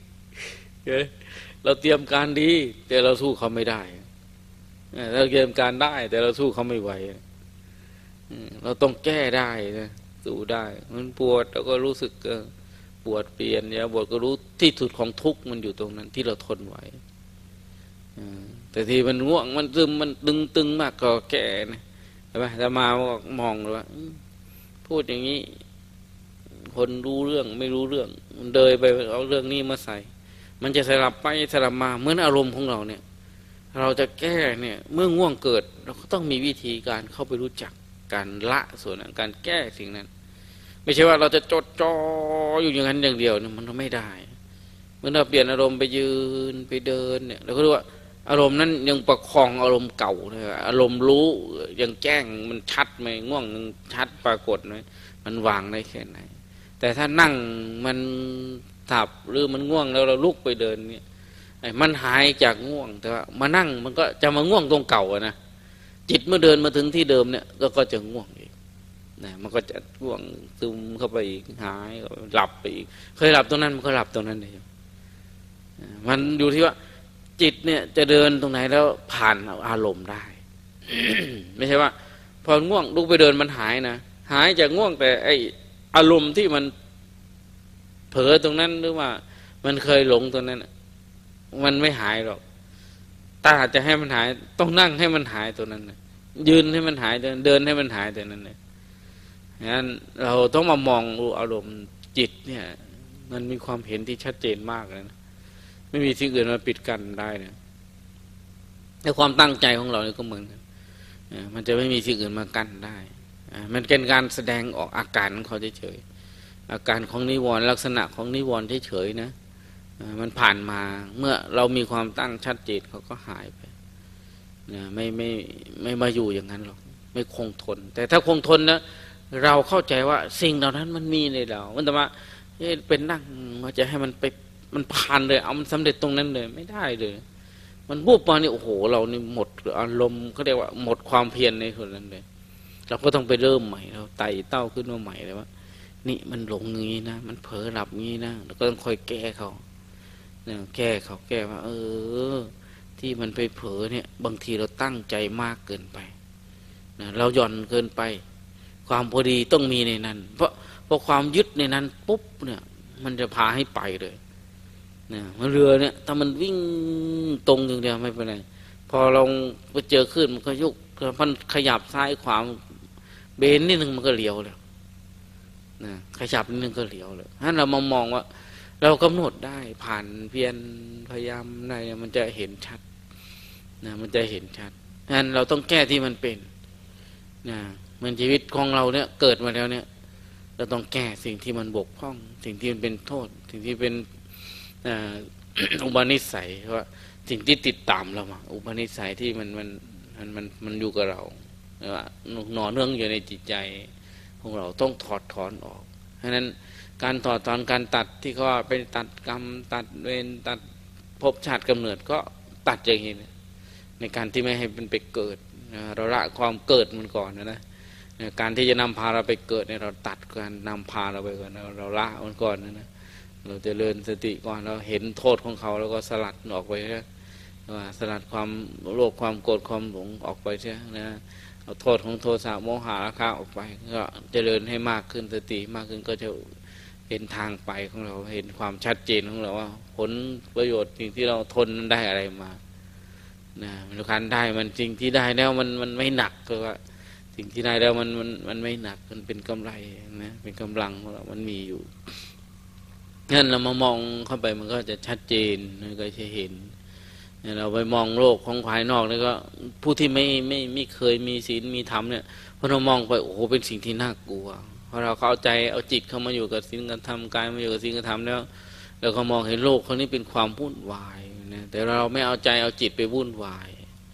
เราเตรียมการดีแต่เราสู้เขาไม่ได้เราเตรียมการได้แต่เราสู้เขาไม่ไหวเราต้องแก้ได้นะสู้ได้มันปวดเราก็รู้สึกปวดเปลี่ยนเนี่ยปวดก็รู้ที่สุดของทุกข์มันอยู่ตรงนั้นที่เราทนไหวแต่ที่มันง่วงมันซึมมันตึงตึงมากก็แก่นะใช่ไหมจะมามองเลยว่าพูดอย่างนี้คนรู้เรื่องไม่รู้เรื่องมันเดินไปเอาเรื่องนี้มาใส่มันจะสลับไปสลับมาเหมือนอารมณ์ของเราเนี่ยเราจะแก้เนี่ยเมื่อง่วงเกิดเราก็ต้องมีวิธีการเข้าไปรู้จักการละส่วนนั้นการแก้สิ่งนั้นไม่ใช่ว่าเราจะจดจ่ออยู่อย่างนั้นอย่างเดียวเนี่ยมันไม่ได้เมื่อเราเปลี่ยนอารมณ์ไปยืนไปเดินเนี่ยเราก็รู้ว่าอารมณ์นั้นยังประคองอารมณ์เก่าเลยอารมณ์รู้ยังแจ้งมันชัดไหมง่วงชัดปรากฏไหมมันวางได้แค่ไหนแต่ถ้านั่งมันถับหรือมันง่วงแล้วเราลุกไปเดินเนี่ยมันหายจากง่วงแต่ว่ามานั่งมันก็จะมาง่วงตรงเก่านะจิตเมื่อเดินมาถึงที่เดิมเนี่ยก็ก็จะง่วงอีกนะมันก็จะง่วงซึมเข้าไปอีกหายหลับไปอีกเคยหลับตรงนั้นมันก็หลับตรงนั้นเลยมันอยู่ที่ว่าจิตเนี่ยจะเดินตรงไหนแล้วผ่านอารมณ์ได้ ไม่ใช่ว่าพอง่วงลุกไปเดินมันหายนะหายจากง่วงแต่ไออารมณ์ที่มันเผลอตรงนั้นหรือว่ามันเคยหลงตรงนั้นมันไม่หายหรอกถ้าจะให้มันหายต้องนั่งให้มันหายตัวนั้นนะยืนให้มันหายเดินเดินให้มันหายตัวนั้นเลยงั้นเราต้องมามองรู้อารมณ์จิตเนี่ยมันมีความเห็นที่ชัดเจนมากเลยนะไม่มีสิ่งอื่นมาปิดกั้นได้นะแต่ความตั้งใจของเราเนี่ยก็เหมือนกันมันจะไม่มีสิ่งอื่นมากั้นได้มันเป็นการแสดงออกอาการของเขาเฉยๆอาการของนิวรณ์ลักษณะของนิวรณ์เฉยๆนะมันผ่านมาเมื่อเรามีความตั้งชัดเจนเขาก็หายไปนะไม่ไม่ไม่มาอยู่อย่างนั้นหรอกไม่คงทนแต่ถ้าคงทนนะเราเข้าใจว่าสิ่งเหล่านั้นมันมีในเรามันแต่ว่าเป็นนั่งมันจะให้มันไปมันผ่านเลยเอามันสำเร็จตรงนั้นเลยไม่ได้เลยมันบุบมานี่โอ้โหเรานี่หมดอารมณ์เขาเรียกว่าหมดความเพียรในส่วนนั้นเลยเราก็ต้องไปเริ่มใหม่เราไต่เต้าขึ้นมาใหม่เลยว่านี่มันหลงงี้นะมันเผลอหลับงี้นะเราก็ต้องคอยแก้เขาเนี่ยแก้เขาแก้ว่าเออที่มันไปเผลอเนี่ยบางทีเราตั้งใจมากเกินไปนะเราหย่อนเกินไปความพอดีต้องมีในนั้นเพราะเพราะความยึดในนั้นปุ๊บเนี่ยมันจะพาให้ไปเลยเนี่ยเรือเนี่ยถ้ามันวิ่งตรงอย่างเดียวไม่เป็นไรพอเราไปเจอขึ้นมันก็ยุกมันขยับซ้ายขวาเบนนิดนึงมันก็เลี้ยวแล้วนะขยับนิดนึงก็เลี้ยวเลยถ้าเรามามองว่าเรากำหนดได้ผ่านเพียรพยายามในมันจะเห็นชัดนะมันจะเห็นชัดงั้นเราต้องแก้ที่มันเป็นนะมันชีวิตของเราเนี่ยเกิดมาแล้วเนี่ยเราต้องแก้สิ่งที่มันบกพร่องสิ่งที่มันเป็นโทษสิ่งที่เป็นอุปนิสัยว่าสิ่งที่ติดตามเรามาอุปนิสัยที่มันมันมันมันมันอยู่กับเราว่าหน่อเนื่องอยู่ในจิตใจของเราต้องถอดถอนออกเพราะนั้นการถอดถอนการตัดที่เขาไปตัดกรรมตัดเวรตัดภพชาติกำเนิดก็ตัดอย่างนี้ในการที่ไม่ให้มันไปเกิดเราละความเกิดมันก่อนนะนะการที่จะนำพาเราไปเกิดเนี่ยเราตัดการนำพาเราไปก่อนเราละมันก่อนนะนะเราจะเจริญสติก่อนเราเห็นโทษของเขาแล้วก็สลัดออกไปนะว่าสลัดความโลภความโกรธความหลงออกไปใช่นะเอาโทษของโทสะโมหะราคะออกไปก็เจริญให้มากขึ้นสติมากขึ้นก็จะเห็นทางไปของเราเห็นความชัดเจนของเราว่าผลประโยชน์สิ่งที่เราทนได้อะไรมานะมันการได้มันจริงที่ได้แล้วมันมันไม่หนักเพราะว่าสิ่งที่ได้แล้วมันมันมันไม่หนักมันเป็นกำไรนะเป็นกำลังของเรามันมีอยู่งั้นเรามามองเข้าไปมันก็จะชัดเจนมันก็จะเห็นเราไปมองโลกของภายนอกแล้วก็ผู้ที่ไม่ไม่ไม่เคยมีศีลมีธรรมเนี่ยพอเรามองไปโอ้โหเป็นสิ่งที่น่ากลัวพอเราเข้าใจเอาจิตเข้ามาอยู่กับศีลกับธรรมกายมาอยู่กับศีลกับธรรมแล้วเราก็มองเห็นโลกเขานี่เป็นความวุ่นวายนะแต่เราไม่เอาใจเอาจิตไปวุ่นวาย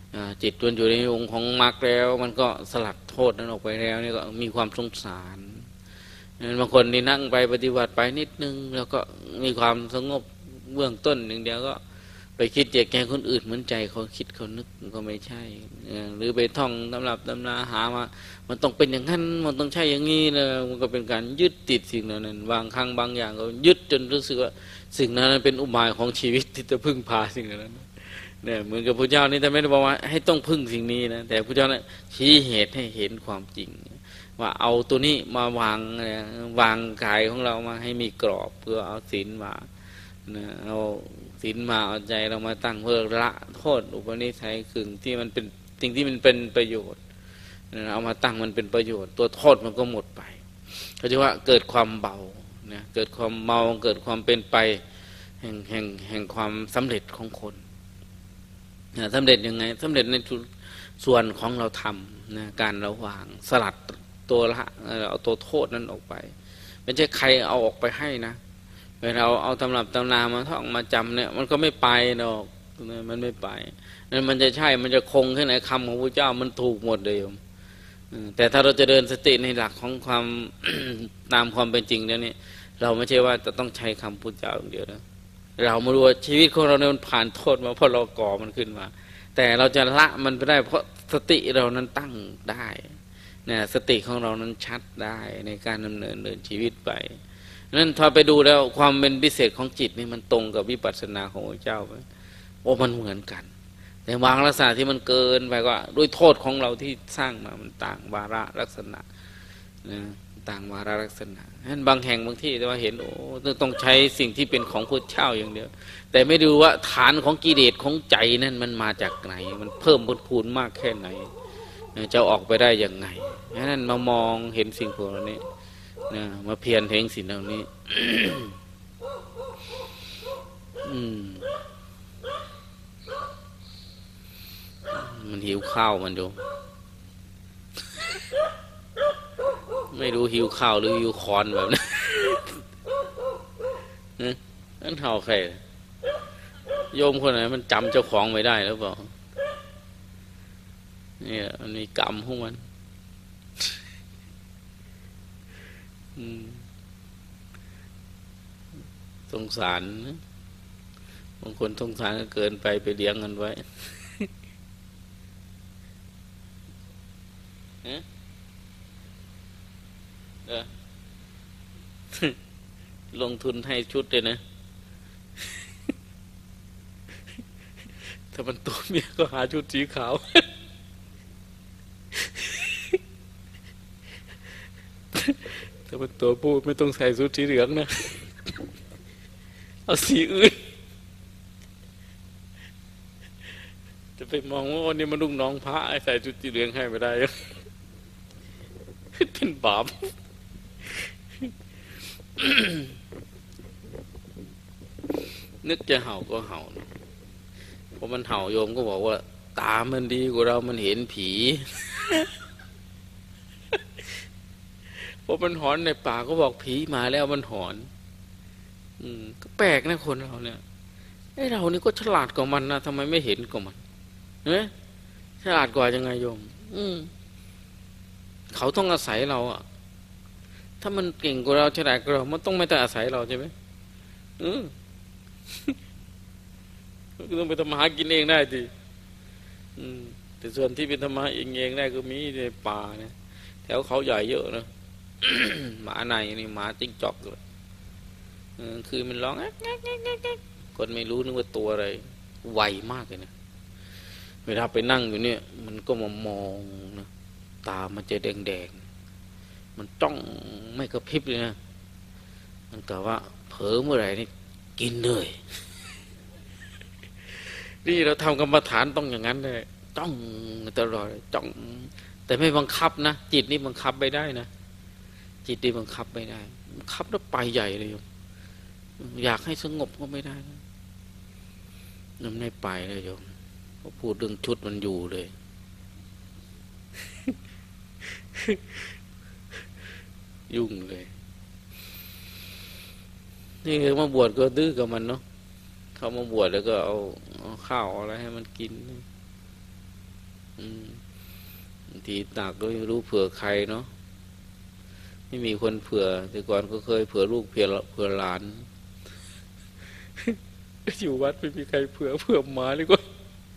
จิตมันอยู่ในองค์ของมรรคแล้วมันก็สลัดโทษนั้นออกไปแล้วนี่ก็มีความสงสารบางคนที่นั่งไปปฏิบัติไปนิดนึงแล้วก็มีความสงบเบื้องต้นหนึ่งเดียวก็ไปคิดแจกแจงคนอื่นเหมือนใจเขาคิดเขานึกก็ไม่ใช่หรือไปท่องตำรับตำราหามามันต้องเป็นอย่างนั้นมันต้องใช่อย่างนี้นะมันก็เป็นการยึดติดสิ่งนั้นบางครั้งบางอย่างก็ยึดจนรู้สึกว่าสิ่งนั้นเป็นอุบายของชีวิตที่จะพึ่งพาสิ่งนั้นเนี่ยเหมือนกับพระเจ้านี่แต่ไม่ได้บอกว่าให้ต้องพึ่งสิ่งนี้นะแต่พระเจ้าเนี่ยชี้เหตุให้เห็นความจริงว่าเอาตัวนี้มาวางวางกายของเรามาให้มีกรอบเพื่อเอาศีลมาเอาศีลมาเอาใจเรามาตั้งเพื่อละโทษอุปนิสัยขึงที่มันเป็นสิ่งที่มันเป็นประโยชน์เอามาตั้งมันเป็นประโยชน์ตัวโทษมันก็หมดไปเขาจะว่าเกิดความเบาเนี่ยเกิดความเบาเกิดความเป็นไปแห่งแห่งแห่งความสำเร็จของคนสำเร็จยังไงสำเร็จในส่วนของเราทำนะการระวางสลัดตัวละเอาตัวโทษนั้นออกไปไม่ใช่ใครเอาออกไปให้นะเวลาเราเอาตำรับตำนามาท่องมาจำเนี่ยมันก็ไม่ไปหรอกมันไม่ไปนั่นมันจะใช่มันจะคงแค่ไหนคำของพระเจ้ามันถูกหมดเลยแต่ถ้าเราจะเดินสติในหลักของความ ตามความเป็นจริงแล้วนี่เราไม่ใช่ว่าจะต้องใช้คำพระเจ้าอย่างเดียวนะเรามาดูว่าชีวิตของเราเนี่ยมันผ่านโทษมาเพราะเราก่อมันขึ้นมาแต่เราจะละมันไปได้เพราะสติเรานั้นตั้งได้เนี่ยสติของเรานั้นชัดได้ในการดำเนินเดินชีวิตไปนั้นถ้าไปดูแล้วความเป็นพิเศษของจิตนี่มันตรงกับวิปัสสนาของพระเจ้าไหมโอ้มันเหมือนกันแต่บางลักษณะที่มันเกินไปก็ด้วยโทษของเราที่สร้างมามันต่างวาระลักษณะนะต่างวาระลักษณะฉะนั้นบางแห่งบางที่แต่ว่าเห็นโอ้ต้องใช้สิ่งที่เป็นของพระเจ้าอย่างเดียวแต่ไม่ดูว่าฐานของกิเลสของใจนั่นมันมาจากไหนมันเพิ่มพูนมากแค่ไหนจะออกไปได้ยังไงฉะนั้นมามองเห็นสิ่งพวกนี้นะมาเพียรเพ่งสิ่งเหล่านี้ อืมมันหิวข้าวมันดู ไม่รู้หิวข้าวหรือหิวคอนแบบนั้น นั่นเท่าใครโยมคนไหนมันจำเจ้าของไม่ได้หรือเปล่าเนี่ยมันมีกรรมของมันสงสารนะบางคนสงสารก็เกินไปไปเลี้ยงกันไว้เออลงทุนให้ชุดเลยนะถ้ามันตัวเมียก็หาชุดสีขาวถ้ามันตัวผู้ไม่ต้องใส่ชุดสีเหลืองนะเอาสีอื่นจะไปมองว่าวันนี้มันลูกน้องพระใส่ชุดสีเหลืองให้ไม่ได้เป็นบาปนึกจะเห่าก็เห่าเพราะมันเห่าโยมก็บอกว่าตามันดีกว่าเรามันเห็นผีเพราะมันหอนในป่าก็บอกผีมาแล้วมันหอนอืมก็แปลกนะคนเราเนี่ยไอ้เรานี่ก็ฉลาดกว่ามันนะทำไมไม่เห็นกว่ามันเฮ้ยฉลาดกว่ายังไงโยมอืมเขาต้องอาศัยเราอ่ะถ้ามันเก่งกว่าเราฉลาดกว่าเรามันต้องไม่ต้องอาศัยเราใช่ไหมอืมต้องไปทำมาหากินเองได้ดิอืมแต่ส่วนที่เป็นธรรมะเองเองได้ก็มีในป่าเนี่ยแถวเขาใหญ่เยอะนะ หมาในนี่หมาจิ้งจอกเลยคือมันร้องคนไม่รู้นึกว่าตัวอะไรไวมากเลยนะเวลาไปนั่งอยู่เนี่ยมันก็มามองนะตามันจะแดงๆมันจ้องไม่กระพริบเลยนะมันกะว่าเผลอเมื่อไหร่นี่กินเลยนี่เราทำกรรมฐานต้องอย่างนั้นเลยจ้องตลอดจ้องแต่ไม่บังคับนะจิตนี่บังคับไม่ได้นะจิตนี่บังคับไม่ได้บังคับแล้วไปใหญ่เลยอยากให้สงบก็ไม่ได้นะมันไม่ไปเลยโยมพอพูดเรื่องชุดมันอยู่เลย ยุ่งเลยนี่คือมาบวชก็ดื้อกับมันเนาะเขามาบวชแล้วก็เอาเอาข้าวอะไรให้มันกินบางทีตากก็ไม่รู้เผื่อใครเนาะไม่มีคนเผื่อแต่ก่อนก็เคยเผื่อลูกเผื่อเผื่อหลานอยู่วัดไม่มีใครเผื่อเผื่อหมาเลยก็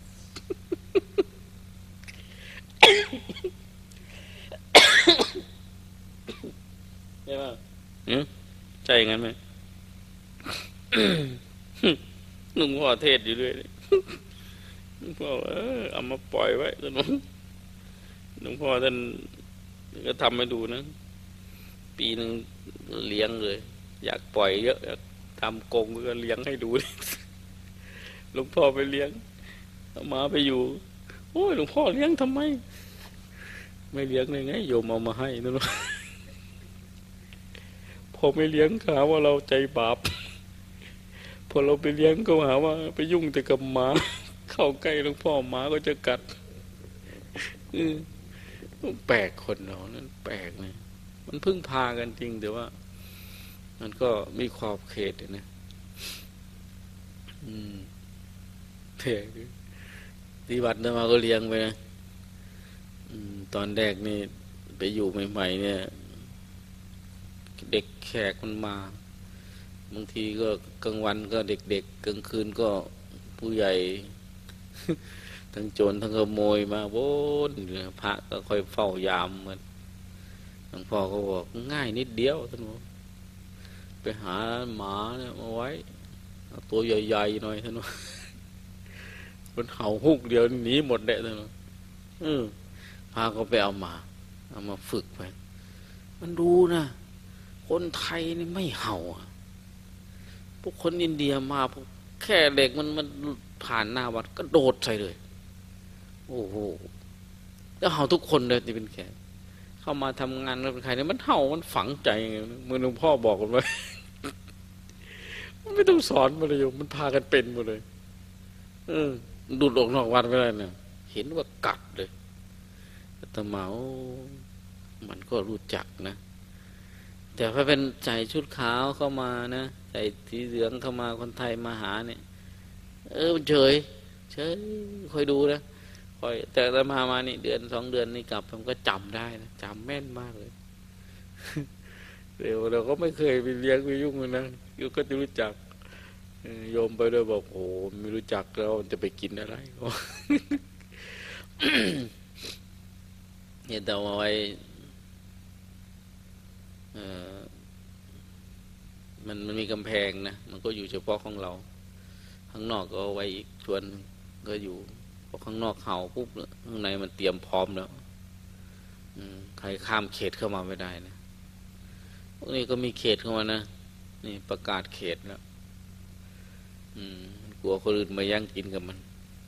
ใช่ไหมใช่งั้นไหมหนุ่มพ่อเทศอยู่ด้วยหลวงพ่อเออเอามาปล่อยไว้ตรงนั้นหลวงพ่อท่านก็ทำให้ดูนะปีหนึ่งเลี้ยงเลยอยากปล่อยเยอะทำกรงก็เลี้ยงให้ดูหลวงพ่อไปเลี้ยงเอามาไปอยู่โอ้ยหลวงพ่อเลี้ยงทำไมไม่เลี้ยงเลยไงโยมเอามาให้นั่นพอไม่เลี้ยงหาว่าเราใจบาปพอเราไปเลี้ยงก็หาว่าไปยุ่งแต่กับหมาเข้าใกล้หลวงพ่อหมาก็จะกัดแปลกคนเรานั้นแปลกนะมันพึ่งพากันจริงแต่ว่ามันก็มีขอบเขตนะอืมแปลกที่วัดเนี่ยมาก็เลี้ยงไปนะตอนแรกนี่ไปอยู่ใหม่ๆเนี่ยเด็กแขกมันมาบางทีก็กลางวันก็เด็กๆกลางคืนก็ผู้ใหญ่ทั้งโจรทั้งขโมยมาโว้นพระก็ค่อยเฝ้ายามมันหลวงพ่อก็บอกง่ายนิดเดียวท่านบอกไปหาหมาเนี่ยมาไว้ตัวใหญ่ๆหน่อยท่านบอกมันเห่าฮุกเดียวหนีหมดแหละท่านบอกเออพาก็ไปเอามาเอามาฝึกไปมันดูนะคนไทยนี่ไม่เห่าพวกคนอินเดียมาพวกแค่เด็กมันมันผ่านหน้าวัดก็โดดใส่เลยโอ้โหแล้วเห่าทุกคนเลยที่เป็นแขกเข้ามาทำงานแล้วเป็นใครเนี่ยมันเห่ามันฝังใจเหมือนหลวงพ่อบอกกันไว้ไม่ต้องสอนมาเลยโยมมันพากันเป็นหมดเลยเออดูดออกนอกวัดไม่ได้เนี่ยเห็นว่ากัดเลยแต่เมามันก็รู้จักนะแต่ถ้าเป็นใส่ชุดขาวเข้ามานะใส่สีเหลืองเข้ามาคนไทยมาหาเนี่ยเออเฉยเฉยคอยดูนะคอยแต่ถ้ามามานี่เดือนสองเดือนนี่กลับผมก็จำได้นะจำแม่นมากเลยเดี๋ยวเราก็ไม่เคยไปเลี้ยงไปยุ่งเลยนะยูก็จะรู้จักโยมไปด้วยบอกโอ้ไม่รู้จักแล้วจะไปกินอะไรเนี่ยแต่เอาไว้มันมันมีกำแพงนะมันก็อยู่เฉพาะของเราข้างนอกก็เอาไว้อีกส่วนก็อยู่พอข้างนอกเห่าปุ๊บข้างในมันเตรียมพร้อมแล้วใครข้ามเขตเข้ามาไม่ได้นะพวกนี้ก็มีเขตเข้ามานะนี่ประกาศเขตแล้วกลัวคนอื่นมาย่างกินกับมัน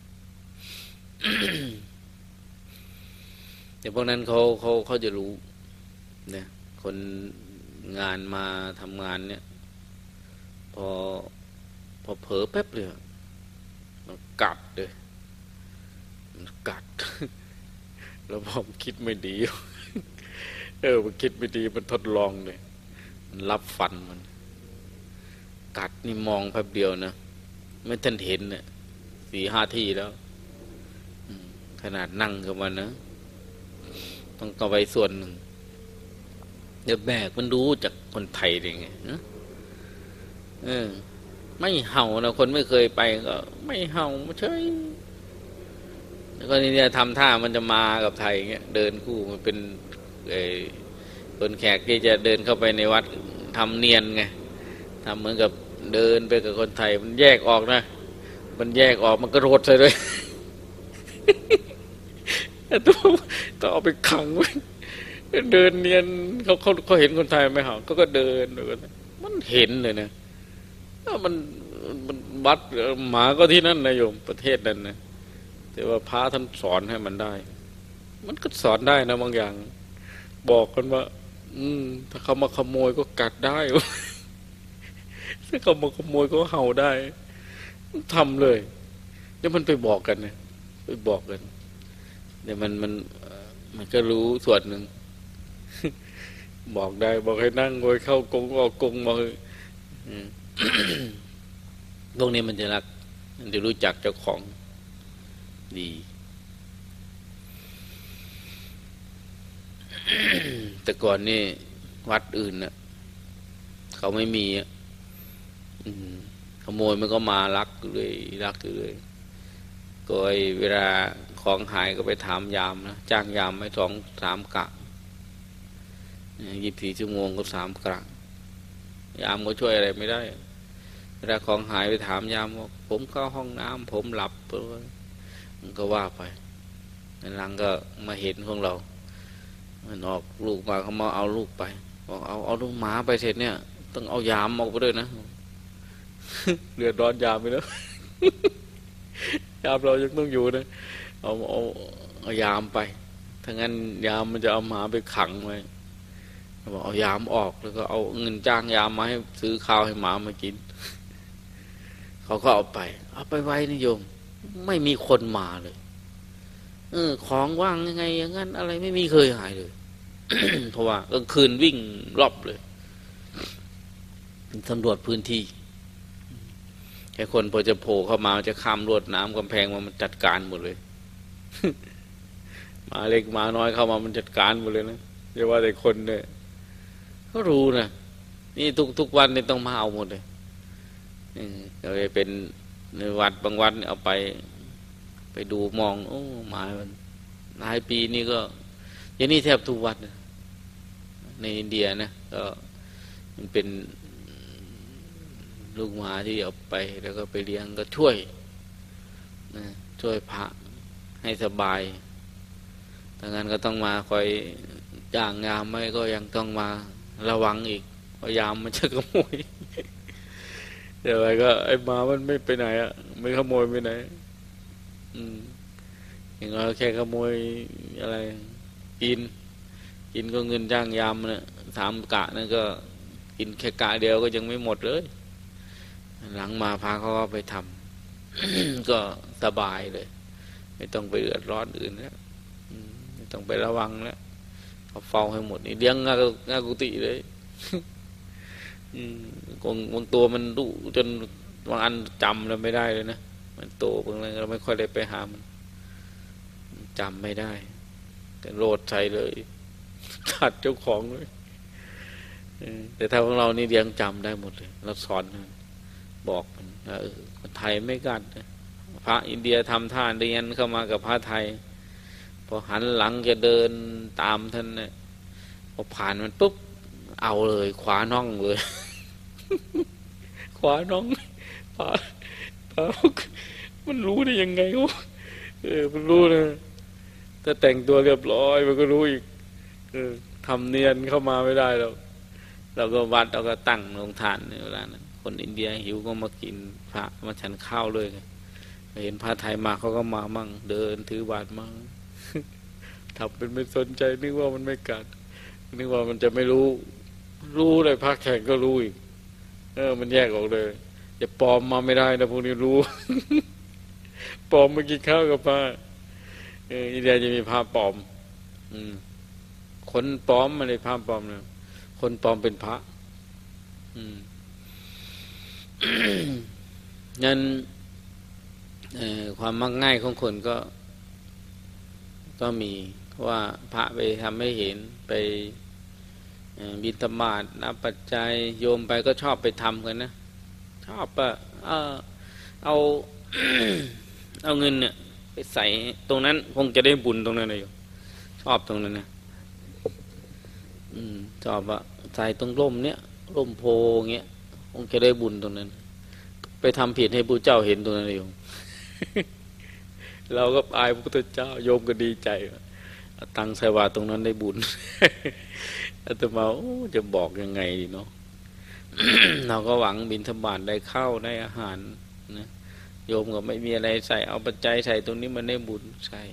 แต่พวกนั้นเขาเขาเขาจะรู้เนี่ยคนงานมาทำงานเนี่ยพอพอเผลอแป๊บเลยมันกัดเลยมันกัด แล้วผมคิดไม่ดีเออมันคิดไม่ดีมันทดลองเลยมันรับฟันมันกัดนี่มองแป๊บเดียวนะไม่ทันเห็นเนี่ยสี่ห้าทีแล้วขนาดนั่งกับมันนะต้องต่อไปส่วนหนึ่งเดี๋ยวแบกมันรู้จากคนไทยได้ไงนะเออไม่เห่านะคนไม่เคยไปก็ไม่เห่าเฉยแล้วก็นี่เนี่ยทำท่ามันจะมากับไทยเงี้ยเดินคู่มันเป็นไอ้คนแขกที่จะเดินเข้าไปในวัดทำเนียนไงทำเหมือนกับเดินไปกับคนไทยมันแยกออกนะมันแยกออกมันก็โรดใส่เลยต้องต้องเอาไปขังไว้เดินเนียนเขาเขาเขาเห็นคนไทยไหมเหรอเขาก็เดินมันเห็นเลยนะมันมันวัดหมาก็ที่นั่นนะโยมประเทศนั้นนะแต่ว่าพระท่านสอนให้มันได้มันก็สอนได้นะบางอย่างบอกกันว่าอืมถ้าเขามาขโมยก็กัดได้ถ้าเขามาขโมยก็เห่าได้ทำเลยเดี๋ยวมันไปบอกกันนะไปบอกกันเดี๋ยวมันมันมันก็รู้ส่วนหนึ่งบอกได้บอกให้นั่งงอยเข้ากงออกกงมาพวกนี้มันจะรักมันจะรู้จักเจ้าของดีแต่ก่อนนี่วัดอื่นน่ะเขาไม่มีอ่ะขโมยมันก็มาลักเลยลักเลยก็ไอเวลาของหายก็ไปถามยามนะจ้างยามไม่สองสามกะยี่สิบสี่ชั่วโมงก็สามกะยามก็ช่วยอะไรไม่ได้เวลาของหายไปถามยามว่าผมเข้าห้องน้ำผมหลับมันก็ว่าไปหลังก็มาเห็นของเรามันออกลูกมาเขามาเอาลูกไปบอกเอาเอาลูกหมาไปเสร็จเนี่ยต้องเอายามออกไปด้วยนะเดือดร้อนยามไปแล้วยามเรายังต้องอยู่นะเอาเอาเอายามไปถ้างั้นยามมันจะเอาหมาไปขังไว้บอกเอายามออกแล้วก็เอาเงินจ้างยามมาให้ซื้อข้าวให้หมามากินเขาก็เอาไปเอาไปไว้นิยมไม่มีคนมาเลยเออของว่างยังไงอย่างนั้นอะไรไม่มีเคยหายเลย เพราะว่ากลางคืนวิ่งรอบเลยสำรวจพื้นที่แค่คนพอจะโผล่เข้ามาจะข้ามลวดน้ำกำแพงมันจัดการหมดเลย มาเล็กมาน้อยเข้ามามันจัดการหมดเลยนะเรียกว่าแต่คนเนี่ยก็รู้นะนี่ทุกทุกวันนี่ต้องมาเอาหมดเลยก็เลยเป็นในวัดบางวันเอาไปไปดูมองโอ้หมามันหลายปีนี่ก็อย่างนี้แทบทุกวัดนะในอินเดียนะก็มันเป็นลูกหมาที่เอาไปแล้วก็ไปเลี้ยงก็ช่วยนะช่วยพระให้สบายดังนั้นก็ต้องมาคอยจ้างยามไม่ก็ยังต้องมาระวังอีกพยายามมันจะขโมยเดี๋ยวอะไรก็ไอ้หมามันไม่ไปไหนอ่ะไม่ขโมยไปไหนอืมอย่างเราแค่ขโมยอะไรกินกินก็เงินจ้างยามเนี่ยสามกะนั่นก็กินแค่กะเดียวก็ยังไม่หมดเลยหลังมาพาเขาก็ไปทำ ก็สบายเลยไม่ต้องไปเดือดร้อนอื่นแล้วไม่ต้องไประวังแล้วเขาเฝ้าให้หมดนี่เลี้ยงงางากุฏิเลยบางบางตัวมันดุจนบางอันจำเราไม่ได้เลยนะมันโตบางอะไรเราไม่ค่อยได้ไปหามันจำไม่ได้แต่โลดใส่เลยขัดเจ้าของเลยแต่ถ้าของเรานี่เลี้ยงจำได้หมดเลยเราสอนบอกมันเออคนไทยไม่กัดพระอินเดียทำท่าเรียนเข้ามากับพระไทยพอหันหลังจะเดินตามท่านเนี่ยพอผ่านมันปุ๊บเอาเลยขวาน่องเลย ขวาน่องพาพามันรู้ได้ยังไงวะเออมันรู้นะถ้าแต่งตัวเรียบร้อยมันก็รู้อีกเออทำเนียนเข้ามาไม่ได้แล้วเราก็วัดเราก็ตั้งลงทานในเวลานั้นคนอินเดียหิวก็มากินพระมาฉันข้าวเลยเห็นพระไทยมาเขาก็มามั่งเดินถือบาตรมั่งทำเป็นไม่สนใจนึกว่ามันไม่กัดนึกว่ามันจะไม่รู้รู้เลยพระแข่งก็รู้อีกเออมันแยกออกเลยจะปลอมมาไม่ได้นะพวกนี้รู้ ปลอมมากินข้าวกับพระเอออินเดียจะมีพระปลอมอืมคนปลอมมาในพระปลอมนะคนปลอมเป็นพระอืม งั้นความมักง่ายของคนก็ก็มีว่าพระไปทำให้เห็นไปบิณฑบาตนับปัจจัยโยมไปก็ชอบไปทำกันนะชอบอะเอาเอา เอาเงินเนี่ยไปใส่ตรงนั้นคงจะได้บุญตรงนั้นเลยชอบตรงนั้นนะอืมชอบอะใส่ตรงร่มเนี้ยร่มโพเงี้ยคงจะได้บุญตรงนั้นไปทำผิดให้พระเจ้าเห็นตรงนั้นเลยเราก็อายพระพุทธเจ้าโยมก็ดีใจตังใส่บาตรตรงนั้นได้บุญ อาตมาโอ้จะบอกยังไงดีเนาะ เราก็หวังบิณฑบาตได้ข้าวได้อาหารนะโยมก็ไม่มีอะไรใส่เอาปัจจัยใส่ตรงนี้มันได้บุญใส่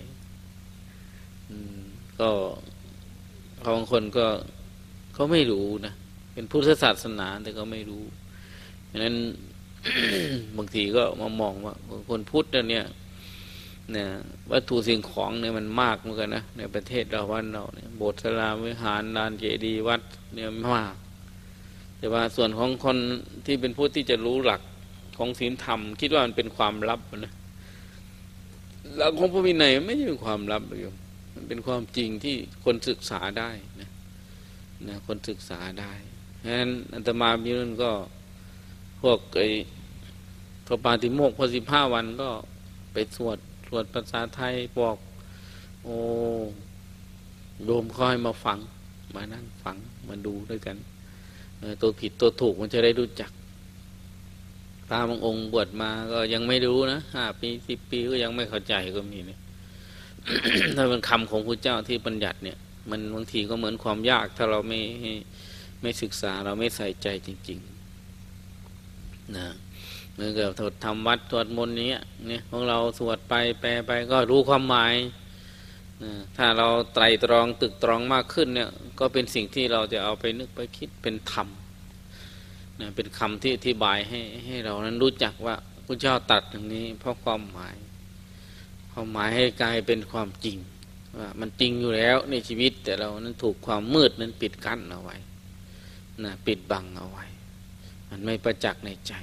ก็บางคนก็เขาไม่รู้นะเป็นพุทธศาสนาแต่ก็ไม่รู้ฉะนั้น บางทีก็มามองว่าคนพุทธเนี่ยเนี่ยวัตถุสิ่งของเนี่ยมันมากเหมือนกันนะในประเทศเราวันเราเนี่ยโบสถ์ศาลาวิหารลานเจดีย์วัดเนี่ยมากแต่ว่าส่วนของคนที่เป็นผู้ที่จะรู้หลักของศีลธรรมคิดว่ามันเป็นความลับนะหลักของพระวินัยไม่ใช่เป็นความลับเลยมันเป็นความจริงที่คนศึกษาได้นะนะคนศึกษาได้ฉะนั้นอาตมามีนั่นก็พวกไอ้พระปาติโมกข์พอสิบห้าวันก็ไปสวดสวดภาษาไทยบอกโอ้โยมเขาให้มาฟังมานั่งฟังมาดูด้วยกันตัวผิดตัวถูกมันจะได้รู้จักพระบางองค์บวชมาก็ยังไม่รู้นะห้าปีสิบปีก็ยังไม่เข้าใจก็มีเนี่ย ถ้าเป็นคำของพระเจ้าที่บัญญัติเนี่ยมันบางทีก็เหมือนความยากถ้าเราไม่ไม่ศึกษาเราไม่ใส่ใจจริงๆนะเหมือนกับทำวัดสวดมนต์นี้เนี่ยของเราสวดไปแปลไปก็รู้ความหมายนะถ้าเราไตรตรองตึกตรองมากขึ้นเนี่ยก็เป็นสิ่งที่เราจะเอาไปนึกไปคิดเป็นธรรมนะเป็นคำที่อธิบายให้ให้เรานั้นรู้จักว่าพระเจ้าตรัสอย่างนี้เพราะความหมายความหมายให้กลายเป็นความจริงว่ามันจริงอยู่แล้วในชีวิตแต่เรานั้นถูกความมืดนั้นปิดกั้นเอาไว้นะปิดบังเอาไว้มันไม่ประจักษ์ในใจ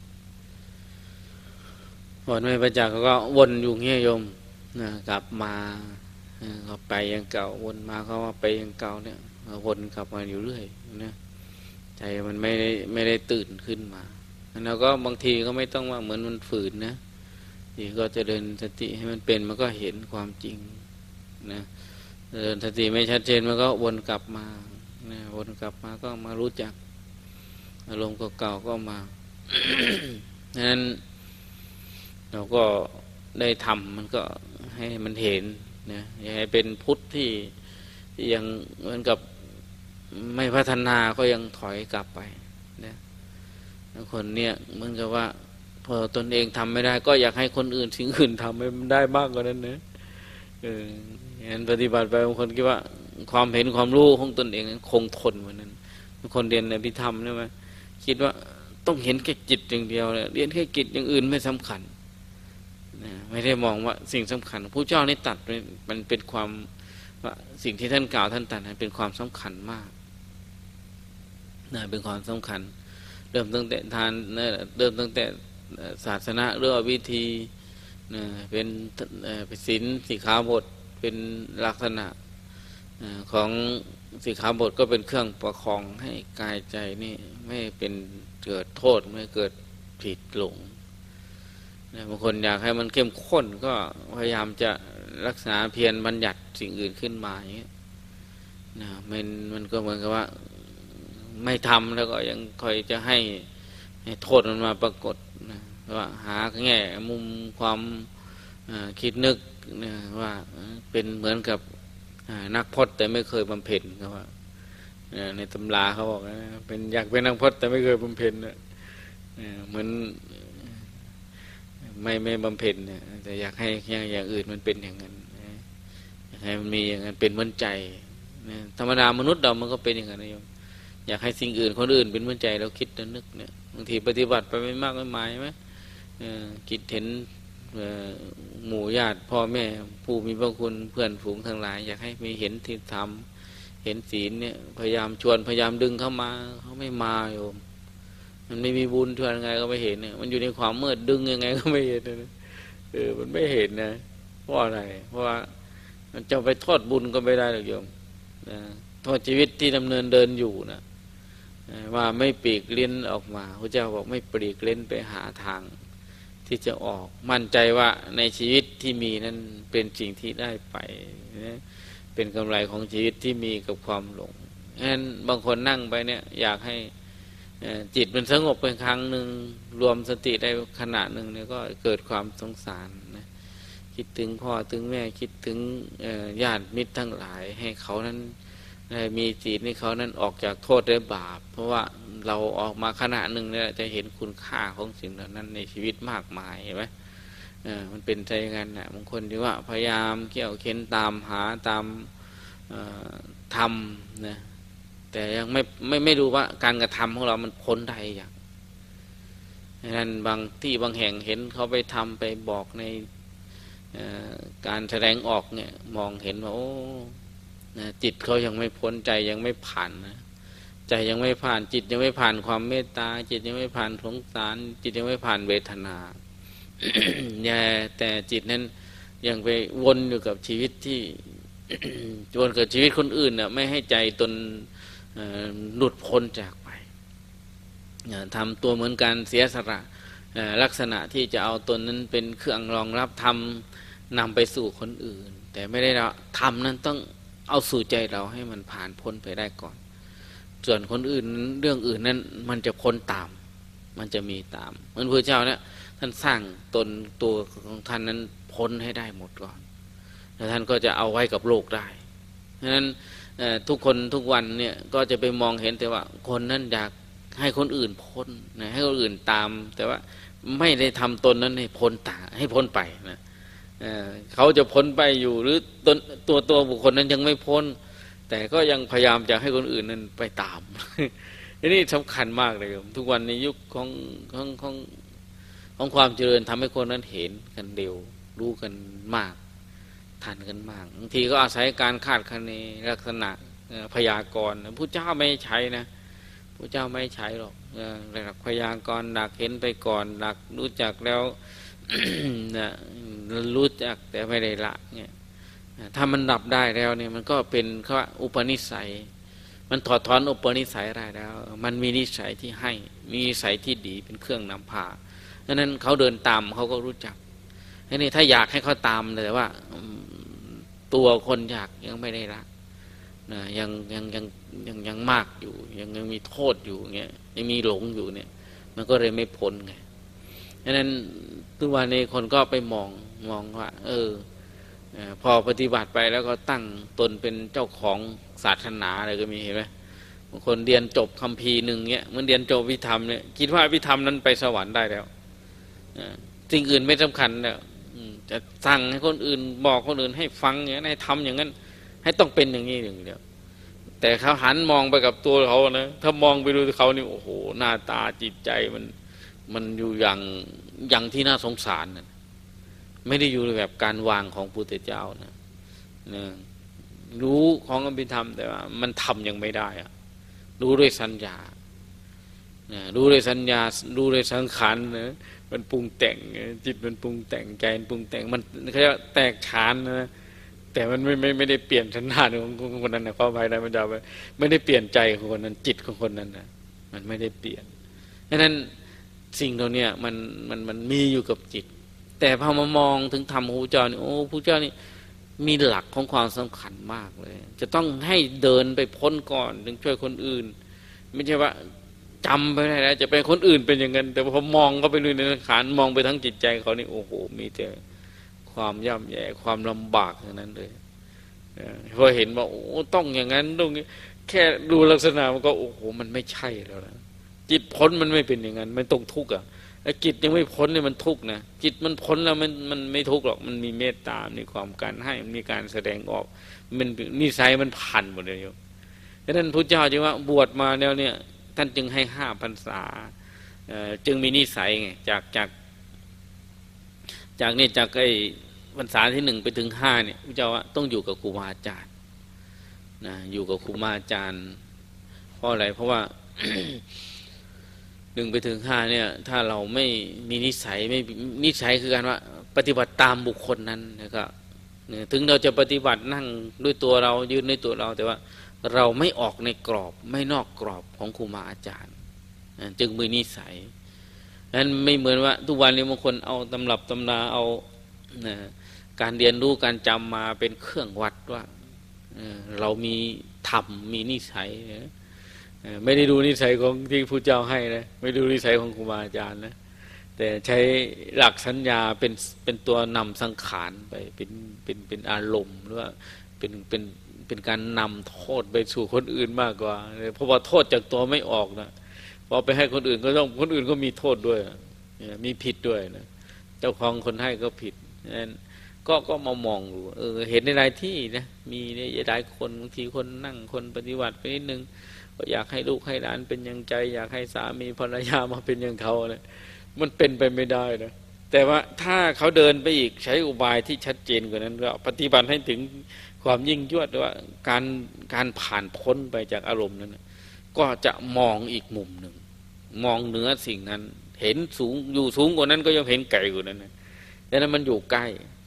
พอไม่ประจักษ์ก็วนอยู่เงี้ยโยมนะกลับมาก็ไปอย่างเก่าวนมาเขาว่าไปอย่างเก่าเนี่ยวนกลับมาอยู่เรื่อยนะใจมันไม่ได้ไม่ได้ตื่นขึ้นมาแล้วก็บางทีก็ไม่ต้องว่าเหมือนมันฝืนนะทีก็จะเดินสติให้มันเป็นมันก็เห็นความจริงนะเดินสติไม่ชัดเจนมันก็วนกลับมานะวนกลับมาก็มารู้จักอารมณ์เก่าๆก็มาดังนั้นเราก็ได้ทำมันก็ให้มันเห็นนะอย่าให้เป็นพุทธที่ยังเหมือนกับไม่พัฒนาก็ยังถอยกลับไปนะคนเนี้ยเหมือนกับว่าพอตนเองทำไม่ได้ก็อยากให้คนอื่นสิ่งอื่นทำให้มันได้มากกว่านั้นนะเอองั้นปฏิบัติไปบางคนคิดว่าความเห็นความรู้ของตนเองคงทนเหมือนนั้นบางคนเรียนในพิธรรมใช่ไหมคิดว่าต้องเห็นแค่จิตอย่างเดียวเลยเรียนแค่จิตอย่างอื่นไม่สำคัญนะไม่ได้มองว่าสิ่งสำคัญผู้เจ้านี่ตัดมันเป็นความว่าสิ่งที่ท่านกล่าวท่านตัดเป็นความสำคัญมากนะเป็นความสำคัญเริ่มตั้งแต่ทานเริ่มตั้งแต่ศาสนาเรื่องวิธีนะเป็นศีลสิกขาบทเป็นลักษณะของสิกขาบทก็เป็นเครื่องประคองให้กายใจนี่ไม่เป็นเกิดโทษไม่เกิดผิดหลงนะบางคนอยากให้มันเข้มข้นก็พยายามจะรักษาเพียรบัญญัติสิ่งอื่นขึ้นมาอย่างนี้นะมันมันก็เหมือนกับว่าไม่ทำแล้วก็ยังคอยจะให้ให้โทษมันมาปรากฏนะว่าหาแง่มุมความคิดนึกนะว่าเป็นเหมือนกับนักพจน์แต่ไม่เคยบำเพ็ญเขาว่าในตำราเขาบอกนะเป็นอยากเป็นนักพจน์แต่ไม่เคยบำเพ็ญนะเหมือนไม่ไม่บำเพ็ญเนี่ยแต่อยากให้อย่างอื่นมันเป็นอย่างนั้นอยากให้มันมีอย่างนั้นเป็นเหมือนใจธรรมดามนุษย์เรามันก็เป็นอย่างนั้นนะโยมอยากให้สิ่งอื่นคนอื่นเป็นเหมือนใจเราคิดแล้วนึกเนี่ยบางทีปฏิบัติไปไม่มากไม่หมายไหมคิดเห็นหมู่ญาติพ่อแม่ผู้มีพระคุณเพื่อนฝูงทั้งหลายอยากให้มีเห็นที่ธรรมเห็นศีลเนี่ยพยายามชวนพยายามดึงเข้ามาเขาไม่มาโยมมันไม่มีบุญชวนยังไงก็ไม่เห็นเนี่ยมันอยู่ในความมืดดึงยังไงก็ไม่เห็นนะเออมันไม่เห็นนะเพราะอะไรเพราะว่ามันจะไปโทษบุญก็ไม่ได้หรอกโยมนะโทษชีวิตที่ดำเนินเดินอยู่นะว่าไม่ปลีกเล้นออกมาพระเจ้าบอกไม่ปลีกเล้นไปหาทางที่จะออกมั่นใจว่าในชีวิตที่มีนั้นเป็นสิ่งที่ได้ไปนะเป็นกำไรของชีวิตที่มีกับความหลงฉะนั้นบางคนนั่งไปเนี่ยอยากให้จิตมันสงบเป็นครั้งหนึ่งรวมสติได้ขณะหนึ่งเนี่ยก็เกิดความสงสารนะคิดถึงพ่อถึงแม่คิดถึงญาติมิตรทั้งหลายให้เขานั้นมีจิตให้เขานั้นออกจากโทษและบาปเพราะว่าเราออกมาขณะหนึ่งเนี่ยจะเห็นคุณค่าของสิ่งเหล่านั้นในชีวิตมากมายเห็นไหมเออมันเป็นใจกันนะบางคนที่ว่าพยายามเกี่ยวเค้นตามหาตามทำนะแต่ยังไม่ไม่ไม่รู้ว่าการกระทำของเรามันพ้นใดอย่างนั้นบางที่บางแห่งเห็นเขาไปทำไปบอกในการแสดงออกเนี่ยมองเห็นว่าโอ้นะจิตเขายังไม่พ้นใจยังไม่ผ่านนะใจยังไม่ผ่านจิตยังไม่ผ่านความเมตตาจิตยังไม่ผ่านสงสารจิตยังไม่ผ่านเวทนา แต่จิตนั้นยังไปวนอยู่กับชีวิตที่จนเกิดชีวิตคนอื่นเนี่ยไม่ให้ใจตนหลุดพ้นจากไปทำตัวเหมือนการเสียสละลักษณะที่จะเอาตนนั้นเป็นเครื่องรองรับทำนำไปสู่คนอื่นแต่ไม่ได้เราทำนั้นต้องเอาสู่ใจเราให้มันผ่านพ้นไปได้ก่อนส่วนคนอื่นเรื่องอื่นนั้นมันจะพ้นตามมันจะมีตามเหมือนพระเจ้าเนี่ยท่านสร้างตนตัวของท่านนั้นพ้นให้ได้หมดก่อนแล้วท่านก็จะเอาไว้กับโลกได้เพราะฉะนั้นทุกคนทุกวันเนี่ยก็จะไปมองเห็นแต่ว่าคนนั้นอยากให้คนอื่นพ้นนะให้คนอื่นตามแต่ว่าไม่ได้ทำตนนั้นให้พ้นตาให้พ้นไปนะเอ่อเขาจะพ้นไปอยู่หรือตนตัวตัวบุคคลนั้นยังไม่พ้นแต่ก็ยังพยายามจะให้คนอื่นนั้นไปตาม นี่สำคัญมากเลยทุกวันในยุคของของของของความเจริญทำให้คนนั้นเห็นกันเร็วรู้กันมากทันกันมากบางทีก็อาศัยการคาดคะเนลักษณะพยากรณ์พระเจ้าไม่ใช้นะพระเจ้าไม่ใช้หรอกหลักพยากรณ์หลักเห็นไปก่อนหลักรู้จักแล้ว นะรู้จักแต่ไม่ได้ละเนี่ยถ้ามันดับได้แล้วเนี่ยมันก็เป็นเขาว่าอุปนิสัยมันถอดถอนอุปนิสัยได้แล้วมันมีนิสัยที่ให้มีนิสัยที่ดีเป็นเครื่องนำพาดังนั้นเขาเดินตามเขาก็รู้จักทีนี้ถ้าอยากให้เขาตามแต่ว่าตัวคนอยากยังไม่ได้ละนะยังยังยังยังยังมากอยู่ยังยังมีโทษอยู่เงี้ยยังมีหลงอยู่เนี่ยมันก็เลยไม่พ้นไงดังนั้นทุกวันนี้คนก็ไปมองมองว่าเออพอปฏิบัติไปแล้วก็ตั้งตนเป็นเจ้าของศาสนาอะไรก็มีเห็นไหมบางคนเรียนจบคัมภีร์หนึ่งเงี้ยเหมือนเรียนจบวิธรรมเนี่ยคิดว่าวิธรรมนั้นไปสวรรค์ได้แล้วสิ่งอื่นไม่สำคัญแล้วจะสั่งให้คนอื่นบอกคนอื่นให้ฟังอย่างนั้นให้ทำอย่างนั้นให้ต้องเป็นอย่างนี้อย่างเดียวแต่เขาหันมองไปกับตัวเขานะถ้ามองไปดูเขานี่โอ้โหหน้าตาจิตใจมันมันอยู่อย่างอย่างที่น่าสงสารนะไม่ได้อยู่แบบการวางของพุทธเจ้านะนะรู้ของอภิธรรมแต่ว่ามันทำยังไม่ได้อะรู้ด้วยสัญญานะรู้ด้วยสัญญารู้ด้วยสังขารนะมันปรุงแต่งจิตมันปรุงแต่งใจมันปรุงแต่งมันเขาเรียกแตกฉานนะแต่มันไม่ไม่ไม่ได้เปลี่ยนสันดานของคนนั้นนะความหมายนั้นมันจะไม่ได้เปลี่ยนใจของคนนั้นจิตของคนนั้นนะมันไม่ได้เปลี่ยนเพราะนั้นสิ่งเหล่านี้มันมันมันมีอยู่กับจิตแต่พอมามองถึงธรรมของพระเจ้านี่โอ้พระเจ้านี่มีหลักของความสำคัญมากเลยจะต้องให้เดินไปพ้นก่อนถึงช่วยคนอื่นไม่ใช่ว่าจำไปได้แล้วจะเป็นคนอื่นเป็นอย่างนั้นแต่พอมองเข้าไปในสังขารมองไปทั้งจิตใจเขานี่โอ้โหมีแต่ความย่ำแย่ความลำบากทั้งนั้นเลยพอเห็นว่าโอ้ต้องอย่างนั้นต้องแค่ดูลักษณะมันก็โอ้โหมันไม่ใช่แล้วนะจิตพ้นมันไม่เป็นอย่างนั้นมันต้องทุกข์อ่ะไอ้จิตยังไม่พ้นเนี่ยมันทุกข์นะจิตมันพ้นแล้วมันมันไม่ทุกข์หรอกมันมีเมตตามีความการให้มีการแสดงออกมันนิสัยมันผ่านหมดเลยโยมดังนั้นพระเจ้าจึงว่าบวชมาแล้วเนี่ยท่านจึงให้ห้าพรรษาจึงมีนิสัยไงจากจากจากนี่จากไอ้พรรษาที่หนึ่งไปถึงห้าเนี่ยพระเจ้าว่าต้องอยู่กับครูบาอาจารย์นะอยู่กับครูบาอาจารย์เพราะอะไรเพราะว่า หนึ่งไปถึงห้าเนี่ยถ้าเราไม่มีนิสัยไม่นิสัยคือการว่าปฏิบัติตามบุคคลนั้นนะครับถึงเราจะปฏิบัตินั่งด้วยตัวเรายืนในตัวเราแต่ว่าเราไม่ออกในกรอบไม่นอกกรอบของครูบาอาจารย์จึงมีนิสัยนั้นไม่เหมือนว่าทุกวันนี้บางคนเอาตำรับตำราเอาการเรียนรู้การจำมาเป็นเครื่องวัดว่าเรามีธรรมมีนิสัยไม่ได้ดูนิสัยของที่พระเจ้าให้นะไม่ดูนิสัยของครูบาอาจารย์นะแต่ใช้หลักสัญญาเป็นเป็นตัวนำสังขารไปเป็นเป็นเป็นอารมณ์หรือว่าเป็นเป็นเป็นการนำโทษไปสู่คนอื่นมากกว่าเพราะว่าโทษจากตัวไม่ออกนะพอไปให้คนอื่นก็ต้องคนอื่นก็มีโทษด้วยมีผิดด้วยนะเจ้าของคนให้ก็ผิดนั้นก็ก็มามองดูเออเห็นในหลายที่นะมีในหลายคนบางทีคนนั่งคนปฏิบัติไปนิดนึงก็อยากให้ลูกให้หลานเป็นอย่างใจอยากให้สามีภรรยามาเป็นอย่างเขาเลยมันเป็นไปไม่ได้นะแต่ว่าถ้าเขาเดินไปอีกใช้อุบายที่ชัดเจนกว่านั้นก็ปฏิบัติให้ถึงความยิ่งยวดว่าการการผ่านพ้นไปจากอารมณ์นั้นก็จะมองอีกมุมหนึ่งมองเหนือสิ่งนั้นเห็นสูงอยู่สูงกว่านั้นก็ยังเห็นไกลกว่านั้นนะดังนั้นมันอยู่ใกล้พ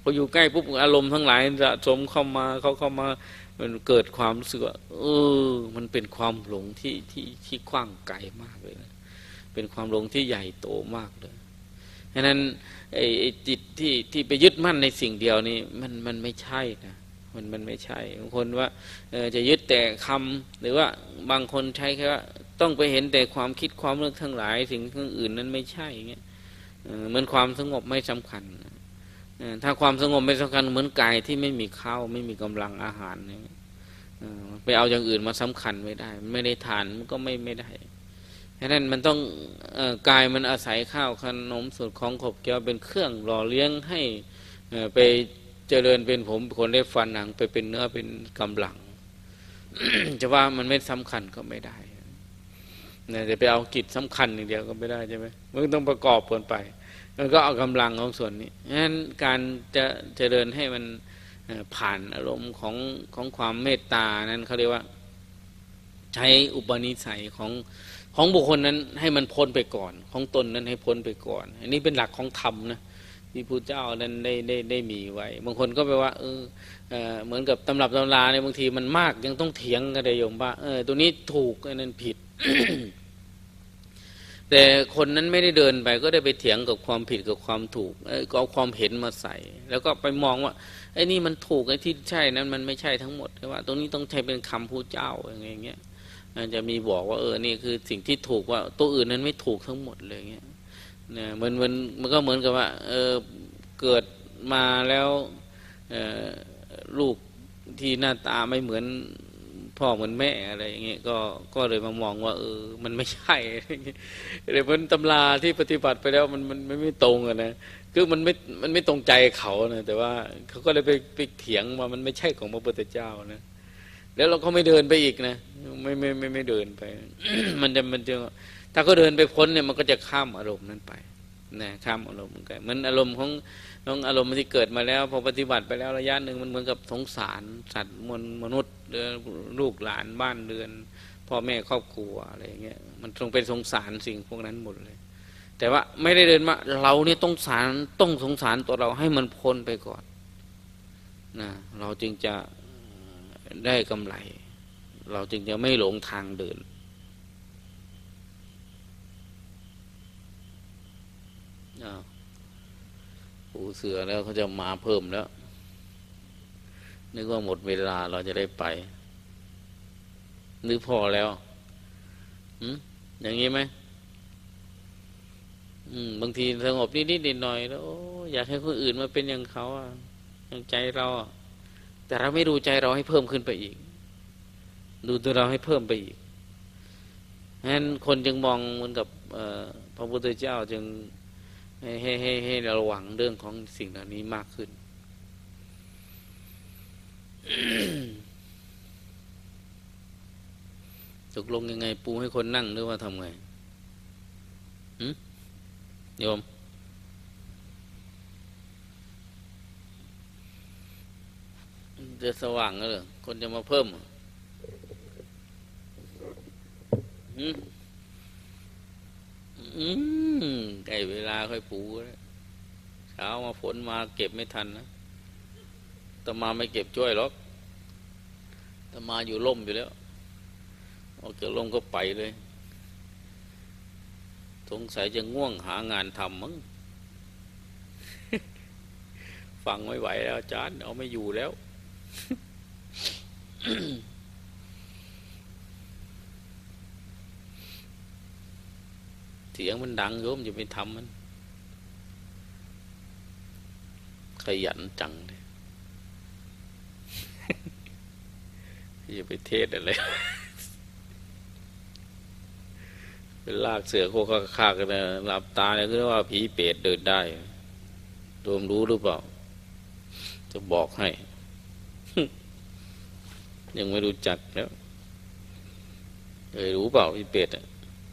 ออยู่ใกล้ปุ๊บอารมณ์ทั้งหลายสะสมเข้ามาเขาเข้ามามันเกิดความรู้สึกว่าเออมันเป็นความหลงที่ที่ที่กว้างไกลมากเลยนะเป็นความหลงที่ใหญ่โตมากเลยฉะนั้นไอ้ไอ้จิตที่ที่ไปยึดมั่นในสิ่งเดียวนี้มันมันไม่ใช่นะมันมันไม่ใช่บางคนว่าเออจะยึดแต่คำหรือว่าบางคนใช้แค่ว่าต้องไปเห็นแต่ความคิดความเรื่องทั้งหลายสิ่งอื่นนั้นไม่ใช่เงี้ยเหมือนความสงบไม่สำคัญถ้าความสงบไม่สำคัญเหมือนกายที่ไม่มีข้าวไม่มีกำลังอาหารเนี่ยไปเอาอย่างอื่นมาสำคัญไม่ได้ไม่ได้ทานมันก็ไม่ไม่ได้ฉะนั้นมันต้องเอ่อกายมันอาศัยข้าวขนมสดของขบเคี้ยวเป็นเครื่องหล่อเลี้ยงให้ไปเจริญเป็นผมคนได้ฟันหนังไปเป็นเนื้อเป็นกำลัง จะว่ามันไม่สำคัญก็ไม่ได้นะจะไปเอากิจสำคัญอย่างเดียวก็ไม่ได้ใช่ไหมมันต้องประกอบกันไปมันก็เอากำลังของส่วนนี้ฉะนั้นการจะเจริญให้มันผ่านอารมณ์ของของความเมตตานั้นเขาเรียกว่าใช้อุปนิสัยของของบุคคลนั้นให้มันพ้นไปก่อนของตนนั้นให้พ้นไปก่อนอันนี้เป็นหลักของธรรมนะที่พระเจ้านั้นได้ได้ได้มีไว้บางคนก็ไปว่าเออเออเหมือนกับตำรับตำราเนี่ยบางทีมันมากยังต้องเถียงกันเลยโยมว่าเออตัวนี้ถูกอันนั้นผิด แต่คนนั้นไม่ได้เดินไปก็ได้ไปเถียงกับความผิดกับความถูกก็เอาความเห็นมาใส่แล้วก็ไปมองว่าไอ้นี่มันถูกไอ้ที่ใช่นั้นมันไม่ใช่ทั้งหมดใช่ว่าตรงนี้ต้องใช้เป็นคำพระเจ้าอย่างเงี้ยจะมีบอกว่าเออนี่คือสิ่งที่ถูกว่าตัวอื่นนั้นไม่ถูกทั้งหมดเลยเงี้ยเนี่ยมันมันมันก็เหมือนกับว่าเออเกิดมาแล้วเออลูกที่หน้าตาไม่เหมือนพ่อเหมือนแม่อะไรอย่างเงี้ยก็ก็เลยมามองว่าเออมันไม่ใช่เลยมันตำราที่ปฏิบัติไปแล้วมันมันไม่ตรงอะนะคือมันไม่มันไม่ตรงใจเขานะแต่ว่าเขาก็เลยไปไปเถียงว่ามันไม่ใช่ของพระพุทธเจ้านะแล้วเราก็ไม่เดินไปอีกนะไม่ไม่ไม่ไม่เดินไป มันจะมันจะถ้าเขาเดินไปพ้นเนี่ยมันก็จะข้ามอารมณ์นั้นไปนะข้ามอารมณ์กันมันอารมณ์ของน้องอารมณ์ที่เกิดมาแล้วพอปฏิบัติไปแล้วระยะหนึ่งมันเหมือนกับสงสารสัตว์มวลมนุษย์หรือลูกหลานบ้านเรือนพ่อแม่ครอบครัวอะไรอย่างเงี้ยมันตรงเป็นสงสารสิ่งพวกนั้นหมดเลยแต่ว่าไม่ได้เดินมาเราเนี่ยต้องสารต้องสงสารตัวเราให้มันพ้นไปก่อนนะเราจึงจะได้กำไรเราจึงจะไม่หลงทางเดินปูเสือแล้วเขาจะมาเพิ่มแล้วนึกว่าหมดเวลาเราจะได้ไปนึกพอแล้วอืมอย่างนี้ไหมอืมบางทีสงบนิดนิดนิดหน่อยแล้วอยากให้คนอื่นมาเป็นอย่างเขาอ่ะอย่างใจเราแต่เราไม่ดูใจเราให้เพิ่มขึ้นไปอีกดูตัวเราให้เพิ่มไปอีกฉะนั้นคนจึงมองเหมือนกับพระพุทธเจ้าจึงให้ให้ให้ให้ระวังเรื่องของสิ่งเหล่านี้มากขึ้น ตกลงยังไงปูให้คนนั่งหรือว่าทำไงโยมจะสว่างแล้วเหรอคนจะมาเพิ่มอืมอืมใกล้เวลาค่อยปูแล้วเช้ามาฝนมาเก็บไม่ทันนะแต่มาไม่เก็บช่วยหรอกแต่มาอยู่ร่มอยู่แล้วออกจากร่มก็ไปเลยสงสัยจะง่วงหางานทำมั้ง ฟังไม่ไหวแล้วอาจารย์เอาไม่อยู่แล้ว เสียงมันดังโยมอย่าไปทำมันขยันจังเลย อย่าไปเทศอะไร เป็นลากเสือโคกคากันนะหลับตาเนี่ยคือว่าผีเปรตเดินได้โยมรู้หรือเปล่าจะบอกให้ ยังไม่รู้จักแล้วเคยรู้เปล่าผีเปรตอ่ะ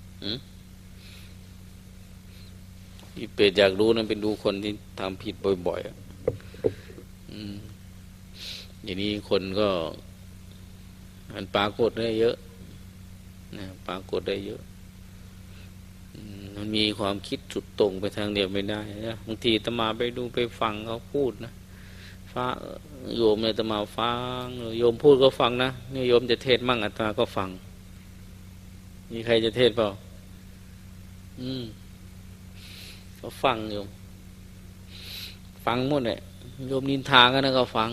ผีเปรตอยากรู้นั้นเป็นดูคนที่ทำผิดบ่อยๆอืมอย่างนี้คนก็มันปรากฏได้เยอะนะปรากฏได้เยอะมันมีความคิดสุดตรงไปทางเดียวไม่ได้นะบางทีอาตมาไปดูไปฟังเขาพูดนะฟ้าโยมเนี่ยอาตมาฟังโยมพูดก็ฟังนะนี่โยมจะเทศมั่งอาตมาก็ฟังมีใครจะเทศเปล่าอืมก็ฟังโยมฟังหมดเลยโยมนินทากันนะก็ฟัง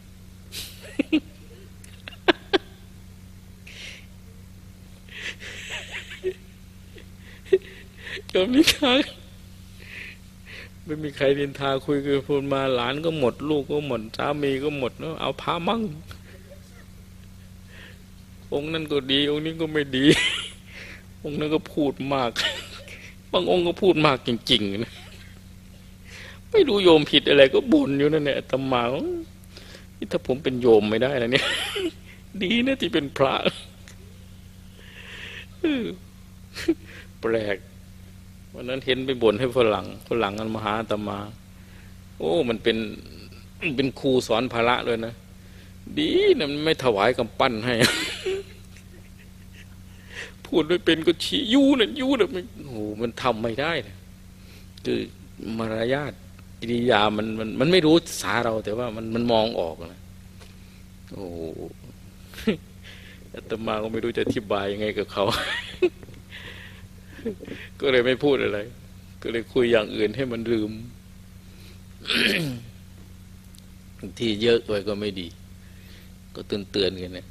โยมนินทาไม่มีใครนินทาคุยกันพูดมาหลานก็หมดลูกก็หมดสามีก็หมดเนาะเอาพามั่งองค์นั้นก็ดีองค์นี้ก็ไม่ดีองค์นั้นก็พูดมากบางองค์ก็พูดมากจริงๆนะไม่รู้โยมผิดอะไรก็บ่นอยู่นั่นแหละอาตมานี่ถ้าผมเป็นโยมไม่ได้นะเนี่ยดีนะที่เป็นพระแปลกวันนั้นเห็นไปบ่นให้ฝรั่งฝรั่งมันมาหาอาตมาโอ้มันเป็นเป็นครูสอนพระเลยนะดีนะมันไม่ถวายกำปั้นให้พูดไม่เป็นก็ชี้ยูนั่นยูนั่นมันโอ้มันทำไม่ได้นะคือมารยาทกิริยามันมันมันไม่รู้สาเราแต่ว่ามันมันมองออกนะโอ้อาตมาก็ไม่รู้จะอธิบายยังไงกับเขาก็เลยไม่พูดอะไรก็เลยคุยอย่างอื่นให้มันลืม ที่เยอะไปก็ไม่ดีก็เตือนเตือนกันเนี่ย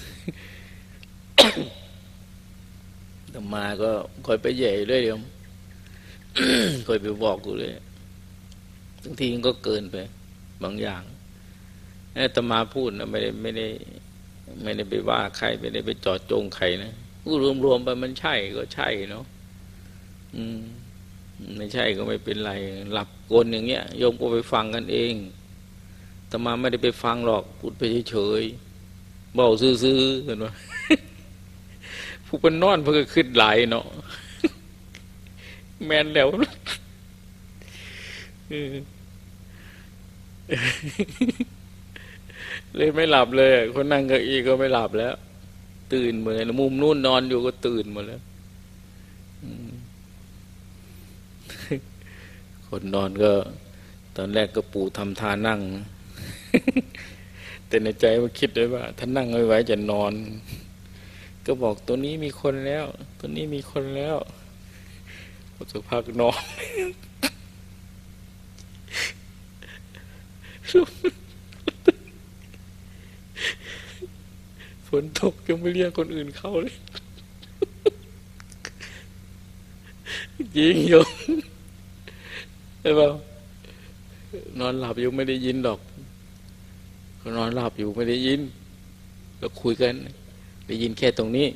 อาตมาก็คอยไปแย่ด้วยเดี๋ยว คอยไปบอกกูเลยบางทีมันก็เกินไปบางอย่างอาตมาพูดนะไม่ได้ไม่ได้ไม่ได้ไปว่าใครไม่ได้ไปเจาะจงใครนะพูดรวมๆไปมันใช่ก็ใช่เนาะอืมไม่ใช่ก็ไม่เป็นไรหลับกลอย่างเงี้ยโยมก็ไปฟังกันเองอาตมาไม่ได้ไปฟังหรอกพูดไปเฉยๆเบาซื่อๆเห็นไหม ผู้เป็นนอนเพื่อขึ้นไหลเนาะ แมนแล้ว เลยไม่หลับเลยคนนั่งเก้าอี้ก็ไม่หลับแล้วตื่นหมดเลยมุมนู่นนอนอยู่ก็ตื่นหมดแล้วคนนอนก็ตอนแรกก็ปู่ทำท่านั่ง แต่ในใจว่าคิดเลยว่าถ้านั่งไม่ไหวจะนอนก็บอกตัวนี้มีคนแล้วตัวนี้มีคนแล้วพอสักพักนอนฝนตกยังไม่เรียกคนอื่นเข้าเลยยิงโยมใช่เปล่านอนหลับอยู่ไม่ได้ยินดอกนอนหลับอยู่ไม่ได้ยินเราคุยกันได้ยินแค่ตรงนี้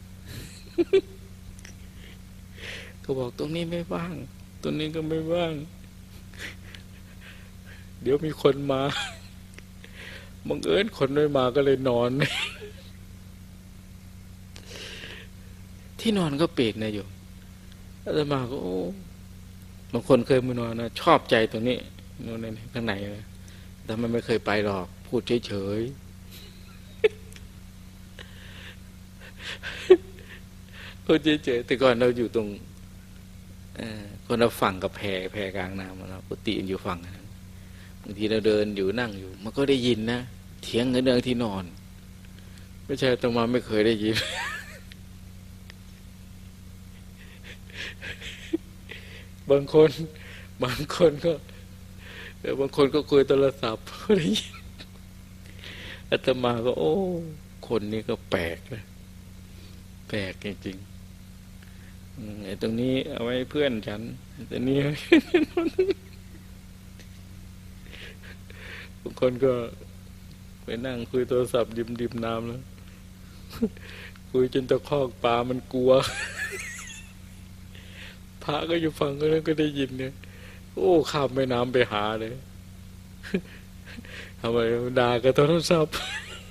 ก็บอกตรงนี้ไม่ว่างตรงนี้ก็ไม่ว่างเดี๋ยวมีคนมาบังเอิญคนไม่มาก็เลยนอน ที่นอนก็เปียกนะโยมอาตมาก็โอ้บางคนเคยมานอนนะชอบใจตรงนี้นอนในข้างในเลยแต่มันไม่เคยไปหรอกพูดเฉยๆพูดเฉยๆแต่ก่อนเราอยู่ตรงคนเราฝั่งกับแพแพกลางน้ำนะปกติอยู่ฝั่งบางทีเราเดินอยู่นั่งอยู่มันก็ได้ยินนะเถียงกันเรื่องที่นอนไม่ใช่อาตมาไม่เคยได้ยิน บางคนบางคนก็บางคนก็คุยโทรศัพท์ก็ได้ยินอาตมาก็โอ้คนนี้ก็แปลกนะแปลกจริงๆไอ้ตรงนี้เอาไว้เพื่อนฉันตรงนี้บางคนก็ไปนั่งคุยโทรศัพท์ดิมดิมน้ำแล้วคุยจนตะคอกปลามันกลัวพระก็อยู่ฟังก็แล้วก็ได้ยินเนี่ยโอ้ข้ามแม่น้ำไปหาเลยทำไมด่ากับโทรศัพท์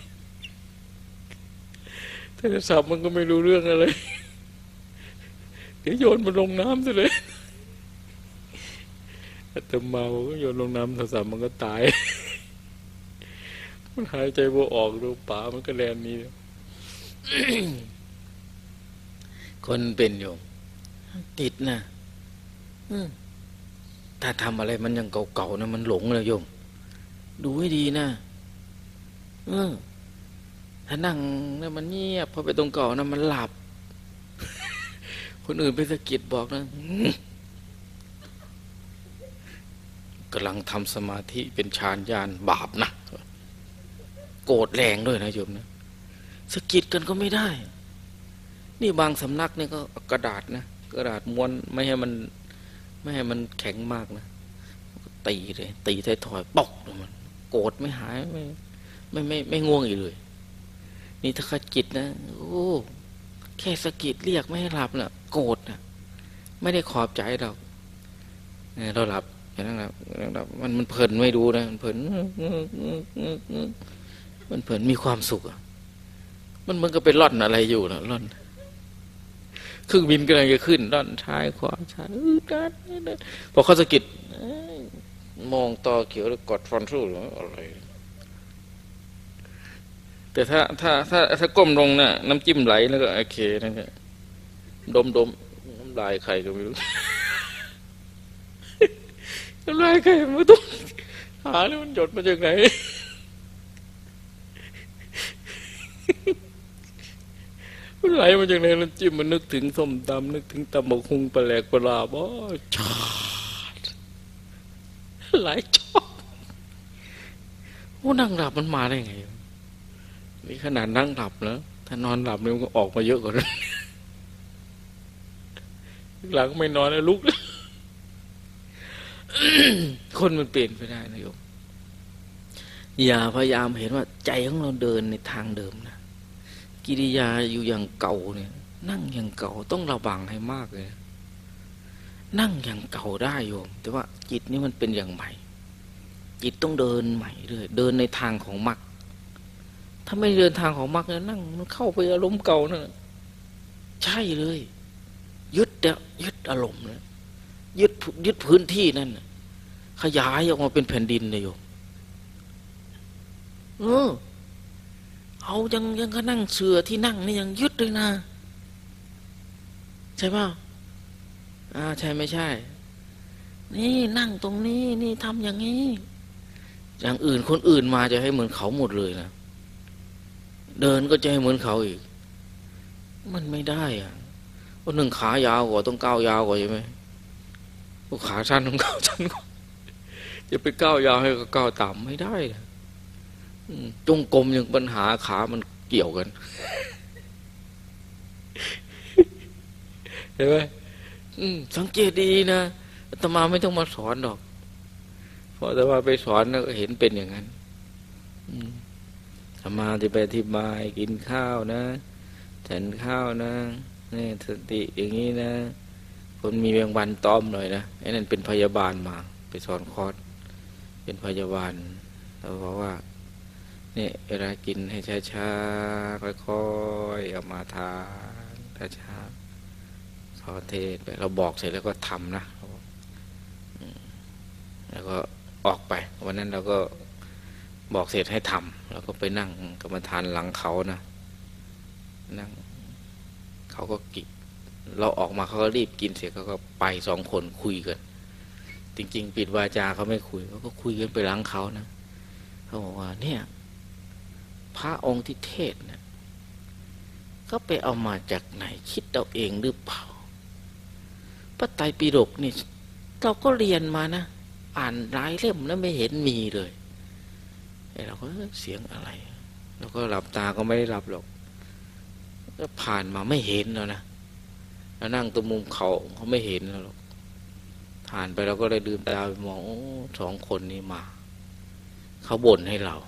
โทรศัพท์มันก็ไม่รู้เรื่องอะไรเดี๋ยวโยนมันลงน้ำซะเลยแต่เมาก็โยนลงน้ำโทรศัพท์มันก็ตายมันหายใจบ่ออกดูป่ามันก็แลนนี้ คนเป็นอยู่ติดนะถ้าทำอะไรมันยังเก่าๆนะมันหลงเลยโยมดูให้ดีนะเออถ้านั่งแล้วมันเงียบพอไปตรงเก่านะมันหลับคนอื่นไปสะกิดบอกนะกำลังทำสมาธิเป็นฌานญาณบาปนะโกรธแรงด้วยนะโยมนะสะกิดกันก็ไม่ได้นี่บางสำนักเนี่ยก็กระดาษนะกระดาษม้วนไม่ให้มันไม่ให้มันแข็งมากนะตีเลยตีไทยทอยปอกมันโกรธไม่หายไม่ไม่ไม่ไม่ง่วงอีกเลยนี่ถ้าขจิตนะโอ้แค่สะกิดเรียกไม่ให้หลับนะโกรธนะไม่ได้ขอบใจเราเราหลับอย่างนั้นนะมันมันเพลินไม่ดูนะมันเพลินมันเพลินมีความสุขอ่ะมันมันก็เป็นร่อนอะไรอยู่นะร่อนเครื่องบินกำลังจะขึ้นร่อนท้ายขวาซ้ายพอเขาสะกิดมองต่อเขียวแล้วกดฟอนสู้หรืออะไรแต่ถ้าถ้าถ้าถ้าก้มลงน่ะน้ำจิ้มไหลแล้วก็โอเคนั่นแหละดมดมน้ำลายใครก็ไม่รู้น้ำลายใครไม่ต้องหาแล้วมันหยดมาจากไหนมันไหลมาจากไหนน้ำจิ้มมันนึกถึงส้มตำนึกถึงตำบักหุ่งปลาแหลกปลาบ่ชาไหลชอบโอ้นั่งหลับมันมาได้ไงนี่ขนาดนั่งหลับแล้วถ้านอนหลับเนี่ยมันก็ออกมาเยอะกว่านั้นหลังไม่นอนแล้วลุกคนมันเปลี่ยนไปได้นะโยมอย่าพยายามเห็นว่าใจของเราเดินในทางเดิมนะกิริยาอยู่อย่างเก่าเนี่ยนั่งอย่างเก่าต้องระวังให้มากเลยนั่งอย่างเก่าได้โยมแต่ว่าจิตนี่มันเป็นอย่างใหม่จิตต้องเดินใหม่เลยเดินในทางของมรรคถ้าไม่เดินทางของมรรคเนี่ยนั่งมันเข้าไปอารมณ์เก่านั่นใช่เลยยึดเนี่ยยึดอารมณ์เนี่ยยึดยึดพื้นที่นั่นขยายออกมาเป็นแผ่นดินเลยโยมเออเอายังยังก็นั่งเสือที่นั่งนี่ยังยึดเลยนะใช่ป่ะอ่าใช่ไม่ใช่นี่นั่งตรงนี้นี่ทำอย่างนี้อย่างอื่นคนอื่นมาจะให้เหมือนเขาหมดเลยนะเดินก็จะให้เหมือนเขาอีกมันไม่ได้อ่ะคนหนึ่งขายาวกว่าต้องก้าวยาวกว่าใช่ไหมพวกขาสั้นต้องก้าวสั้นกว่าจะไปก้าวยาวให้ก็ก้าวต่ำไม่ได้จงกรมยังปัญหาขามันเกี่ยวกันเห็นไหมสังเกตดีนะอาตมาไม่ต้องมาสอนหรอกเพราะแต่ว่าไปสอนแล้วเห็นเป็นอย่างนั้นอาตมาจะไปอธิบายกินข้าวนะฉันข้าวนะนี่สติอย่างนี้นะคนมีแมงวันตอมหน่อยนะไอ้นั่นเป็นพยาบาลมาไปสอนคอร์สเป็นพยาบาลแล้วบอกว่าเนี่ยเวลากินให้ช้าๆค่อยๆเอามาทานช้าๆสอนเทศไปเราบอกเสร็จแล้วก็ทำนะแล้วก็ออกไปวันนั้นเราก็บอกเสร็จให้ทำแล้วก็ไปนั่งกรรมฐานหลังเขานะนั่งเขาก็กินเราออกมาเขาก็รีบกินเสร็จเขาก็ไปสองคนคุยกันจริงๆปิดวาจาเขาไม่คุยเขาก็คุยกันไปหลังเขานะเขาบอกว่าเนี่ยพระองค์ที่เทศนะก็ไปเอามาจากไหนคิดเอาเองหรือเปล่าพระไตรปิฎกนี่เราก็เรียนมานะอ่านหลายเล่มแล้วไม่เห็นมีเลยไอ้เราก็เสียงอะไรเราก็หลับตาก็ไม่ได้หลับหรอกก็ผ่านมาไม่เห็นแล้วนะแล้วนั่งตรงมุมเขาเขาไม่เห็นแล้วหรอกผ่านไปเราก็เลยลืมตาไปมองโอ้สองคนนี้มาเขาบ่นให้เรา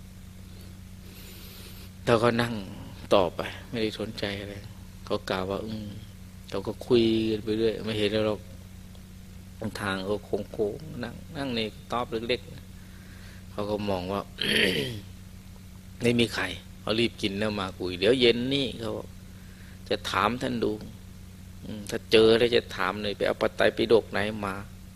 เราก็นั่งต่อไปไม่ได้สนใจอะไรเขากล่าวว่าอืมเราก็คุยกันไปเรื่อยไม่เห็นแล้วหรอกทางก็โค้งๆนั่งนั่งในตอบเล็กๆเขาก็มองว่า ไม่มีใครเขารีบกินแล้วมาคุยเดี๋ยวเย็นนี่เขาจะถามท่านดูถ้าเจอแล้วจะถามเลยไปเอาปไตรปิฎกไหนมา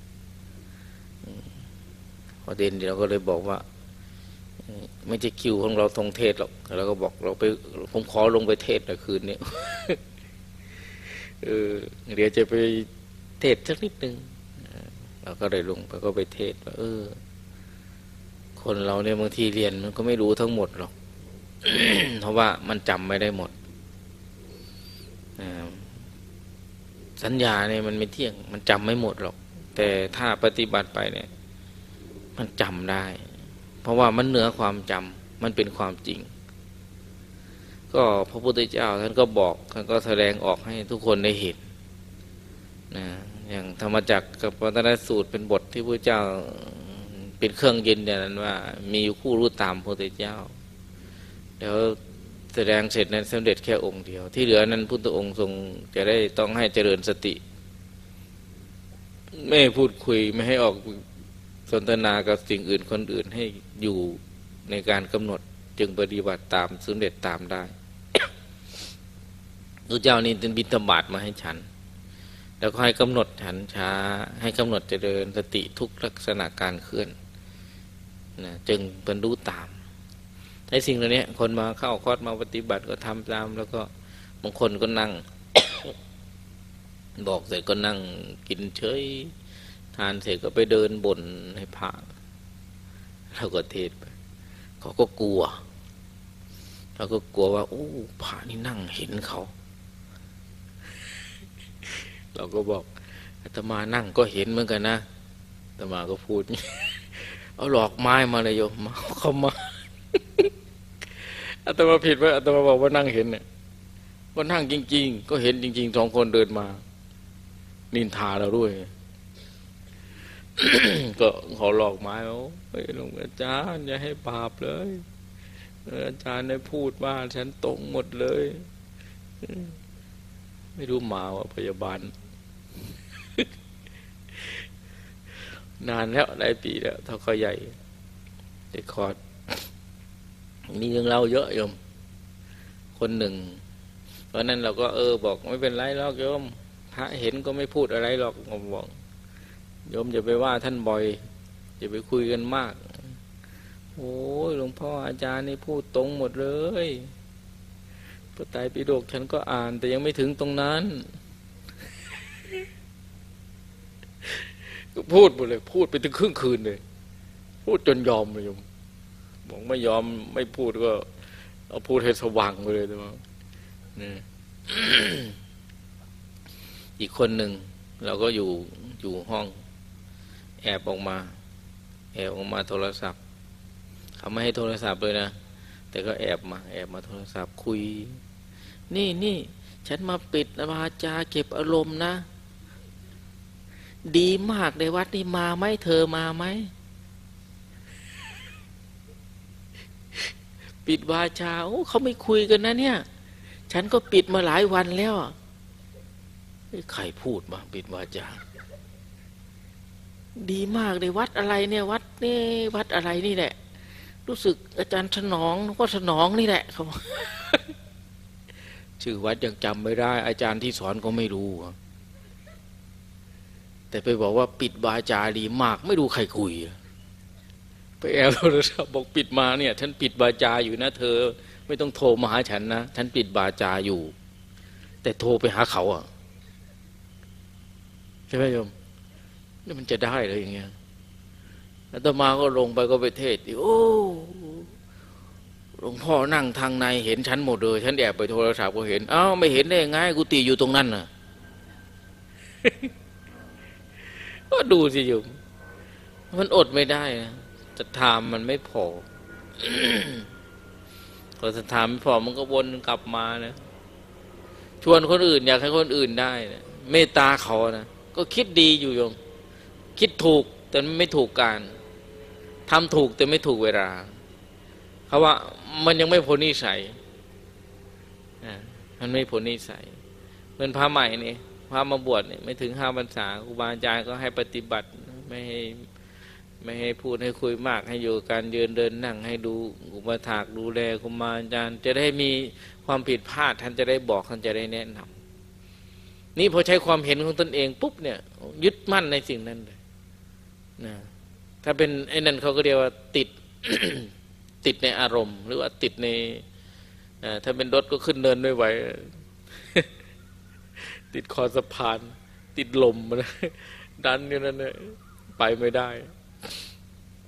พอเด่นเดี๋ยวก็เลยบอกว่าไม่ใช่คิวของเราทงเทศหรอกเราก็บอกเราไปผมขอลงไปเทศในคืนนี้ เออเดี๋ยวจะไปเทศสักนิดนึงเราก็เลยลงไปก็ไปเทศว่าเออคคนเราเนี่ยบางทีเรียนมันก็ไม่รู้ทั้งหมดหรอก เพราะว่ามันจำไม่ได้หมดสัญญาเนี่ยมันไม่เที่ยงมันจำไม่หมดหรอกแต่ถ้าปฏิบัติไปเนี่ยมันจำได้เพราะว่ามันเหนือความจำมันเป็นความจริงก็พระพุทธเจ้าท่านก็บอกท่านก็แสดงออกให้ทุกคนได้เห็นนะอย่างธรรมจักรกับปวัตตนสูตรเป็นบทที่พระเจ้าเป็นเครื่องยืนยันว่ามีอยู่คู่รู้ตามพระพุทธเจ้าเดี๋ยวแสดงเสร็จนั้นสำเร็จแค่องค์เดียวที่เหลือนั้นพุทธองค์ทรงจะได้ต้องให้เจริญสติไม่ให้พูดคุยไม่ให้ออกสนทนากับสิ่งอื่นคนอื่นให้อยู่ในการกำหนดจึงปฏิบัติตามสำเร็จตามได้ พระเจ้านี่เป็นบิณฑบาตมาให้ฉันแล้วก็ให้กำหนดฉันช้าให้กำหนดเจริญสติทุกลักษณะการเคลื่อนนะจึงบรรลุตามในสิ่งเหล่านี้คนมาเข้าคอร์สมาปฏิบัติก็ทำตามแล้วก็บางคนก็นั่ง บอกเสร็จก็นั่งกินเฉยทานเสร็จก็ไปเดินบ่นให้พระเราก็เทศไปเขาก็กลัวเราก็กลัวว่าโอ้พระนี่นั่งเห็นเขาเราก็บอกอาตมานั่งก็เห็นเหมือนกันนะอาตมาก็พูด เอาหลอกไม้มาเลยโยมมาเข้ามา อาตมาผิดไหมอาตมาบอกว่านั่งเห็นเนี่ยว่านั่งจริงๆก็เห็นจริงๆสองคนเดินมานินทาเราด้วย ก็ขอหลอกไม้เอาไปหลวงอาจารย์อย่าให้บาปเลยอาจารย์ได้พูดว่าฉันตรงหมดเลยไม่รู้หมาว่าพยาบาล นานแล้วหลายปีแล้วเท่าเขาใหญ่เด็กคอร์ดมีเรื่องเล่าเยอะโยมคนหนึ่งเพราะนั้นเราก็เออบอกไม่เป็นไรหรอกโยมพระเห็นก็ไม่พูดอะไรหรอกผมบอกโยมอย่าไปว่าท่านบ่อยอย่าไปคุยกันมากโอ้ยหลวงพ่ออาจารย์นี่พูดตรงหมดเลยพระไตรปิฎกฉันก็อ่านแต่ยังไม่ถึงตรงนั้น ก็พูดหมดเลยพูดไปถึงครึ่งคืนเลยพูดจนยอมเลยโยมบอกไม่ยอมไม่พูดก็เอาพูดให้สว่างไปเลยแต่ว่านี่ อีกคนหนึ่งเราก็อยู่อยู่ห้องแอบออกมาแอบออกมาโทรศัพท์เขาไม่ให้โทรศัพท์เลยนะแต่ก็แอบมาแอบมาโทรศัพท์คุยนี่นี่ฉันมาปิดวาจาเก็บอารมณ์นะดีมากในวัดนี่มาไหมเธอมาไหมปิดวาจาโอ้เขาไม่คุยกันนะเนี่ยฉันก็ปิดมาหลายวันแล้วใครพูดมาปิดวาจาดีมากในวัดอะไรเนี่ยวัดนี่วัดอะไรนี่แหละรู้สึกอาจารย์ถนองก็ถนองนี่แหละเขา ชื่อวัดยังจำไม่ได้อาจารย์ที่สอนก็ไม่รู้แต่ไปบอกว่าปิดวาจาดีมากไม่ดูใครคุยไปแอบโทรศัพท์บอกปิดมาเนี่ยฉันปิดวาจาอยู่นะเธอไม่ต้องโทรมาหาฉันนะฉันปิดวาจาอยู่แต่โทรไปหาเขาอ่ะใช่ไหมโยมนี่มันจะได้เลยอย่างเงี้ยอาตมาก็ลงไปก็ไปเทศโอ้หลวงพ่อนั่งทางในเห็นฉันหมดเลยฉันแอบไปโทรศัพท์ก็เห็นอ้าวไม่เห็นได้ไงกุฏิอยู่ตรงนั้นน่ะ ก็ดูสิโยมมันอดไม่ได้นะศรัทธามันไม่พอ พอศรัทธาไม่พอมันก็วนกลับมานะชวนคนอื่นอยากให้คนอื่นได้นะเมตตาเขานะก็คิดดีอยู่โยมคิดถูกแต่ไม่ถูกการทำถูกแต่ไม่ถูกเวลาเขาว่ามันยังไม่พ้นนิสัยมันไม่พ้นนิสัยเหมือนพระใหม่นี่พระมาบวชเนี่ยไม่ถึงห้าพรรษาครูบาอาจารย์ก็ให้ปฏิบัติไม่ให้ไม่ให้พูดให้คุยมากให้อยู่การยืนเดินนั่งให้ดูอุปถากดูแลครูบาอาจารย์จะได้มีความผิดพลาดท่านจะได้บอกท่านจะได้แนะนำนี่พอใช้ความเห็นของตนเองปุ๊บเนี่ยยึดมั่นในสิ่งนั้นเลยนะถ้าเป็นไอ้นั่นเขาก็เรียกว่าติด ติดในอารมณ์หรือว่าติดในถ้าเป็นรถก็ขึ้นเนินไม่ไหว ติดคอสะพานติดลมนะดันอยู่นั่นเลยไปไม่ได้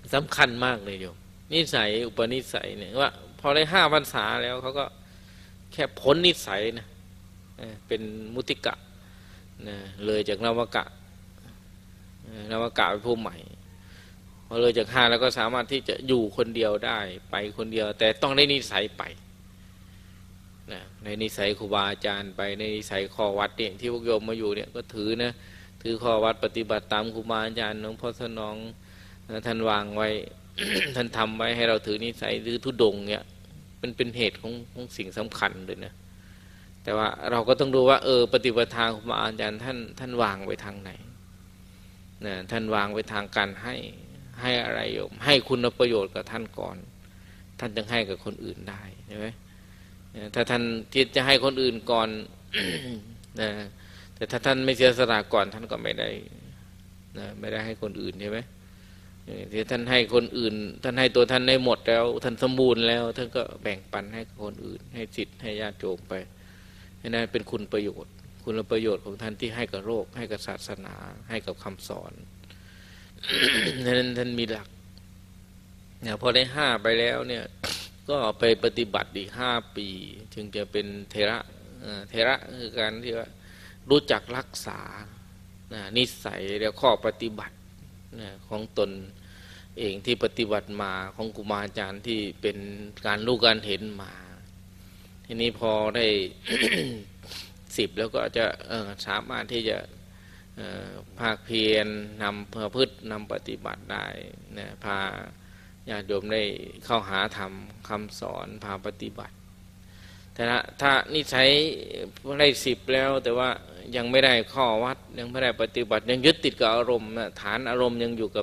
สำคัญมากเลยโยมนิสัยอุปนิสัยเนี่ยว่าพอได้ห้าพรรษาแล้วเขาก็แค่พ้นนิสัยนะเป็นมุติกะนะเลยจากนวกะนวกะเป็นผู้ใหม่พอเลยจากห้าแล้วก็สามารถที่จะอยู่คนเดียวได้ไปคนเดียวแต่ต้องได้นิสัยไปนะในนิสัยครูบาอาจารย์ไปในนิสัยข้อวัดเนี่ยที่พวกโยมมาอยู่เนี่ยก็ถือนะถือข้อวัดปฏิบัติตามครูบาอาจารย์หลวงพ่อสนองท่านวางไว้ ท่านทำไว้ให้เราถือนิสัยหรือทุดงเนี่ยเป็นเป็นเหตุของของสิ่งสำคัญเลยนะแต่ว่าเราก็ต้องดูว่าเออปฏิบัติทางครูบาอาจารย์ท่านท่านวางไว้ทางไหนนะท่านวางไว้ทางการให้ให้อะไรโยมให้คุณประโยชน์กับท่านก่อนท่านจึงให้กับคนอื่นได้ใช่ไหมถ้าท่านที่จะให้คนอื่นก่อน นะแต่ถ้าท่านไม่เสียสละก่อนท่านก็ไม่ได้นะไม่ได้ให้คนอื่นใช่ไหมที่ท่านให้คนอื่นท่านให้ตัวท่านได้หมดแล้วท่านสมบูรณ์แล้วท่านก็แบ่งปันให้คนอื่นให้ศิษย์ให้ญาติโยมไปนั่นเป็นคุณประโยชน์คุณประโยชน์ของท่านที่ให้กับโลกให้กับศาสนาให้กับคำสอน นั้นท่านมีหลักเนี่ยพอได้ห้าไปแล้วเนี่ยก็ไปปฏิบัติอีกห้าปีจึงจะเป็นเทระเทระคือการที่ว่ารู้จักรักษานิสัยและข้อปฏิบัติของตนเองที่ปฏิบัติมาของครูบาอาจารย์ที่เป็นการรู้การเห็นมาทีนี้พอได้ สิบแล้วก็จะสามารถที่จะภาคเพียรนำประพฤตินำปฏิบัติได้นะพาญาติโยมได้เข้าหาธรรมคำสอนพาปฏิบัติแต่ถ้านิสัยได้สิบแล้วแต่ว่ายังไม่ได้ข้อวัดยังไม่ได้ปฏิบัติยังยึดติดกับอารมณ์นะฐานอารมณ์ยังอยู่กับ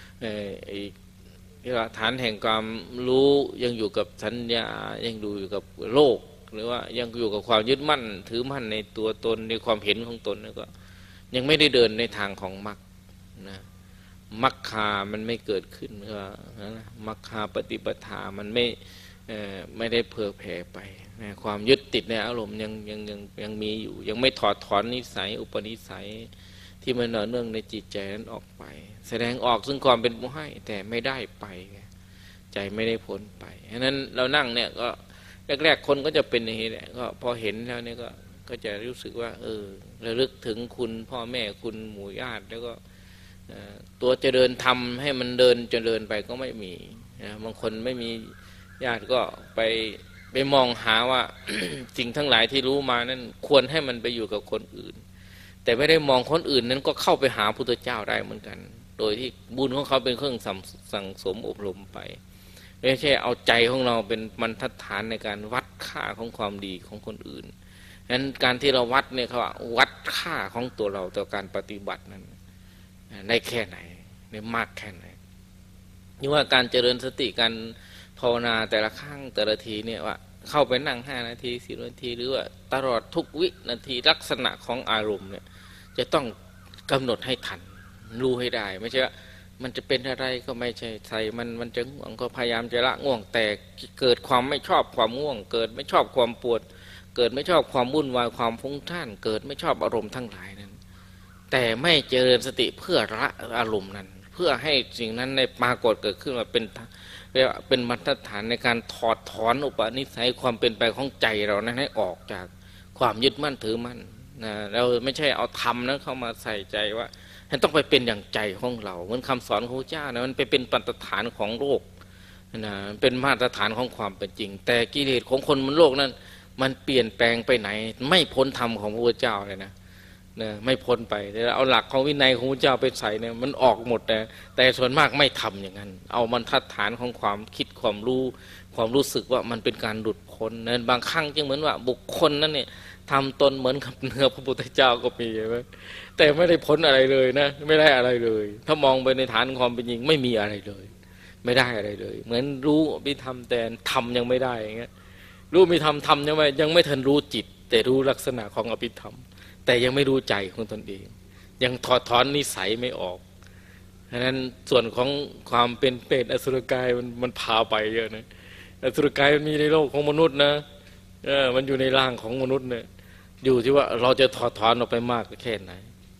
ฐานแห่งความรู้ยังอยู่กับสัญญายังอยู่กับโลกหรือว่ายังอยู่กับความยึดมั่นถือมั่นในตัวตนในความเห็นของตนแล้วก็ยังไม่ได้เดินในทางของมรรคนะมรรคามันไม่เกิดขึ้นก็มรรคาปฏิปทามันไม่ไม่ได้เผยแผ่ไปนะความยึดติดในอารมณ์ยังยังยังยังมีอยู่ยังไม่ถอดถอนนิสัยอุปนิสัยที่มันเนื่องในจิตใจนั้นออกไปแสดงออกซึ่งความเป็นผู้ให้แต่ไม่ได้ไปใจไม่ได้พ้นไปฉะนั้นเรานั่งเนี่ยก็แรกๆคนก็จะเป็นอย่างนี้แหละก็พอเห็นแล้วเนี่ยก็ก็จะรู้สึกว่าเออระลึกถึงคุณพ่อแม่คุณหมู่ญาติแล้วก็ตัวจะเดินทำให้มันเดินจะเดินไปก็ไม่มีนะบางคนไม่มีญาติก็ไปไปมองหาว่า สิ่งทั้งหลายที่รู้มานั้นควรให้มันไปอยู่กับคนอื่นแต่ไม่ได้มองคนอื่นนั้นก็เข้าไปหาพุทธเจ้าได้เหมือนกันโดยที่บุญของเขาเป็นเครื่องสั่งสมอบรมไปไม่ใช่เอาใจของเราเป็นบรรทัดฐานในการวัดค่าของความดีของคนอื่นฉะนั้นการที่เราวัดเนี่ยเขาวัดค่าของตัวเราต่อการปฏิบัตินั้นได้แค่ไหนได้มากแค่ไหนนี่ว่าการเจริญสติการภาวนาแต่ละครั้งแต่ละทีเนี่ยว่าเข้าไปนั่งห้านาทีสิบนาทีหรือว่าตลอดทุกวินาทีลักษณะของอารมณ์เนี่ยจะต้องกำหนดให้ทันรู้ให้ได้ไม่ใช่ว่ามันจะเป็นอะไรก็ไม่ใช่ใส่มันมันจะง่วงก็พยายามจะละง่วงแต่เกิดความไม่ชอบความง่วงเกิดไม่ชอบความปวดเกิดไม่ชอบความวุ่นวายความฟุ้งซ่านเกิดไม่ชอบอารมณ์ทั้งหลายนั้นแต่ไม่เจริญสติเพื่อละอารมณ์นั้นเพื่อให้สิ่งนั้นในปรากฏเกิดขึ้นมาเป็นเรียกว่าเป็นมาตรฐานในการถอดถอนอุปนิสัยความเป็นไปของใจเรานั้นให้ออกจากความยึดมั่นถือมั่นนะเราไม่ใช่เอาธรรมนั้นเข้ามาใส่ใจว่าให้ต้องไปเป็นอย่างใจของเราเหมือนคำสอนของพระเจ้านะมันไปเป็นมาตรฐานของโลกนะเป็นมาตรฐานของความเป็นจริงแต่กิเลสของคนบนโลกนั้นมันเปลี่ยนแปลงไปไหนไม่พ้นธรรมของพระพุทธเจ้าเลยนะนะไม่พ้นไปแต่เอาหลักของวินัยของพระเจ้าไปใส่เนี่ยมันออกหมดแต่แต่ส่วนมากไม่ทำอย่างนั้นเอาบรรทัดฐานของความคิดความรู้ความรู้สึกว่ามันเป็นการหลุดพ้นนั้นบางครั้งจึงเหมือนว่าบุคคลนั้นเนี่ยทำตนเหมือนกับเนื้อพระพุทธเจ้าก็มีใช่ไหมแต่ไม่ได้พ้นอะไรเลยนะไม่ได้อะไรเลยถ้ามองไปในฐานความเป็นจริงไม่มีอะไรเลยไม่ได้อะไรเลยเหมือนรู้วิธรรมแต่ทำยังไม่ได้อย่างเงี้ยรู้มีธรรมทำยังไม่ยังไม่ทันรู้จิตแต่รู้ลักษณะของอภิธรรมแต่ยังไม่รู้ใจของตนเองยังถอดถอนนิสัยไม่ออกฉะนั้นส่วนของความเป็นเปรตอสุรกายมันมันพาไปเยอะนะอสุรกายมันมีในโลกของมนุษย์นะเออมันอยู่ในร่างของมนุษย์เนี่ยอยู่ที่ว่าเราจะถอดถอนออกไปมากแค่ไหน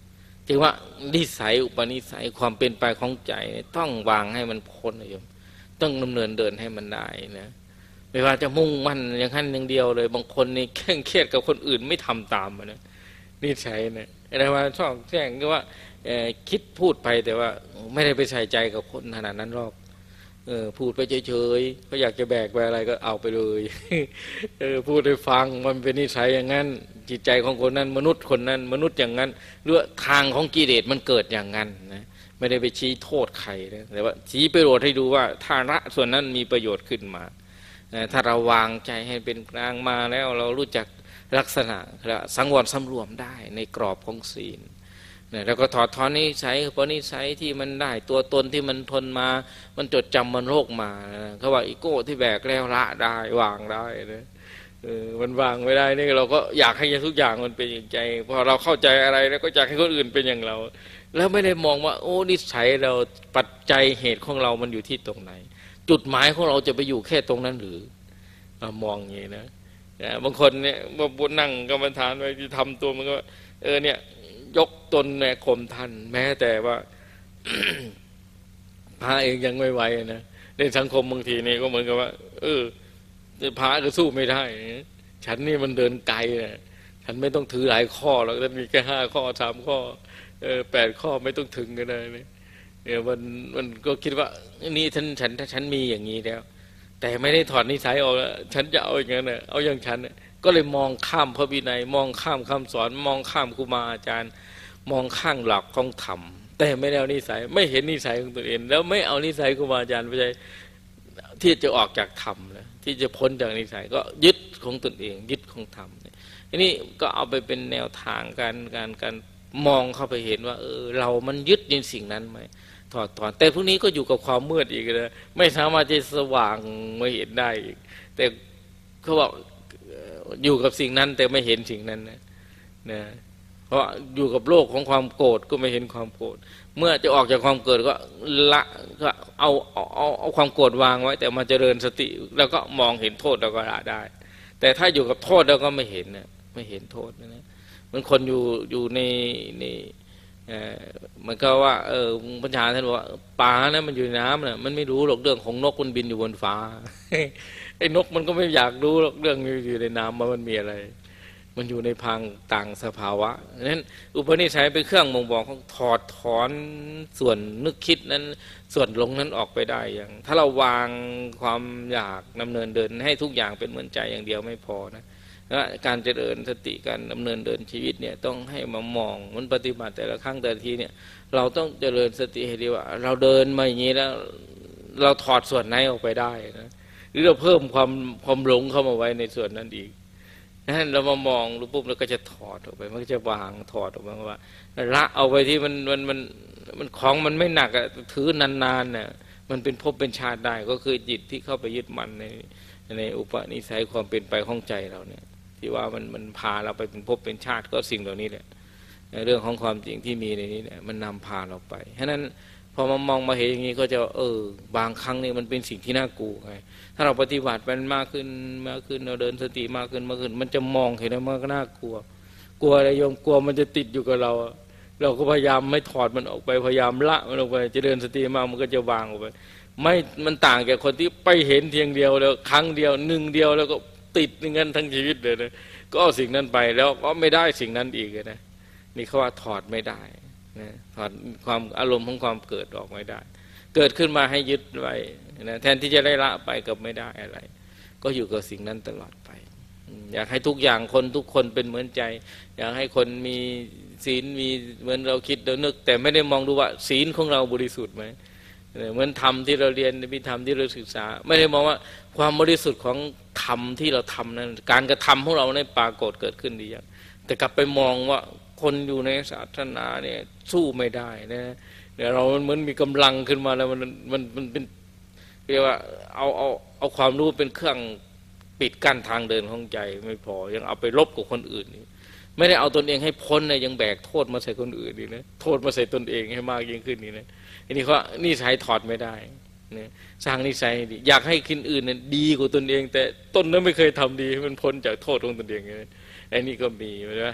จึงว่านิสัยอุปนิสัยความเป็นไปของใจต้องวางให้มันพ้นนะโยมต้องดำเนินเดินให้มันได้นะไม่ว่าจะมุ่งมั่นอย่างนั้นอย่างเดียวเลยบางคนนี่เคร่งเครียดกับคนอื่นไม่ทำตามนะนิสัยนะอะไรว่าชอบแจ้งก็ว่าคิดพูดไปแต่ว่าไม่ได้ไปใส่ใจกับคนขนาดนั้นหรอกเออพูดไปเฉยๆเขาอยากจะแบกไปอะไรก็เอาไปเลยเออพูดให้ฟังมันเป็นนิสัยอย่างนั้นจิตใจของคนนั้นมนุษย์คนนั้นมนุษย์อย่างนั้นหรือทางของกิเลสมันเกิดอย่างนั้นนะไม่ได้ไปชี้โทษใครนะแต่ว่าชี้ประโยชน์ให้ดูว่าถ้าละส่วนนั้นมีประโยชน์ขึ้นมาถ้าเราวางใจให้เป็นกลางมาแล้วเรารู้จักลักษณะสังวรสำรวมได้ในกรอบของศีลแล้วก็ถอดถอนนิสัยเพราะนิสัยที่มันได้ตัวตนที่มันทนมามันจดจำมันโรคมาเขาว่าอีโก้ที่แบกแล้วละได้วางได้นะเออมันวางไม่ได้นี่เราก็อยากให้ทุกอย่างมันเป็นอย่างใจพอเราเข้าใจอะไรแล้วก็อยากให้คนอื่นเป็นอย่างเราแล้วไม่ได้มองว่าโอ้นิสัยเราปัจจัยเหตุของเรามันอยู่ที่ตรงไหนจุดหมายของเราจะไปอยู่แค่ตรงนั้นหรือมองอย่างนี้นะบางคนเนี่ยมาบุญนั่งกรรมฐานไปที่ทำตัวมันก็เออเนี่ยยกตนแม่ข่มท่านแม้แต่ว่า พระเองยังไม่ไหวนะในสังคมบางทีนี่ก็เหมือนกับว่าเออพระก็สู้ไม่ได้ฉันนี่มันเดินไกลนะฉันไม่ต้องถือหลายข้อหรอกแต่มีแค่ห้าข้อสามข้อเออแปดข้อไม่ต้องถึงก็ได้เนี่ยมันมันก็คิดว่านี่ฉันฉันถ้าฉันมีอย่างนี้แล้วแต่ไม่ได้ถอดนิสัยออกฉันจะเอาอย่างนั้นน่ะเอาอย่างฉันก็เลยมองข้ามพระวินัยมองข้ามคำสอนมองข้ามครูบาอาจารย์มองข้างหลักของธรรมแต่ไม่เอานิสัยไม่เห็นนิสัยของตัวเองแล้วไม่เอานิสัยครูบาอาจารย์ไปใช้ที่จะออกจากธรรมนะที่จะพ้นจากนิสัยก็ยึดของตนเองยึดของธรรมทีนี้ก็เอาไปเป็นแนวทางการการการมองเข้าไปเห็นว่าเออเรามันยึดในสิ่งนั้นไหมถอดถอนแต่พวกนี้ก็อยู่กับความมืดอีกนะไม่สามารถจะสว่างไม่เห็นได้อีกแต่เขาบอกอยู่กับสิ่งนั้นแต่ไม่เห็นสิ่งนั้นนะนะเพราะอยู่กับโลกของความโกรธก็ไม่เห็นความโกรธเมื่อจะออกจากความโกรธก็ละก็เอาเอาเอาเอาความโกรธวางไว้แต่มาเจริญสติแล้วก็มองเห็นโทษแล้วก็ละได้แต่ถ้าอยู่กับโทษแล้วก็ไม่เห็นนะไม่เห็นโทษนะมันคนอยู่อยู่ในในมันก็ว่าเออปัญญาท่านบอกว่าปลานะมันอยู่ในน้ำนะมันไม่รู้หรอกเรื่องของนกมันบินอยู่บนฟ้าไอ้นกมันก็ไม่อยากรู้หรอกเรื่องอยู่ในน้ำมันมีอะไรมันอยู่ในพังต่างสภาวะนั้นอุปนิสัยเป็นเครื่องบ่งบอกของถอดถอนส่วนนึกคิดนั้นส่วนหลงนั้นออกไปได้อย่างถ้าเราวางความอยากดำเนินเดินให้ทุกอย่างเป็นเหมือนใจอย่างเดียวไม่พอนะการเจริญสติการดำเนินเดินชีวิตเนี่ยต้องให้มามองมันปฏิบัติแต่ละครั้งแต่ละทีเนี่ยเราต้องเจริญสติให้ดีว่าเราเดินมาอย่างนี้แล้วเราถอดส่วนไหนออกไปได้นะหรือเราเพิ่มความความหลงเข้ามาไว้ในส่วนนั้นอีกนั้นเรามามองรู้ปุ๊บเราก็จะถอดออกไปมันก็จะวางถอดออกมาว่าละเอาไปที่มันมันมันมันของมันไม่หนักอะถือนานๆเนี่ยมันเป็นภพเป็นชาติได้ก็คือจิตที่เข้าไปยึดมั่นในในอุปนิสัยความเป็นไปของใจเราเนี่ยที่ว่ามันมันพาเราไปเป็นภพเป็นชาติก็สิ่งเหล่านี้แหละเรื่องของความจริงที่มีในนี้เนี่ยมันนำพาเราไปฉะนั้นพอมามองมาเห็นอย่างนี้ก็จะเออบางครั้งนี่มันเป็นสิ่งที่น่ากลัวไงถ้าเราปฏิบัติมันมากขึ้นมากขึ้นเราเดินสติมากขึ้นมากขึ้นมันจะมองเห็นแล้วมันก็น่ากลัวกลัวอะไรโยมกลัวมันจะติดอยู่กับเราเราก็พยายามไม่ถอดมันออกไปพยายามละมันออกไปจะเดินสติมากมันก็จะวางออกไปไม่มันต่างจากคนที่ไปเห็นเพียงเดียวแล้วครั้งเดียวหนึ่งเดียวแล้วก็ติดอย่างนั้นทั้งชีวิตเลยนะก็เอาสิ่งนั้นไปแล้วก็ไม่ได้สิ่งนั้นอีกนะนี่เขาว่าถอดไม่ได้นะถอดความอารมณ์ของความเกิดออกไม่ได้เกิดขึ้นมาให้ยึดไว้นะแทนที่จะได้ละไปกับไม่ได้อะไรก็อยู่กับสิ่งนั้นตลอดไปอยากให้ทุกอย่างคนทุกคนเป็นเหมือนใจอยากให้คนมีศีลมีเหมือนเราคิดเรานึกแต่ไม่ได้มองดูว่าศีลของเราบริสุทธิ์ไหมเหมือนธรรมที่เราเรียนมีธรรมที่เราศึกษาไม่ได้มองว่าความบริสุทธิ์ของธรรมที่เราทำนั้นการกระทำของเราในปรากฏเกิดขึ้นดีอย่างแต่กลับไปมองว่าคนอยู่ในศาสนาเนี่ยสู้ไม่ได้นะเดี๋ยวเราเหมือนมีกำลังขึ้นมาแล้วมันมันมันเป็นเรียกว่าเอาเอาเอาความรู้เป็นเครื่องปิดกั้นทางเดินของใจไม่พอยังเอาไปลบกับคนอื่นนี่ไม่ได้เอาตนเองให้พ้นนะยังแบกโทษมาใส่คนอื่นนี่นะโทษมาใส่ตนเองให้มากยิ่งขึ้นนี่นะอันนี้เขานิสัยถอดไม่ได้นะสร้างนิสัยดีอยากให้คนอื่นนั้นดีกว่าตนเองแต่ตนนั้นไม่เคยทำดีให้มันพ้นจากโทษของตนเองนะอันนี้ก็มีใช่ไหม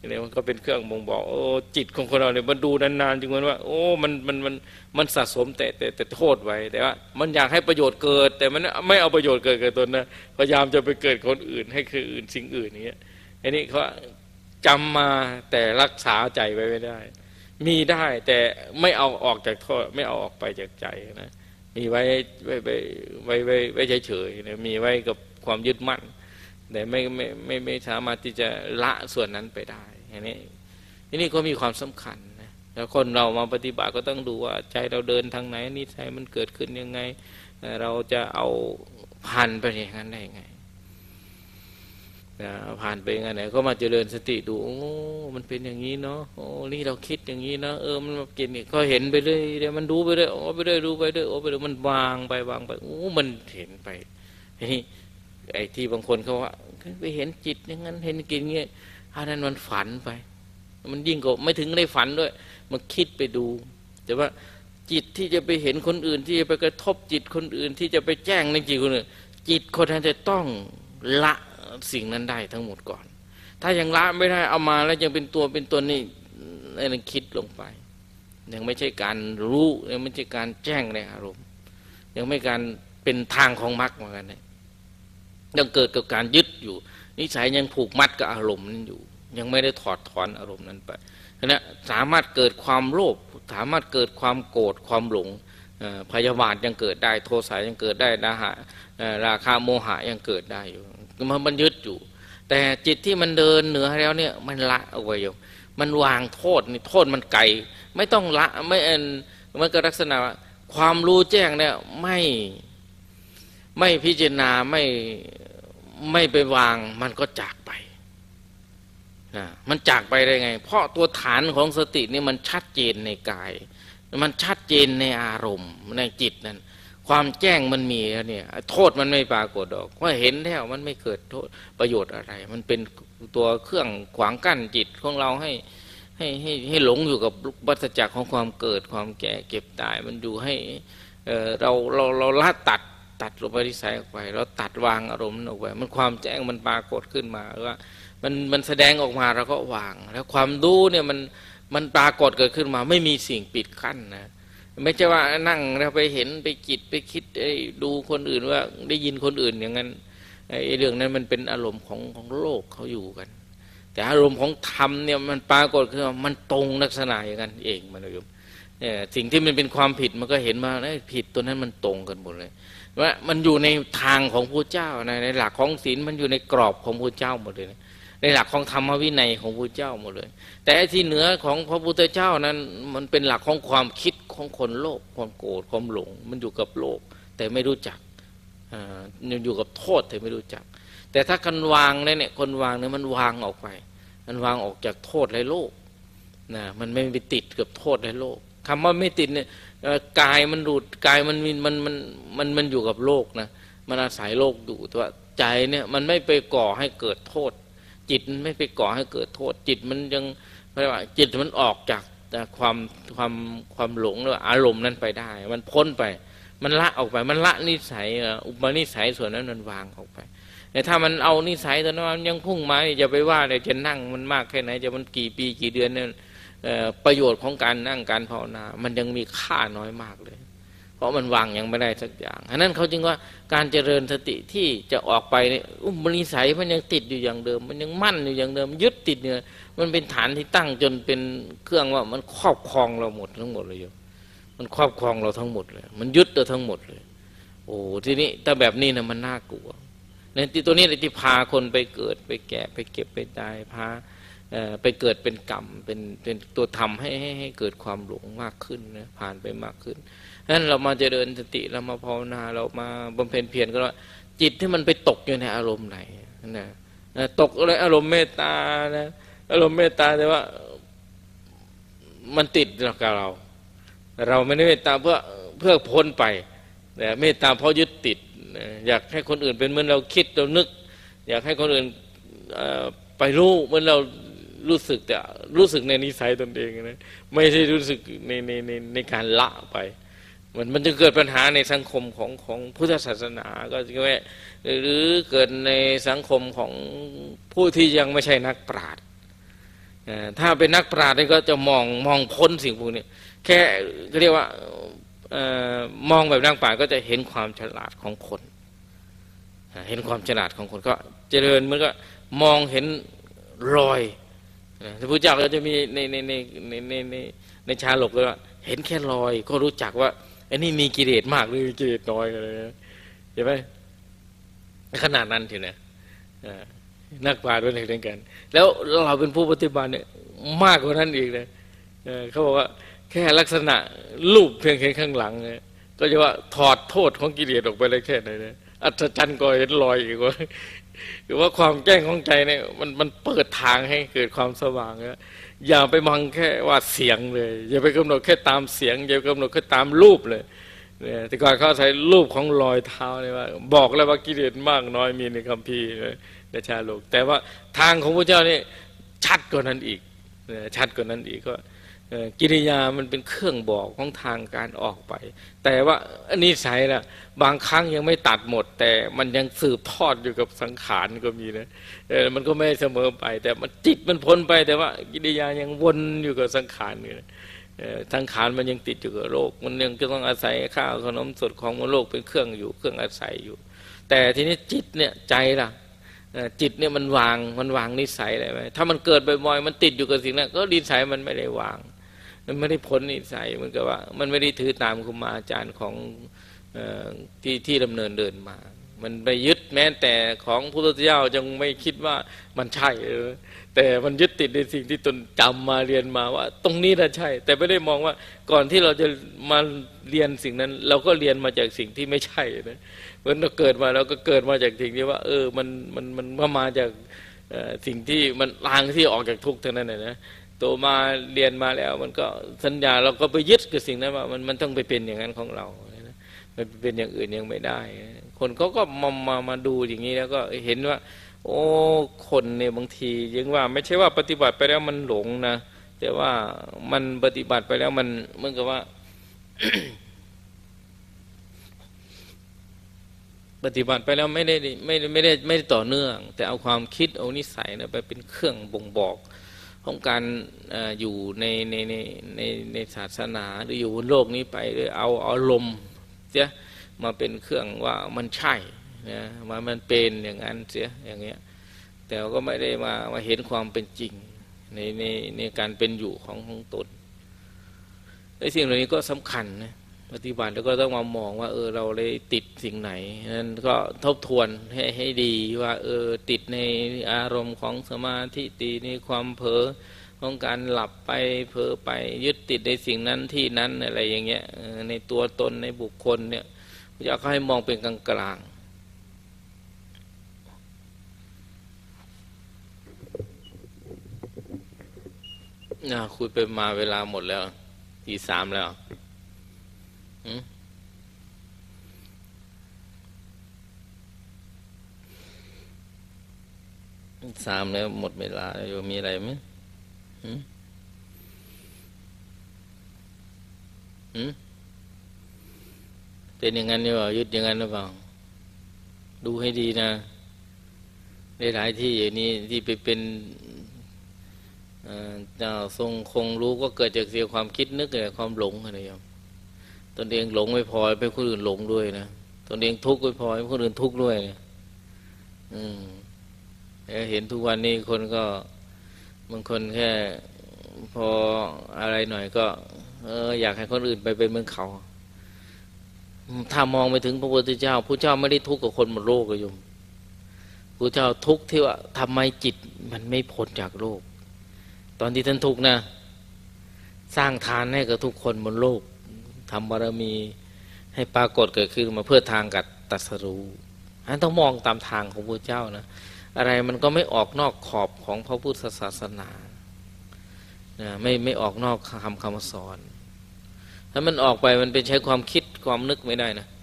เนี่ยมันก็เป็นเครื่องบ่งบอกโอ้จิตของคนเราเนี่ยมันดูนานๆจึงมันว่าโอ้มันมันมันมันสะสมแต่แต่แต่โทษไว้แต่ว่ามันอยากให้ประโยชน์เกิดแต่มันไม่เอาประโยชน์เกิดกับตนนะพยายามจะไปเกิดคนอื่นให้คืออื่นสิ่งอื่นนี้อันนี้เขาจำมาแต่รักษาใจไว้ไม่ได้มีได้แต่ไม่เอาออกจากโทษไม่เอาออกไปจากใจนะมีไว้ไว้ไว้ไว้ไว้ไว้เฉยๆนะมีไว้กับความยึดมั่นแต่ไม่ไม่ไม่ไม่สามารถที่จะละส่วนนั้นไปได้อันนี้อันนี้ก็มีความสำคัญนะแล้วคนเรามาปฏิบัติก็ต้องดูว่าใจเราเดินทางไหนนิสัยมันเกิดขึ้นยังไงเราจะเอาผ่านไปอย่างนั้นได้ยังไงผ่านไปยังไงก็มาเจริญสติดูโอ้มันเป็นอย่างนี้เนาะโอ้นี่เราคิดอย่างนี้เนาะเออมันมากินนี่ก็เห็นไปเลยเดี๋ยวมันดูไปเลยโอ้ไปเลยดูไปเลยโอ้ไปเลยมันวางไปวางไปโอ้มันเห็นไปทีนี้ไอ้ที่บางคนเขาว่าไปเห็นจิตอย่างนั้นเห็นกินเงี้ยอันนั้นมันฝันไปมันยิ่งกว่าไม่ถึงได้ฝันด้วยมันคิดไปดูแต่ว่าจิตที่จะไปเห็นคนอื่นที่จะไปกระทบจิตคนอื่นที่จะไปแจ้งในจิตคนอื่นจิตคนนั้นจะต้องละสิ่งนั้นได้ทั้งหมดก่อนถ้ายังละไม่ได้เอามาแล้วยังเป็นตัวเป็นตนนี่นั่นคิดลงไปยังไม่ใช่การรู้ยังไม่ใช่การแจ้งในอารมณ์ยังไม่การเป็นทางของมรรคเหมือนกันเนี่ยยังเกิดกับการยึดอยู่นิสัยยังผูกมัดกับอารมณ์นั้นอยู่ยังไม่ได้ถอดถอนอารมณ์นั้นไปนะสามารถเกิดความโลภสามารถเกิดความโกรธความหลงพยาบาทยังเกิดได้โทสะยังเกิดได้นะฮะราคะโมหะยังเกิดได้อยู่มันมันยึดอยู่แต่จิตที่มันเดินเหนือแล้วเนี่ยมันละเอาไว้อยู่มันวางโทษนี่โทษมันไกลไม่ต้องละไม่เอ็นมันก็ลักษณะความรู้แจ้งเนี่ยไม่ไม่พิจารณาไม่ไม่ไปวางมันก็จากไปนะมันจากไปได้ไงเพราะตัวฐานของสตินี่มันชัดเจนในกายมันชัดเจนในอารมณ์ในจิตนั้นความแจ้งมันมีแล้วเนี่ยโทษมันไม่ปรากฏออกว่าเห็นแล้วมันไม่เกิดโทษประโยชน์อะไรมันเป็นตัวเครื่องขวางกั้นจิตของเราให้ให้ให้ให้หลงอยู่กับวัฏจักรของความเกิดความแก่เก็บตายมันอยู่ให้เอ่อเราเราเราละตัดตัดลงไปที่สายออกไปเราตัดวางอารมณ์ออกไปมันความแจ้งมันปรากฏขึ้นมาว่ามันมันแสดงออกมาเราก็วางแล้วความรู้เนี่ยมันมันปรากฏเกิดขึ้นมาไม่มีสิ่งปิดกั้นนะไม่ใช่ว่านั่งแล้วไปเห็นไปจิตไปคิดดูคนอื่นว่าได้ยินคนอื่นอย่างนั้นไอ้เรื่องนั้นมันเป็นอารมณ์ของของโลกเขาอยู่กันแต่อารมณ์ของธรรมเนี่ยมันปรากฏขึ้นมามันตรงลักษณะอย่างนั้นเองมันเลยเนี่ยสิ่งที่มันเป็นความผิดมันก็เห็นมาไอ้ผิดตัวนั้นมันตรงกันหมดเลยว่ามันอยู่ในทางของพระเจ้าในในหลักของศีลมันอยู่ในกรอบของพระเจ้าหมดเลยในหลักของธรรมวินัยของพระเจ้าหมดเลยแต่ที่เหนือของพระพุทธเจ้านั้นมันเป็นหลักของความคิดของคนโลภความโกรธความหลงมันอยู่กับโลกแต่ไม่รู้จักอ่าอยู่กับโทษแต่ไม่รู้จักแต่ถ้าคนวางเนี่ยคนวางเนี่ยมันวางออกไปมันวางออกจากโทษและโลกนะมันไม่ไปติดกับโทษและโลกคำว่าไม่ติดเนี่ยกายมันหลุดกายมันมันมันมันมันอยู่กับโลกนะมันอาศัยโลกอยู่แต่ว่าใจเนี่ยมันไม่ไปก่อให้เกิดโทษจิตมันไม่ไปก่อให้เกิดโทษจิตมันยังไม่ว่าจิตมันออกจากความความความหลงหรืออารมณ์นั้นไปได้มันพ้นไปมันละออกไปมันละนิสัยอุปนิสัยส่วนนั้นมันวางออกไปแต่ถ้ามันเอานิสัยตัวนั้นมันยังพุ่งมาจะไปว่าเนี่ยจะนั่งมันมากแค่ไหนจะมันกี่ปีกี่เดือนเนี่ยประโยชน์ของการนั่งการภาวนามันยังมีค่าน้อยมากเลยเพราะมันวางยังไม่ได้สักอย่างฉะนั้นเขาจึงว่าการเจริญสติที่จะออกไปเนี่ยอุปนิสัยมันยังติดอยู่อย่างเดิมมันยังมั่นอยู่อย่างเดิมยึดติดเนี่ยมันเป็นฐานที่ตั้งจนเป็นเครื่องว่ามันครอบครองเราหมดทั้งหมดเลยโยมมันครอบครองเราทั้งหมดเลยมันยึดเราทั้งหมดเลยโอ้ทีนี้แต่แบบนี้นะมันน่ากลัวในที่ตัวนี้เลยที่พาคนไปเกิดไปแก่ไปเก็บไปตายพาไปเกิดเป็นกรรมเป็นเป็นตัวทำให้ให้ให้เกิดความหลงมากขึ้นนะผ่านไปมากขึ้นฉะนั้นเรามาเจริญสติเรามาภาวนาเรามาบำเพ็ญเพียรก็ว่าจิตที่มันไปตกอยู่ในอารมณ์ไหนนะตกอะไรอารมณ์เมตตานะอารมณ์เมตตาแต่ว่ามันติดกับเราเราไม่ได้เมตตาเพื่อเพื่อพ้นไปแต่เมตตาเพราะยึดติดอยากให้คนอื่นเป็นเหมือนเราคิดเรานึกอยากให้คนอื่นไปรู้เหมือนเรารู้สึกแต่รู้สึกในนิสัยตนเองนะไม่ใช่รู้สึกในในในในการละไปมันมันจะเกิดปัญหาในสังคมของของพุทธศาสนาก็จะว่าหรือเกิดในสังคมของผู้ที่ยังไม่ใช่นักปราชญ์ถ้าเป็นนักปราชญ์ก็จะมองมองพ้นสิ่งพวกนี้แค่เรียกว่ามองแบบนักปราชญ์ก็จะเห็นความฉลาดของคนเห็นความฉลาดของคนก็เจริญมันก็มองเห็นรอยพระพุทธเจ้าก็จะมีในในในในในในในชาลกเลยว่าเห็นแค่รอยก็รู้จักว่าอันนี้มีกิเลสมากหรือกิเลสน้อยอะไรเห็นไหมขนาดนั้นทีนะนักปราชญ์เป็นอย่างนั้นกันแล้วเราเป็นผู้ปฏิบัติเนี่ยมากกว่านั้นอีกนะเขาบอกว่าแค่ลักษณะรูปเพียงแค่ข้างหลังเนี่ยก็จะว่าถอดโทษของกิเลสออกไปเลยแค่ไหนนะอัศจรรย์ก็เห็นรอยอีกว่าหรือว่าความแจ้งของใจเนี่ยมันมันเปิดทางให้เกิดความสว่างนะอย่าไปมองแค่ว่าเสียงเลยอย่าไปกำหนดแค่ตามเสียงอย่าไปกำหนดแค่ตามรูปเลยเนี่ยแต่ก่อนเขาใช้รูปของรอยเท้าเนี่ยว่าบอกแล้วว่ากิเลสมากน้อยมีในคัมภีร์ในชาลกแต่ว่าทางของพระเจ้านี่ชัดกว่านั้นอีกชัดกว่านั้นอีกก็กิริยามันเป็นเครื่องบอกของทางการออกไปแต่ว่านิสัยน่ะบางครั้งยังไม่ตัดหมดแต่มันยังสืบทอดอยู่กับสังขารก็มีนะเออมันก็ไม่เสมอไปแต่มันจิตมันพ้นไปแต่ว่ากิริยายังวนอยู่กับสังขารอยู่นะสังขารมันยังติดอยู่กับโลกมันยังจะต้องอาศัยข้าวขนมสดของโลกเป็นเครื่องอยู่เครื่องอาศัยอยู่แต่ทีนี้จิตเนี่ยใจล่ะจิตเนี่ยมันวางมันวางนิสัยอะไรไหมถ้ามันเกิดบ่อยๆมันติดอยู่กับสิ่งนั้นก็นิสัยมันไม่ได้วางมันไม่ได้พ้นนิสัยมันก็ว่ามันไม่ได้ถือตามครูบาอาจารย์ของที่ที่ดำเนินเดินมามันไปยึดแม้แต่ของพระพุทธเจ้ายังไม่คิดว่ามันใช่แต่มันยึดติดในสิ่งที่ตนจำมาเรียนมาว่าตรงนี้น่ะใช่แต่ไม่ได้มองว่าก่อนที่เราจะมาเรียนสิ่งนั้นเราก็เรียนมาจากสิ่งที่ไม่ใช่นะเมื่อเราเกิดมาเราก็เกิดมาจากสิ่งที่ว่าเออมันมันมันมาจากสิ่งที่มันทางที่ออกจากทุกข์เท่านั้นนะโตมาเรียนมาแล้วมันก็สัญญาเราก็ไปยึดกับสิ่งนั้นว่ามันมันต้องไปเป็นอย่างนั้นของเรานะมันเป็นอย่างอื่นยังไม่ได้คนเขาก็มามามาดูอย่างนี้แล้วก็เห็นว่าโอ้คนเนี่ยบางทียังว่าไม่ใช่ว่าปฏิบัติไปแล้วมันหลงนะแต่ว่ามันปฏิบัติไปแล้วมันเหมือนกับว่า ปฏิบัติไปแล้วไม่ได้ไม่ไม่ได้ไม่ได้ต่อเนื่องแต่เอาความคิดเอานิสัยนะไปเป็นเครื่องบ่งบอกของการออยู่ในในในในในศาสนาหรืออยู่บนโลกนี้ไปหรือเอาเอาลมเสียมาเป็นเครื่องว่ามันใช่นะมามันเป็นอย่างนั้นเสียอย่างเงี้ยแต่ก็ไม่ได้มามาเห็นความเป็นจริงในในในการเป็นอยู่ของของตนไอ้สิ่งเหล่านี้ก็สำคัญนะปฏิบัติแล้วก็ต้องมามองว่าเออเราเลยติดสิ่งไหนนั้นก็ทบทวนให้ให้ดีว่าเออติดในอารมณ์ของสมาธิติในความเผลอของการหลับไปเผลอไปยึดติดในสิ่งนั้นที่นั้นอะไรอย่างเงี้ยในตัวตนในบุคคลเนี่ยอยากให้มองเป็นกลางกลางนะคุยไปมาเวลาหมดแล้วตีสามแล้วสามแล้วหมดเวลาอยู่มีอะไรไหมเป็นอย่างนั้นหรือเปล่ายึดอย่างนั้นหรือเปล่าดูให้ดีนะในหลายที่อย่างนี้ที่ไปเป็นเจ้าทรงคงรู้ก็เกิดจากเสียความคิดนึกเลยความหลงอะไรอย่างตนเองหลงไม่พอไปคนอื่นหลงด้วยนะตนเองทุกข์ไม่พอให้คนอื่นทุกข์ด้วยนะอืมเห็นทุกวันนี้คนก็บางคนแค่พออะไรหน่อยก็เอออยากให้คนอื่นไปเป็นเหมือนเขาถ้ามองไปถึงพระพุทธเจ้าพระเจ้าไม่ได้ทุกข์กับคนบนโลกเลยโยมพระเจ้าทุกข์ที่ว่าทำไมจิตมันไม่พ้นจากโลกตอนที่ท่านทุกข์นะสร้างทานให้กับทุกคนบนโลกทำบารมีให้ปรากฏเกิดขึ้นมาเพื่อทางกัดตรัสรู้อันต้องมองตามทางของพระเจ้านะอะไรมันก็ไม่ออกนอกขอบของพระพุทธศาสนานะไม่ไม่ออกนอกคำคำสอนถ้ามันออกไปมันเป็นใช้ความคิดความนึกไม่ได้นะ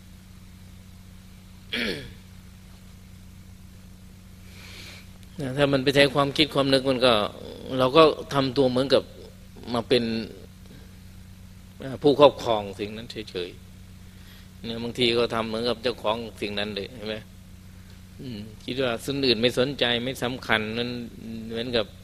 ถ้ามันไปใช้ความคิดความนึกมันก็เราก็ทำตัวเหมือนกับมาเป็นผู้ครอบครองสิ่งนั้นเฉยๆเนี่ยบางทีก็ทำเหมือนกับเจ้าของสิ่งนั้นเลยใช่ไหมคิดว่าสิ่งอื่นไม่สนใจไม่สำคัญนั้นเหมือนกับ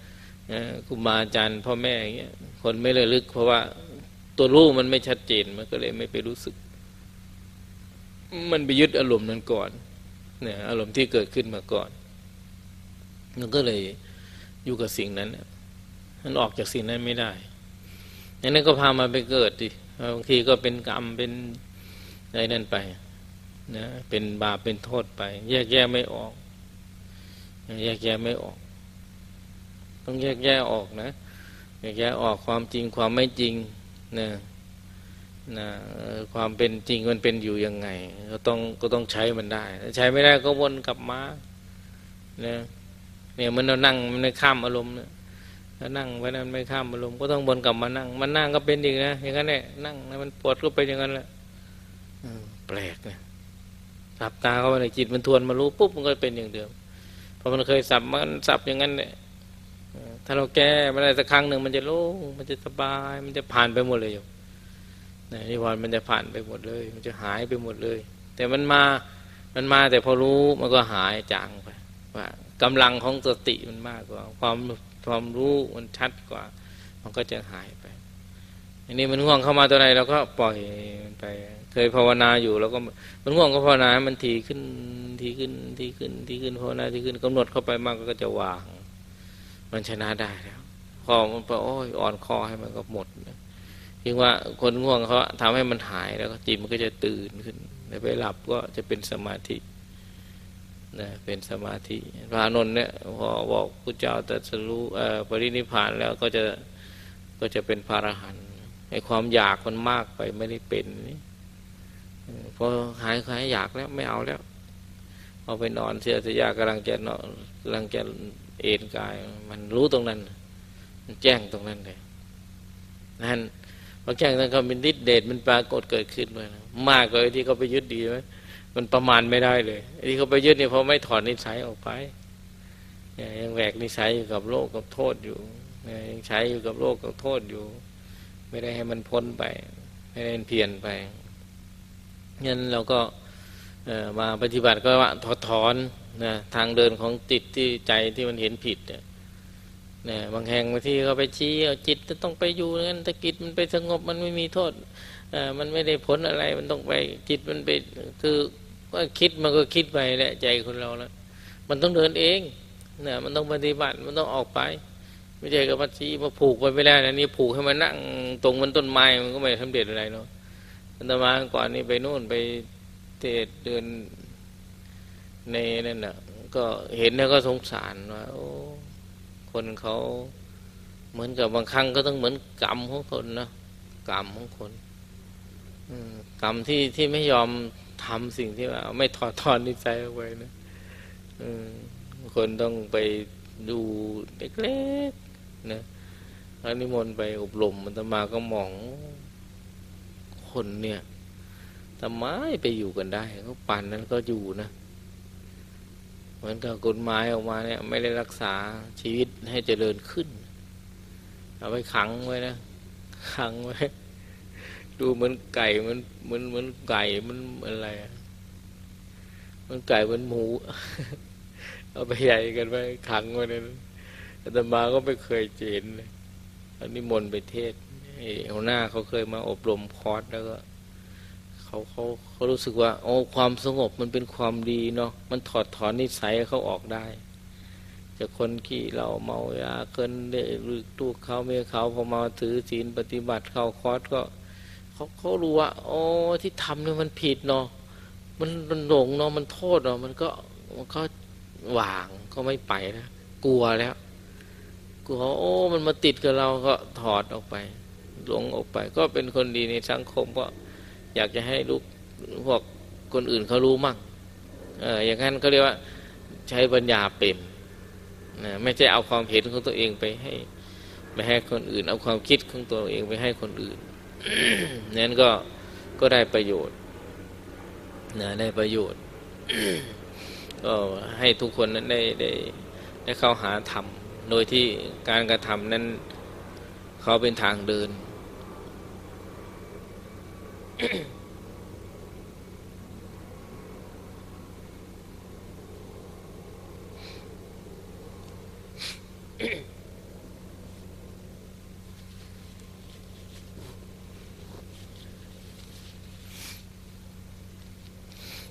ครูบาอาจารย์พ่อแม่อย่างเงี้ยคนไม่ระลึกเพราะว่าตัวรู้มันไม่ชัดเจนมันก็เลยไม่ไปรู้สึกมันไปยึดอารมณ์นั้นก่อนเนี่ยอารมณ์ที่เกิดขึ้นมาก่อนมันก็เลยอยู่กับสิ่งนั้นมันออกจากสิ่งนั้นไม่ได้นั้นก็พามาไปเกิดดิบางทีก็เป็นกรรมเป็นอะไรนั่นไปนะเป็นบาปเป็นโทษไปแยกแยะไม่ออกแยกแยะไม่ออกต้องแยกแยะออกนะแยกแยะออกความจริงความไม่จริงนะนะความเป็นจริงมันเป็นอยู่ยังไงก็ต้องก็ต้องใช้มันได้ใช้ไม่ได้ก็วนกลับมานะเนี่ยมันเรานั่งมันไม่ข้ามอารมณ์นะถ้านั่งไว้นั้นไม่ข้ามอารมณ์ก็ต้องวนกลับมานั่งมันนั่งก็เป็นอีกนะอย่างนั้นแหละนั่งมันปวดก็เป็นอย่างนั้นแหละแปลกนะหลับตาเข้าไปในจิตมันทวนมารู้ปุ๊บมันก็เป็นอย่างเดิมเพราะมันเคยสับมันสับอย่างนั้นแหละถ้าเราแก้มาได้สักครั้งหนึ่งมันจะโล่งมันจะสบายมันจะผ่านไปหมดเลยอยู่นิวรณ์มันจะผ่านไปหมดเลยมันจะหายไปหมดเลยแต่มันมามันมาแต่พอรู้มันก็หายจางไปว่ากำลังของสติมันมากกว่าความความรู้มันชัดกว่ามันก็จะหายไปอันนี้มันง่วงเข้ามาตัวไหนเราก็ปล่อยมันไปเคยภาวนาอยู่แล้วก็มันง่วงก็ภาวนามันทีขึ้นทีขึ้นทีขึ้นทีขึ้นภาวนาทีขึ้นกำหนดเข้าไปมากก็จะวางมันชนะได้แล้วพอมันไปโอ้ยอ่อนคอให้มันก็หมดยิ่งว่าคนง่วงเขาทำให้มันหายแล้วก็จิตมันก็จะตื่นขึ้นไปหลับก็จะเป็นสมาธินะเป็นสมาธิพระอานนท์เนี่ยพอบอกพระเจ้าตรัสรู้ปรินิพพานแล้วก็จะก็จะเป็นพระอรหันต์ไอ้ความอยากมันมากไปไม่ได้เป็นนี่พอหายหายอยากแล้วไม่เอาแล้วเอาไปนอนเสียสยากำลังจะนอนกำลังจะเอนกายมันรู้ตรงนั้นมันแจ้งตรงนั้นเลยนั่นพอแจ้งนั้นก็เป็นฤทธิ์เดชมันปรากฏเกิดขึ้นเลยนะมากกว่าที่เขาไปยึดดีไหมมันประมาณไม่ได้เลยที่เขาไปยึดเนี่ยเพราะไม่ถอนนิสัยออกไปยังแหวกนิสัยอยู่กับโลกกับโทษอยู่ยังใช้อยู่กับโลกกับโทษอยู่ไม่ได้ให้มันพ้นไปไม่ได้เพียรไปงั้นเราก็มาปฏิบัติก็ว่าถอดถอนนะทางเดินของจิตที่ใจที่มันเห็นผิดเนี่ยบางแห่งบางที่เขาไปชี้เอาจิตจะต้องไปอยู่งั้นถ้าจิตมันไปสงบมันไม่มีโทษมันไม่ได้ผลอะไรมันต้องไปจิตมันไปคือว่าคิดมันก็คิดไปแหละใจคนเราแล้วมันต้องเดินเองนะมันต้องปฏิบัติมันต้องออกไปไม่ใช่กับมาชี้มาผูกไปไม่ได้นะนี่ผูกให้มันนั่งตรงบนต้นไม้มันก็ไม่สำเร็จอะไรเนาะอาตมาก่อนนี่ไปโน่นไปเทศเดินในนั่นน่ะก็เห็นแล้วก็สงสารว่าโอ้คนเขาเหมือนกับบางครั้งก็ต้องเหมือนกรรมของคนนะกรรมของคนกรรมที่ที่ไม่ยอมทำสิ่งที่ว่าไม่ถอดถอนนิสัยออกไปนะคนต้องไปดูเล็กๆนะแล้วนิมนต์ไปอบรมมันตมาก็มองคนเนี่ยทำไมไปอยู่กันได้เขาปั่นนั้นก็อยู่นะเหมือนกับกฎหมายออกมาเนี่ยไม่ได้รักษาชีวิตให้เจริญขึ้นเอาไปขังไว้นะขังไว้ดูเหมือนไก่มันเหมือนเหมือนไก่มันอะไรมันไก่เหมือนหมูเอาไปใหญ่กันไปขังไว้นั่นอาตมาก็ไม่เคยเห็นเลยอันนี้มนต์ไปเทศหัวหน้าเขาเคยมาอบรมคอร์สแล้วก็เขาเขาเขารู้สึกว่าโอ้ความสงบมันเป็นความดีเนาะมันถอดถอนนิสัยเขาออกได้จากคนขี้เหล้าเมายาเกินเดือดตู้เขาเมียเขาพอมาถือศีลปฏิบัติเข้าคอร์สก็เขาเขารู้ว่าโอ้ที่ทำเนี่ยมันผิดเนาะมันมันหลงเนาะมันโทษเนาะมันก็มันก็วางก็ไม่ไปนะกลัวแล้วกลัวโอ้มันมาติดกับเราก็ถอดออกไปหลงออกไปก็เป็นคนดีในสังคมก็อยากจะให้ลูกพวกคนอื่นเขารู้มั่งเอออย่างนั้นเขาเรียกว่าใช้ปัญญาเป็นนะไม่ใช่เอาความเห็นของตัวเองไปให้ไปให้คนอื่นเอาความคิดของตัวเองไปให้คนอื่น นั้นก็ก็ได้ประโยชน์นะได้ประโยชน์ ก็ให้ทุกคนนั้นได้ได้ได้เข้าหาธรรมโดยที่การกระทำนั้นเขาเป็นทางเดิน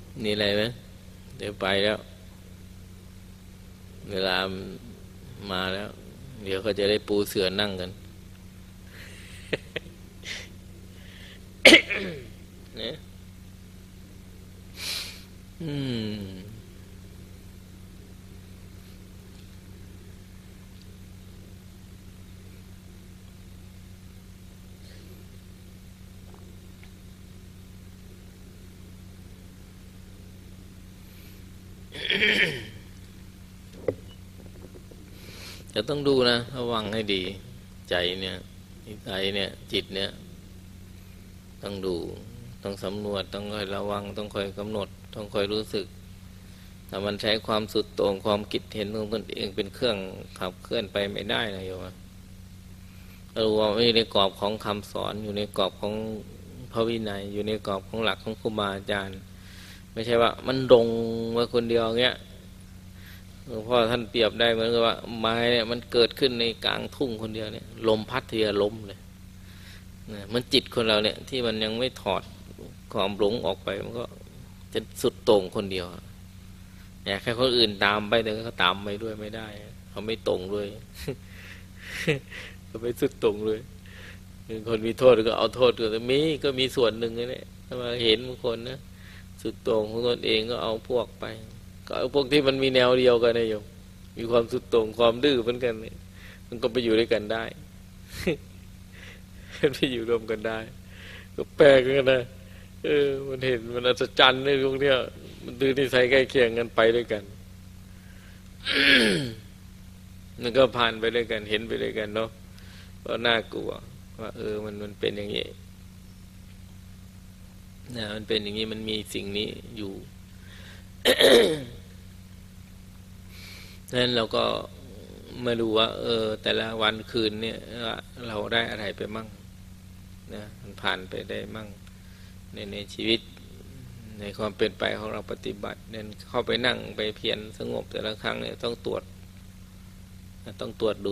นี่อะไรไหมเดี๋ยวไปแล้วเวลามาแล้วเดี๋ยวเขาจะได้ปูเสื่อนั่งกันเนี่ยอืมจะต้องดูนะระวังให้ดีใจเนี่ยใจเนี่ยจิตเนี่ยต้องดูต้องสำรวจต้องคอยระวังต้องคอยกำหนดต้องคอยรู้สึกถ้ามันใช้ความสุดโต่งความคิดเห็นของตนเองเป็นเครื่องขับเคลื่อนไปไม่ได้นะโยมรู้ว่าอยู่ในกรอบของคำสอนอยู่ในกรอบของพระวินัยอยู่ในกรอบของหลักของครูบาอาจารย์ไม่ใช่ว่ามันดงมาคนเดียวเงี้ยหลวงพ่อท่านเปรียบได้เหมือนกับว่าไม้เนี่ยมันเกิดขึ้นในกลางทุ่งคนเดียวเนี่ยลมพัดเทียล้มเลยนะมันจิตคนเราเนี่ยที่มันยังไม่ถอดความหลงออกไปมันก็จะสุดโต่งคนเดียวอยากให้คนอื่นตามไปแต่ก็ตามไปด้วยไม่ได้เขาไม่ตรงด้วย ก็ไม่สุดตรงเลยคนมีโทษก็เอาโทษก็มีก็มีส่วนหนึ่งนี่ถ้ามาเห็นบางคนนะสุดตรงของตนเองก็เอาพวกไปก็เอาพวกที่มันมีแนวเดียวกันนะโยมมีความสุดตรงความดื้อเหมือนกันเนี่ยมันก็ไปอยู่ด้วยกันได้ ไปอยู่รวมกันได้ก็แปลกกันนะเออมันเห็นมันอัศจรรย์ในพวกเนี้ยมันดื้อนิสัยใกล้เคียงกันไปด้วยกัน มันก็ผ่านไปด้วยกันเห็นไปด้วยกันเนาะก็น่ากลัวว่าเออมันมันเป็นอย่างนี้นะมันเป็นอย่างนี้มันมีสิ่งนี้อยู่ นั้นเราก็มาดูว่าเออแต่ละวันคืนเนี่ยเราได้อะไรไปมั่งนะมันผ่านไปได้มั่งในในชีวิตในความเป็นไปของเราปฏิบัติเนี่ยเข้าไปนั่งไปเพียรสงบแต่ละครั้งเนี่ยต้องตรวจต้องตรวจดู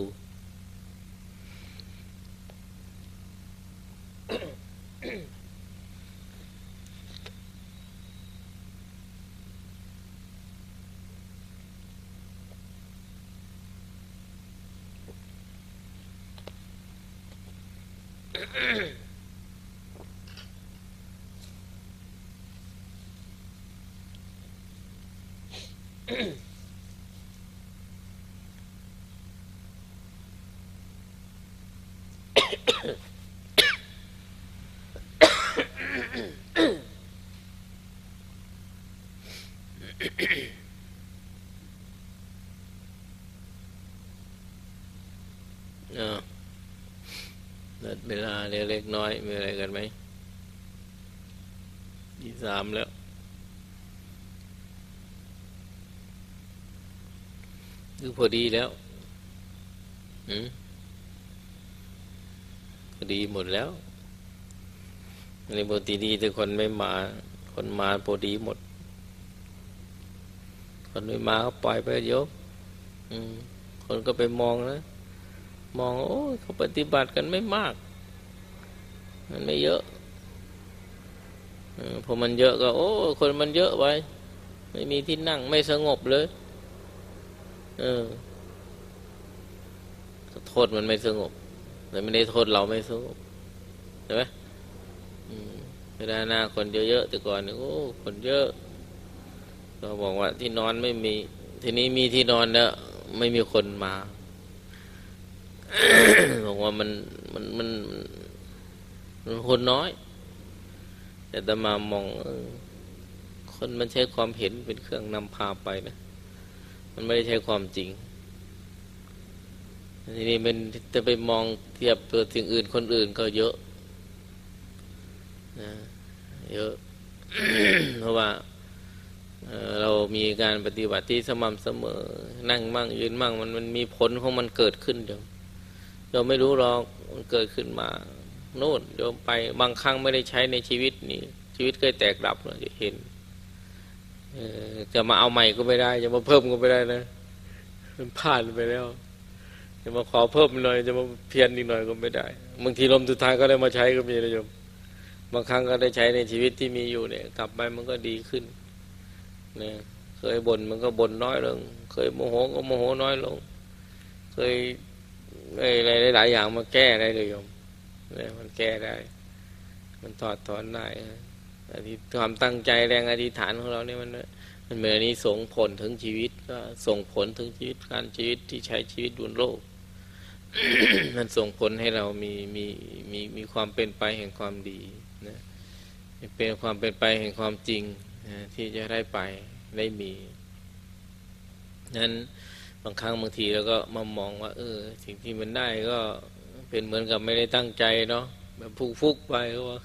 เวลาเล็กๆน้อยมีอะไรกันไหมที่สามแล้วคือพอดีแล้วอืมพอดีหมดแล้วในปกติดีแต่คนไม่มาคนมาพอดีหมดคนไม่มาก็ปล่อยไปโยมอืมคนก็ไปมองนะมองโอ้เขาปฏิบัติกันไม่มากมันไม่เยอะพอมันเยอะก็โอ้คนมันเยอะไปไม่มีที่นั่งไม่สงบเลยเออโทษมันไม่สงบแต่ไม่ได้โทษเราไม่สงบใช่ไหมเวลาหน้าคนเยอะๆแต่ก่อนเนี่ยโอ้คนเยอะเราบอกว่าที่นอนไม่มีทีนี้มีที่นอนแล้วไม่มีคนมา บอกว่ามันมันมันมันคนน้อยแต่ตมามองคนมันใช้ความเห็นเป็นเครื่องนำพาไปนะมันไม่ได้ใช้ความจริงทีนี้มันจะไปมองเทียบตัวสิ่งอื่นคนอื่นก็เยอะนะเยอะ เพราะว่าเรามีการปฏิบัติที่สม่ำเสมอนั่งมั่งยืนมั่งมันมันมีผลของมันเกิดขึ้นเดี๋ยวเราไม่รู้หรอกมันเกิดขึ้นมาโน่นโยมไปบางครั้งไม่ได้ใช้ในชีวิตนี่ชีวิตเคยแตกดับเราจะเห็นจะมาเอาใหม่ก็ไม่ได้จะมาเพิ่มก็ไม่ได้นะมันผ่านไปแล้วจะมาขอเพิ่มหน่อยจะมาเพียรอีกหน่อยก็ไม่ได้บางทีลมสุดท้ายก็ได้มาใช้ก็มีนะโยมบางครั้งก็ได้ใช้ในชีวิตที่มีอยู่เนี่ยกลับไปมันก็ดีขึ้นเนี่ยเคยบ่นมันก็บ่นน้อยลงเคยโมโหก็โมโหน้อยลงเคยอะไรหลายๆอย่างมาแก้ได้เลยโยมเนี่ยมันแก้ได้มันถอดถอนได้อธิความตั้งใจแรงอธิษฐานของเราเนี่ยมันมันเหมือนนี้ส่งผลถึงชีวิตก็ส่งผลถึงชีวิตการชีวิตที่ใช้ชีวิตบนโลก มันส่งผลให้เรามีมีมีมีความเป็นไปแห่งความดีนะเป็นความเป็นไปแห่งความจริงนะที่จะได้ไปได้มีนั้นบางครั้งบางทีเราก็มามองว่าเออสิ่งที่มันได้ก็เป็นเหมือนกับไม่ได้ตั้งใจเนาะแบบฟุกๆไปเขาว่า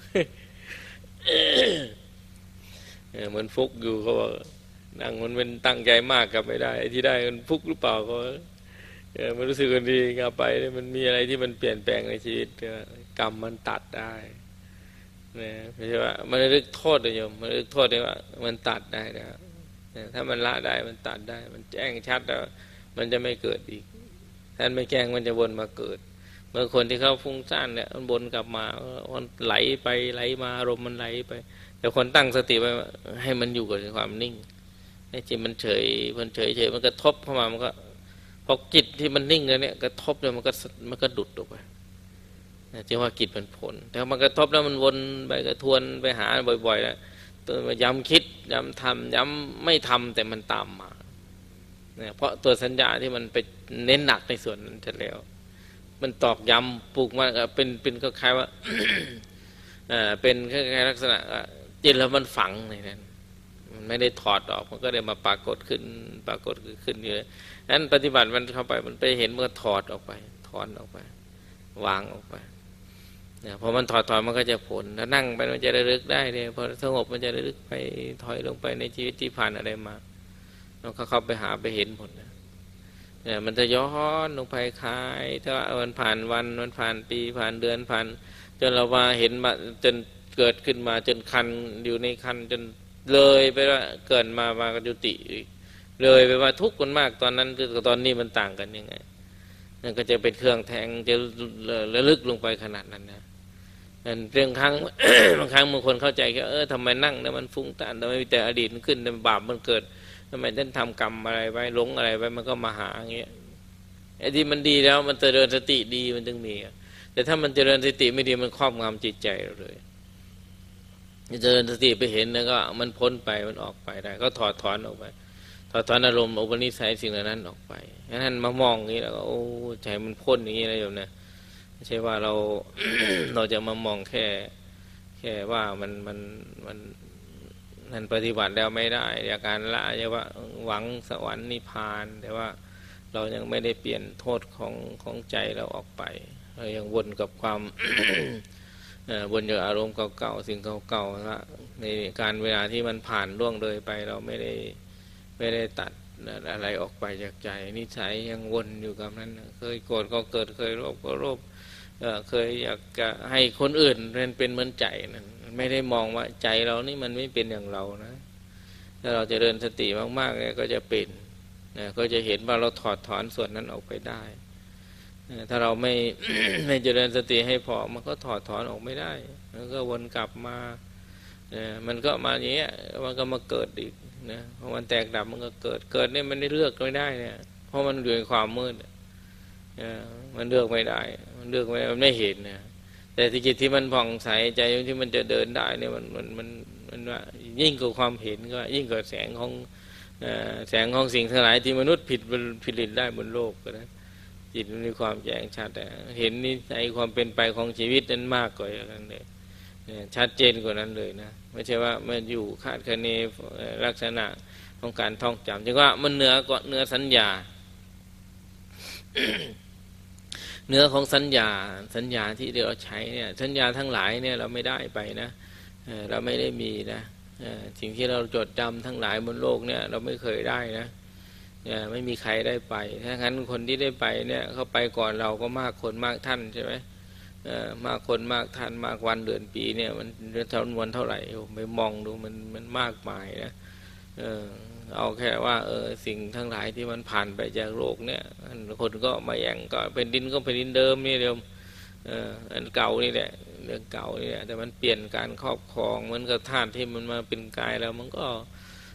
เหมือนฟุกอยู่เขาว่านั่งมันเป็นตั้งใจมากกับไม่ได้ที่ได้มันฟุกหรือเปล่าก็มันรู้สึกกันดีกลับไปมันมีอะไรที่มันเปลี่ยนแปลงในชีวิตกรรมมันตัดได้นะไม่ใช่ว่ามันรึกโทษเลยโยมมันรึกโทษเลยว่ามันตัดได้นะถ้ามันละได้มันตัดได้มันแจ้งชัดแล้วมันจะไม่เกิดอีกถ้าไม่แจ้งมันจะวนมาเกิดเมื่อคนที่เขาฟุ้งซ่านเนี่ยมันวนกลับมามันไหลไปไหลมาอารมณ์มันไหลไปแต่คนตั้งสติไว้ให้มันอยู่กับความนิ่งให้จิตมันเฉยมันเฉยเฉยมันกระทบเข้ามามันก็พอจิตที่มันนิ่งแล้วเนี่ยกระทบแล้วมันก็มันก็ดุดออกไปจึงว่าจิตมันผลแต่มันกระทบแล้วมันวนไปกระทวนไปหาบ่อยๆแล้วตัวมันย้ำคิดย้ำทำย้ำไม่ทำแต่มันตามมาเนี่ยเพราะตัวสัญญาที่มันไปเน้นหนักในส่วนนั้นจะแล้วมันตอกย้ำปลูกมันเป็นเป็นคล้ายๆว่า อ่าเป็นคล้ายๆลักษณะจิตแล้วมันฝังในนั้นมันไม่ได้ถอดออกมันก็ได้มาปรากฏขึ้นปรากฏขึ้นอยู่นั้นปฏิบัติมันเข้าไปมันไปเห็นมันก็ถอดออกไปถอนออกไปวางออกไปเนี่ยพอมันถอดถอนมันก็จะผลถ้านั่งไปมันจะระลึกได้เลยพอสงบมันจะระลึกไปถอยลงไปในชีวิตที่ผ่านอะไรมาเราก็เข้าไปหาไปเห็นผลนะเนี่ยมันจะย้อนลงไปคลายถ้ามันผ่านวันมันผ่านปีผ่านเดือนผ่านจนเรามาเห็นมาจนเกิดขึ้นมาจนคันอยู่ในคันจนเลยไปว่าเกิดมามากจุติเลยไปว่าทุกข์คนมากตอนนั้นคือตอนนี้มันต่างกันยังไงนั่นก็จะเป็นเครื่องแทงจะระลึกลงไปขนาดนั้นนะนั่นเรื่องครั้ง บางครั้งบางคนเข้าใจแค่เออทำไมนั่งแล้วมันฟุ้งซ่านทำไมมีแต่อดีตขึ้นทำไมบาปมันเกิดทำไมท่านทำกรรมอะไรไว้หลงอะไรไว้มันก็มาหาอย่างเงี้ยไอ้ที่มันดีแล้วมันเจริญสติดีมันจึงมีแต่ถ้ามันเจริญสติไม่ดีมันครอบงำจิตใจเราเลยเจริญสติไปเห็นแล้วก็มันพ้นไปมันออกไปได้ก็ถอดถอนออกไปถอดถอนอารมณ์อุปนิสัยสิ่งเหล่านั้นออกไปงั้นมามองอย่างนี้แล้วก็โอ้ใจมันพ้นอย่างนี้นะโยมนะไม่ใช่ว่าเรา เราจะมามองแค่แค่ว่ามันมันมันนั่นปฏิบัติแล้วไม่ได้จากการละจะว่าหวังสวรรค์นิพพานแต่ว่าเรายังไม่ได้เปลี่ยนโทษของของใจเราออกไปเรายังวนกับความ วนอยู่อารมณ์เก่าๆสิ่งเก่าๆละในการเวลาที่มันผ่านล่วงเลยไปเราไม่ได้ไม่ได้ตัดอะไรออกไปจากใจนิสัยยังวนอยู่กับนั้นเคยโกรธก็เกิดเคยโลภก็โลภเคยอยากจะให้คนอื่นเป็นเป็นเหมือนใจนั้นไม่ได้มองว่าใจเรานี่มันไม่เป็นอย่างเรานะถ้าเราจะเดินสติมากๆเนี่ยก็จะเป็นนะก็จะเห็นว่าเราถอดถอนส่วนนั้นออกไปได้ถ้าเราไม่ ไม่เจริญสติให้พอมันก็ถอดถอนออกไม่ได้มันก็วนกลับมาเนี่ยมันก็มาอย่างเงี้ยมันก็มาเกิดอีกนะพอมันแตกดับมันก็เกิดเกิดเนี่ยมันไม่เลือกไม่ได้เนี่ยเพราะมันอยู่ในความมืดเนี่ยมันเลือกไม่ได้มันเลือกไม่ได้มันไม่เห็นนะแต่ที่จิตที่มันผ่องใสใจที่มันจะเดินได้เนี่ยมันมันมันมันว่ายิ่งกว่าความเห็นก็ยิ่งกว่าแสงของแสงของสิ่งทั้งหลายที่มนุษย์ผิดผลิตได้บนโลกก็นะจิตมันมีความแจ้งชัดแต่เห็นนิสัยความเป็นไปของชีวิตนั้นมากกว่านั้นเลยชัดเจนกว่านั้นเลยนะไม่ใช่ว่ามันอยู่คาดคะเนลักษณะของการท่องจำจึงว่ามันเหนือก่อนเหนือสัญญา เนื้อของสัญญาสัญญาที่เราใช้เนี่ยสัญญาทั้งหลายเนี่ยเราไม่ได้ไปนะเราไม่ได้มีนะสิ่งที่เราจดจำทั้งหลายบนโลกเนี่ยเราไม่เคยได้นะไม่มีใครได้ไปถ้างั้นคนที่ได้ไปเนี่ยเขาไปก่อนเราก็มากคนมากท่านใช่ไหมมากคนมากท่านมากวันเดือนปีเนี่ยมันจำนวนเท่าไหร่ไปมองดูมันมันมากมายนะเออเอาแค่ว่าเออสิ่งทั้งหลายที่มันผ่านไปจากโลกเนี่ยคนก็มาแย่งก็เป็นดินก็เป็นดินเดิมนี่เดิมเอออันเก่านี่แหละเรื่องเก่านี่แหละแต่มันเปลี่ยนการครอบครองเหมือนกับธาตุที่มันมาเป็นกายแล้วมันก็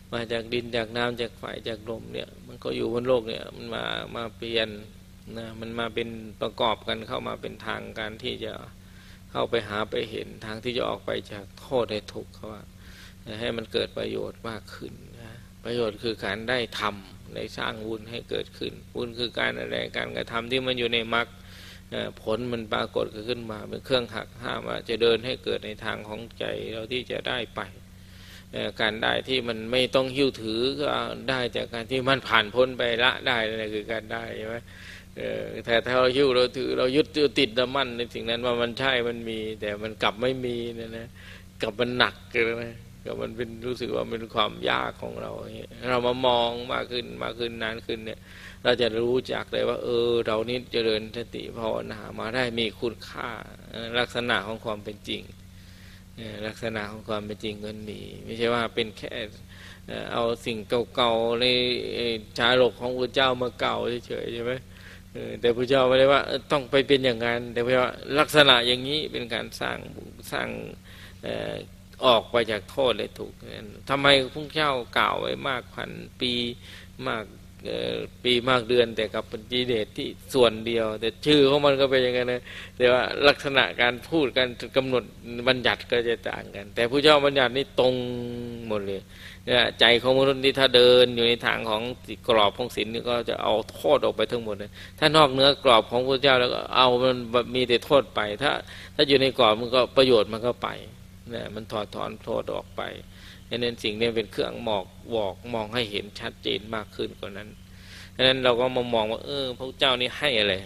มาจากดินจากน้ำจากไฟจากลมเนี่ยมันก็อยู่บนโลกเนี่ยมันมามาเปลี่ยนนะมันมาเป็นประกอบกันเข้ามาเป็นทางการที่จะเข้าไปหาไปเห็นทางที่จะออกไปจากโทษให้ทุกข์เขาว่าให้มันเกิดประโยชน์มากขึ้นนะประโยชน์คือการได้ทำได้สร้างบุญให้เกิดขึ้นบุญคือการอะไรการกระทำที่มันอยู่ในมรรคผลมันปรากฏขึ้นมาเป็นเครื่องหักห้ามว่าจะเดินให้เกิดในทางของใจเราที่จะได้ไปการได้ที่มันไม่ต้องหิ้วถือก็ได้จากการที่มันผ่านพ้นไปละได้นั่นคือการได้ใช่ไหมแต่ถ้าเราหิ้วเราถือเรายึดติดมั่นในสิ่งนั้นว่ามันใช่มันมีแต่มันกลับไม่มีนะนะกลับมันหนักเลยนะก็มันเป็นรู้สึกว่าเป็นความยากของเราเรามามองมากขึ้นมากขึ้นนานขึ้นเนี่ยเราจะรู้จักเลยว่าเออเรานี่เจริญสติภาวนามาได้มีคุณค่าลักษณะของความเป็นจริงลักษณะของความเป็นจริงก็มีไม่ใช่ว่าเป็นแค่เอาสิ่งเก่าๆในชาลกของพระเจ้ามาเก่าเฉยๆใช่ไหมแต่พระเจ้าไม่ได้ว่าต้องไปเป็นอย่างนั้นแต่พระเจ้าลักษณะอย่างนี้เป็นการสร้างสร้างออกไปจากโทษเลยถูกทำไมพระเจ้ากล่าวไว้มากพันปีมากปีมากเดือนแต่กับปฏิเดชที่ส่วนเดียวแต่ชื่อของมันก็เป็นอย่างนั้นนะแต่ว่าลักษณะการพูดการกำหนดบัญญัติก็จะต่างกันแต่พระเจ้าบัญญัตินี่ตรงหมดเลยใจของมนุษย์ที่ถ้าเดินอยู่ในทางของกรอบของศีลนี่ก็จะเอาโทษออกไปทั้งหมดเลยถ้านอกเนื้อกรอบของพระเจ้าแล้วก็เอามันมีแต่โทษไปถ้าถ้าอยู่ในกรอบมันก็ประโยชน์มันก็ไปนะมันถอดถอนโทษออกไปดังนั้นสิ่งนี้เป็นเครื่องหมอกบอกมองให้เห็นชัดเจนมากขึ้นกว่านั้นดังนั้นเราก็มามองว่าเออพระเจ้านี่ให้อะไร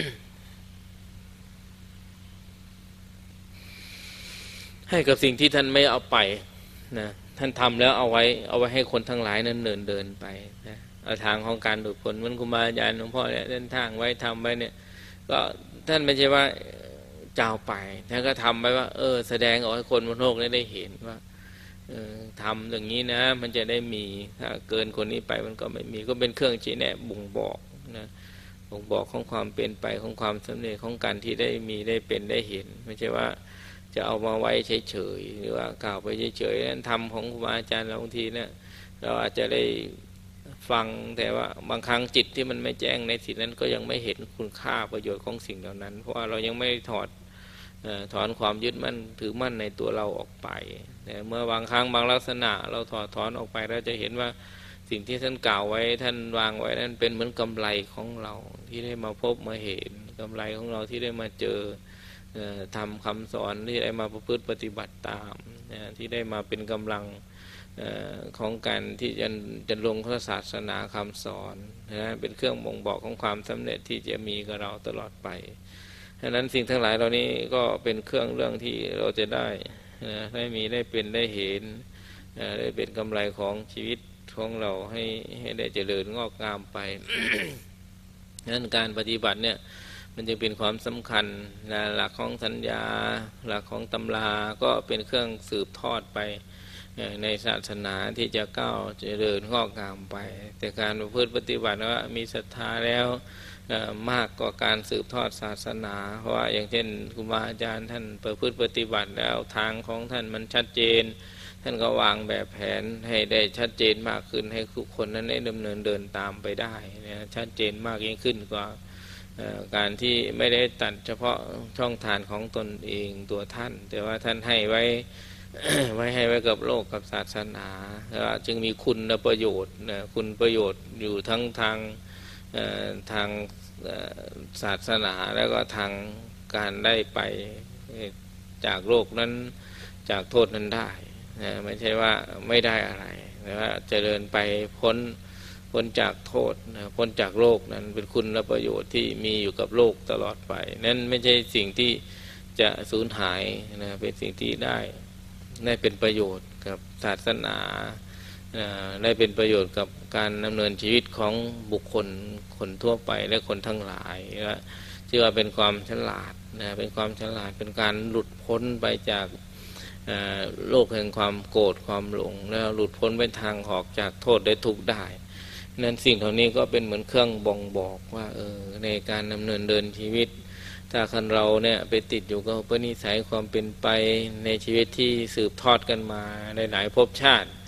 ให้กับสิ่งที่ท่านไม่เอาไปนะท่านทำแล้วเอาไว้เอาไว้ให้คนทั้งหลายนั้นเดินเดินไปนะเอาทางของการหลุดพ้นเหมือนครูบาอาจารย์หลวงพ่อเนี่ยเดินทางไว้ทำไว้เนี่ยก็ท่านไม่ใช่ว่าเจ้าไปท่านก็ทำไว้ว่าเออแสดงออกให้คนบนโลกได้เห็นว่าเออทำอย่างนี้นะมันจะได้มีถ้าเกินคนนี้ไปมันก็ไม่มีก็เป็นเครื่องชี้แนะบ่งบอกนะบ่งบอกของความเป็นไปของความสำเร็จของการที่ได้มีได้เป็นได้เห็นไม่ใช่ว่าจะเอามาไว้เฉยๆหรือว่ากล่าวไปเฉยๆนั้นธรรมของครูบาอาจารย์เราบางทีเนี่ยเราอาจจะได้ฟังแต่ว่าบางครั้งจิตที่มันไม่แจ้งในสิ่งนั้นก็ยังไม่เห็นคุณค่าประโยชน์ของสิ่งเหล่านั้นเพราะว่าเรายังไม่ถอดถอนความยึดมั่นถือมั่นในตัวเราออกไปแต่เมื่อบางครั้งบางลักษณะเราถอดถอนออกไปเราจะเห็นว่าสิ่งที่ท่านกล่าวไว้ท่านวางไว้นั้นเป็นเหมือนกำไรของเราที่ได้มาพบมาเห็นกำไรของเราที่ได้มาเจอทำคำสอนที่ได้มาประพฤติปฏิบัติตามที่ได้มาเป็นกำลังของการที่จะจะลงพระศาสนาคำสอนนะเป็นเครื่องบ่งบอกของความสำเร็จที่จะมีกับเราตลอดไปฉะนั้นสิ่งทั้งหลายเหล่านี้ก็เป็นเครื่องเรื่องที่เราจะได้ได้มีได้เป็นได้เห็นได้เป็นกำไรของชีวิตของเราให้ให้ได้เจริญงอกงามไป ฉะนั้นการปฏิบัติเนี่ยมันจะเป็นความสำคัญนะหลักของสัญญาหลักของตำราก็เป็นเครื่องสืบทอดไปในศาสนาที่จะก้าวเจริญงอกงามไปแต่การประพฤติปฏิบัติว่ามีศรัทธาแล้วมากกว่าการสืบทอดศาสนาเพราะว่าอย่างเช่นครูบาอาจารย์ท่านประพฤติปฏิบัติแล้วทางของท่านมันชัดเจนท่านก็วางแบบแผนให้ได้ชัดเจนมากขึ้นให้ทุกคนนั้นได้ดำเนินเดินตามไปได้นะชัดเจนมากยิ่งขึ้นกว่าการที่ไม่ได้ตัดเฉพาะช่องทางของตนเองตัวท่านแต่ว่าท่านให้ไว้ ไว้ให้ไว้กับโลกกับศาสนาจึงมีคุณประโยชน์คุณประโยชน์อยู่ทั้งทางทางศาสนาแล้วก็ทางการได้ไปจากโลกนั้นจากโทษนั้นได้ไม่ใช่ว่าไม่ได้อะไรแต่ว่าเจริญไปพ้นพ้นจากโทษพ้นจากโลกนั้นเป็นคุณและประโยชน์ที่มีอยู่กับโลกตลอดไปนั่นไม่ใช่สิ่งที่จะสูญหายนะเป็นสิ่งที่ได้ได้เป็นประโยชน์กับศาสนาได้เป็นประโยชน์กับการดำเนินชีวิตของบุคคลคนทั่วไปและคนทั้งหลายและชื่อว่าเป็นความฉลาดนะเป็นความฉลาดเป็นการหลุดพ้นไปจากโลกแห่งความโกรธความหลงแล้วหลุดพ้นไปทางออกจากโทษได้ทุกข์ได้นั้นสิ่งเหล่านี้ก็เป็นเหมือนเครื่องบ่งบอกว่าเออในการดำเนินเดินชีวิตถ้าคนเราเนี่ยไปติดอยู่กับอุปนิสัยความเป็นไปในชีวิตที่สืบทอดกันมาในหลายภพชาติ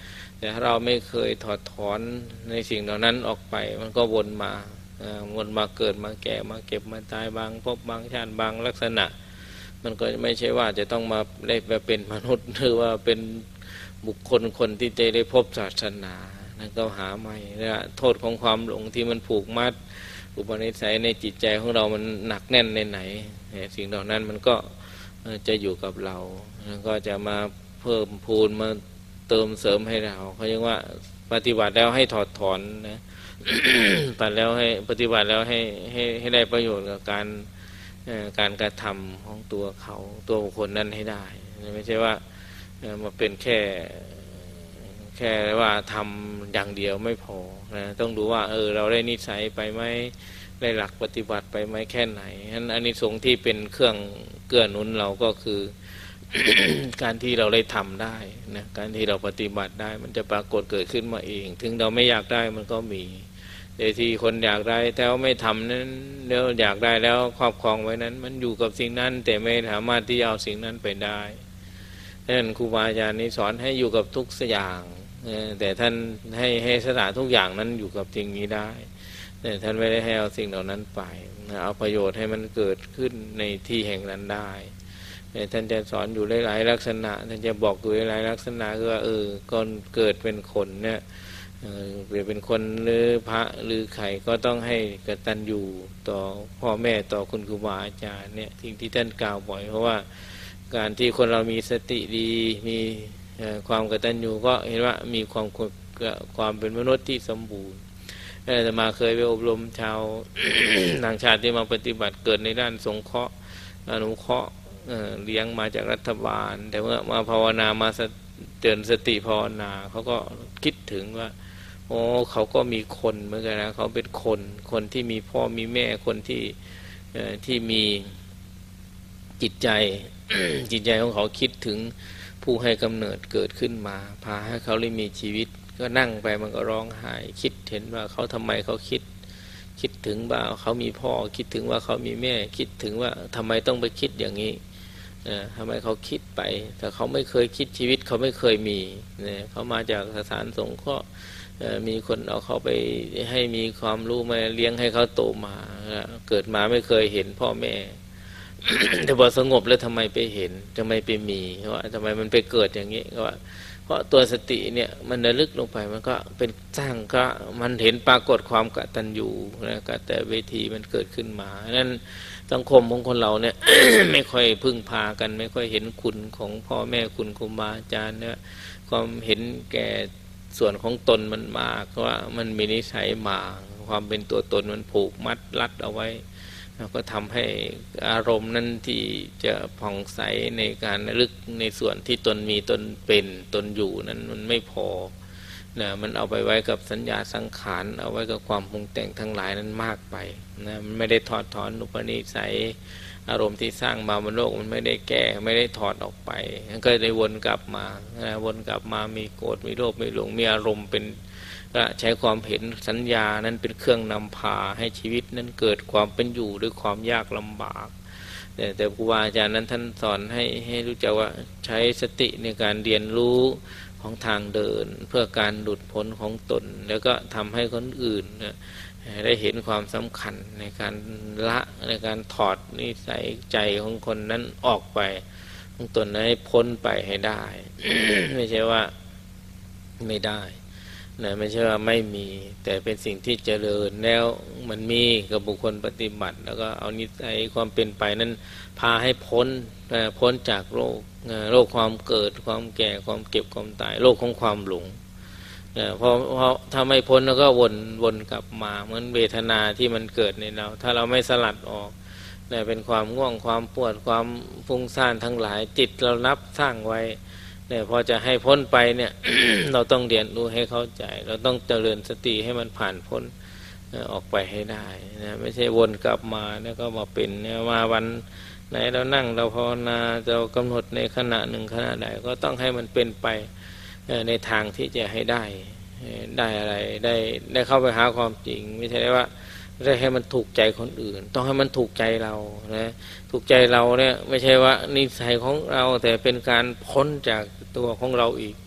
แต่ถ้าเราไม่เคยถอดถอนในสิ่งเหล่านั้นออกไปมันก็วนมาวนมาเกิดมาแก่มาเก็บมาตายบางพบบางชาติบางลักษณะมันก็ไม่ใช่ว่าจะต้องมาได้มาเป็นมนุษย์หรือว่าเป็นบุคคลคนที่จะได้พบศาสนานั่นก็หาไม่นะโทษของความหลงที่มันผูกมัดอุปนิสัยในจิตใจของเรามันหนักแน่นในไหนสิ่งเหล่านั้นมันก็จะอยู่กับเราแล้วก็จะมาเพิ่มพูนมาเติมเสริมให้เราเขาเรียกว่าปฏิบัติแล้วให้ถอดถอนนะ ปฏิบัติแล้วให้ปฏิบัติแล้วให้ให้ให้ได้ประโยชน์กับการการกระทำของตัวเขาตัวบุคคลนั้นให้ได้ไม่ใช่ว่ามาเป็นแค่แค่ว่าทำอย่างเดียวไม่พอนะต้องดูว่าเออเราได้นิสัยไปไหมได้หลักปฏิบัติไปไหมแค่ไหนฉะนั้นอานิสงส์ที่เป็นเครื่องเกื้อหนุนเราก็คือ การที่เราได้ทำได้นะการที่เราปฏิบัติได้มันจะปรากฏเกิดขึ้นมาเองถึงเราไม่อยากได้มันก็มีแต่ที่คนอยากได้แต่ว่าไม่ทำนั้นแล้วอยากได้แล้วครอบครองไว้นั้นมันอยู่กับสิ่งนั้นแต่ไม่สามารถที่เอาสิ่งนั้นไปได้ดังนั้นครูบาอาจารย์นี่สอนให้อยู่กับทุกอย่างแต่ท่านให้ให้สละทุกอย่างนั้นอยู่กับสิ่งนี้ได้แต่ท่านไม่ได้ให้เอาสิ่งเหล่านั้นไปเอาประโยชน์ให้มันเกิดขึ้นในที่แห่งนั้นได้ท่านจะสอนอยู่หลายๆลักษณะท่านจะบอกอยู่หลายๆลักษณะคือว่าเออก่อนเกิดเป็นคนเนี่ยเออเกิดเป็นคนหรือพระหรือใครก็ต้องให้กตัญญูต่อพ่อแม่ต่อคุณครูบาอาจารย์เนี่ยสิ่งที่ท่านกล่าวบ่อยเพราะว่าการที่คนเรามีสติดีมีความกตัญญูก็เห็นว่ามีความความเป็นมนุษย์ที่สมบูรณ์แต่มาเคยไปอบรมชาว ต่างชาติที่มาปฏิบัติเกิดในด้านสงเคราะห์อนุเคราะห์เลี้ยงมาจากรัฐบาลแต่เมื่อมาภาวนามาเตือนสติภาวนาเขาก็คิดถึงว่าโอ้เขาก็มีคนเหมือนกันนะเขาเป็นคนคนที่มีพ่อมีแม่คนที่ที่มีจิตใจ จิตใจของเขาคิดถึงผู้ให้กำเนิดเกิดขึ้นมาพาให้เขาได้มีชีวิตก็นั่งไปมันก็ร้องไห้คิดเห็นว่าเขาทำไมเขาคิดคิดถึงว่าเขามีพ่อคิดถึงว่าเขามีแม่คิดถึงว่าทำไมต้องไปคิดอย่างนี้ทำไมเขาคิดไปแต่เขาไม่เคยคิดชีวิตเขาไม่เคยมีเขามาจากสถานสงเคราะห์มีคนเอาเขาไปให้มีความรู้มาเลี้ยงให้เขาโตมาเกิดมาไม่เคยเห็นพ่อแม่ แต่พอสงบแล้วทำไมไปเห็นทำไมไปมีว่าทำไมมันไปเกิดอย่างนี้ก็ว่าเพราะตัวสติเนี่ยมันระลึกลงไปมันก็เป็นสร้างก็มันเห็นปรากฏความกตัญญูนะกแต่เวทีมันเกิดขึ้นมานั้นสังคมของคนเราเนี่ย ไม่ค่อยพึ่งพากันไม่ค่อยเห็นคุณของพ่อแม่คุณครูบาอาจารย์เนี่ยความเห็นแก่ส่วนของตนมันมากว่ามันมีนิสัยมาความเป็นตัวตนมันผูกมัดรัดเอาไว้ก็ทำให้อารมณ์นั้นที่จะผ่องใสในการระลึกในส่วนที่ตนมีตนเป็นตนอยู่นั้นมันไม่พอนะมันเอาไปไว้กับสัญญาสังขารเอาไว้กับความปรุงแต่งทั้งหลายนั้นมากไปนะมันไม่ได้ถอดถอนอุปนิสัยอารมณ์ที่สร้างมาบนโลกมันไม่ได้แก้ไม่ได้ถอดออกไปมันก็เลยวนกลับมานะวนกลับมามีโกรธมีโลภมีหลงมีอารมณ์เป็นก็ใช้ความเห็นสัญญานั้นเป็นเครื่องนำพาให้ชีวิตนั้นเกิดความเป็นอยู่ด้วยความยากลำบากแต่แต่ครูบาอาจารย์นั้นท่านสอนให้ให้รู้จักว่าใช้สติในการเรียนรู้ของทางเดินเพื่อการหลุดพ้นของตนแล้วก็ทำให้คนอื่นได้เห็นความสำคัญในการละในการถอดนิสัยใจของคนนั้นออกไปของตนให้พ้นไปให้ได้ ไม่ใช่ว่าไม่ได้นะไม่ใช่ว่าไม่มีแต่เป็นสิ่งที่เจริญแล้วมันมีกับบุคคลปฏิบัติแล้วก็เอานิสัยความเป็นไปนั้นพาให้พ้นพ้นจากโลกโลกความเกิดความแก่ความเก็บความตายโลกของความหลงนะเพราะเพราะถ้าไม่พ้นแล้วก็วนวนกลับมาเหมือนเวทนาที่มันเกิดในเราถ้าเราไม่สลัดออกนะเป็นความง่วงความปวดความฟุ้งซ่านทั้งหลายจิตเรานับสร้างไว้เนี่ยพอจะให้พ้นไปเนี่ย เราต้องเรียนรู้ให้เข้าใจเราต้องเจริญสติให้มันผ่านพ้นออกไปให้ได้นะไม่ใช่วนกลับมาแล้วก็มาเป็นเนี่ยมาวันไหนเรานั่งเราภาวนาเรากำหนดในขณะหนึ่งขณะใดก็ต้องให้มันเป็นไปในทางที่จะให้ได้ได้อะไรได้ได้เข้าไปหาความจริงไม่ใช่ว่าได้ให้มันถูกใจคนอื่นต้องให้มันถูกใจเรานะถูกใจเราเนี่ยไม่ใช่ว่านิสัยของเราแต่เป็นการพ้นจากตัวของเราอีก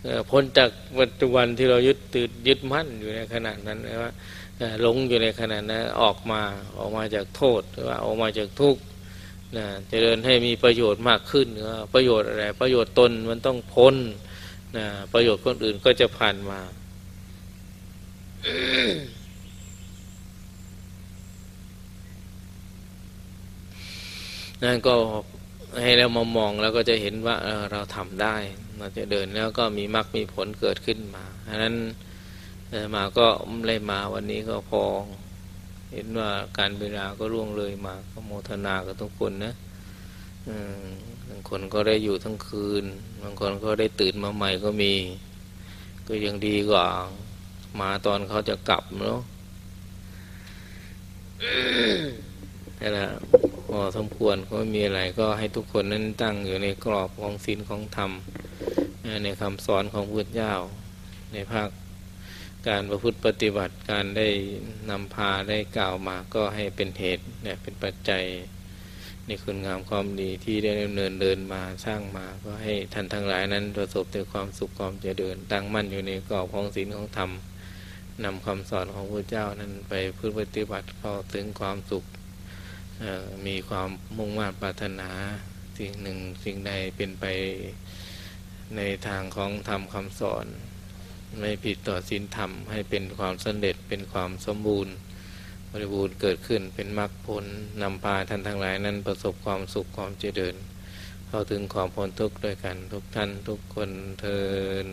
พ้นจากปัจจุบันที่เรายึดติดยึดมั่นอยู่ในขณะนั้นนะว่าหลงอยู่ในขณะนั้นออกมาออกมาจากโทษหรือว่าออกมาจากทุกข์นะจะเดินให้มีประโยชน์มากขึ้นนะประโยชน์อะไรประโยชน์ตนมันต้องพ้นนะประโยชน์คนอื่นก็จะผ่านมา นั่นก็ให้เรามามองแล้วก็จะเห็นว่า เ, เราทำได้เราจะเดินแล้วก็มีมรรคมีผลเกิดขึ้นมาฉะนั้นมาก็เลยมาวันนี้ก็พอเห็นว่าการเวลาก็ล่วงเลยมาก็โมทนากับทุกคนนะบางคนก็ได้อยู่ทั้งคืนบางคนก็ได้ตื่นมาใหม่ก็มีก็ยังดีกว่ามาตอนเขาจะกลับเนาะนั่นแหละพอสมควรก็ไม่มีอะไรก็ให้ทุกคนนั้นตั้งอยู่ในกรอบของศีลของธรรมในคำสอนของพุทธเจ้าในภาคการประพฤติปฏิบัติการได้นำพาได้กล่าวมาก็ให้เป็นเหตุเนี่ยเป็นปัจจัยในคุณงามความดีที่ได้ดำเนินเดินมาสร้างมาก็ให้ท่านทั้งหลายนั้นประสบแต่ความสุขความเจริญตั้งมั่นอยู่ในกรอบของศีลของธรรมนำคำสอนของพระเจ้านั้นไปพึ่งปฏิบัติเข้าถึงความสุขมีความมุ่งมั่นปรารถนาสิ่งหนึ่งสิ่งใดเป็นไปในทางของธรรมคำสอนไม่ผิดต่อศีลธรรมให้เป็นความสำเร็จเป็นความสมบูรณ์บริบูรณ์เกิดขึ้นเป็นมรรคผลนำพาท่านทั้งหลายนั้นประสบความสุขความเจริญเข้าถึงความพ้นทุกข์ด้วยกันทุกท่านทุกคนเทอญ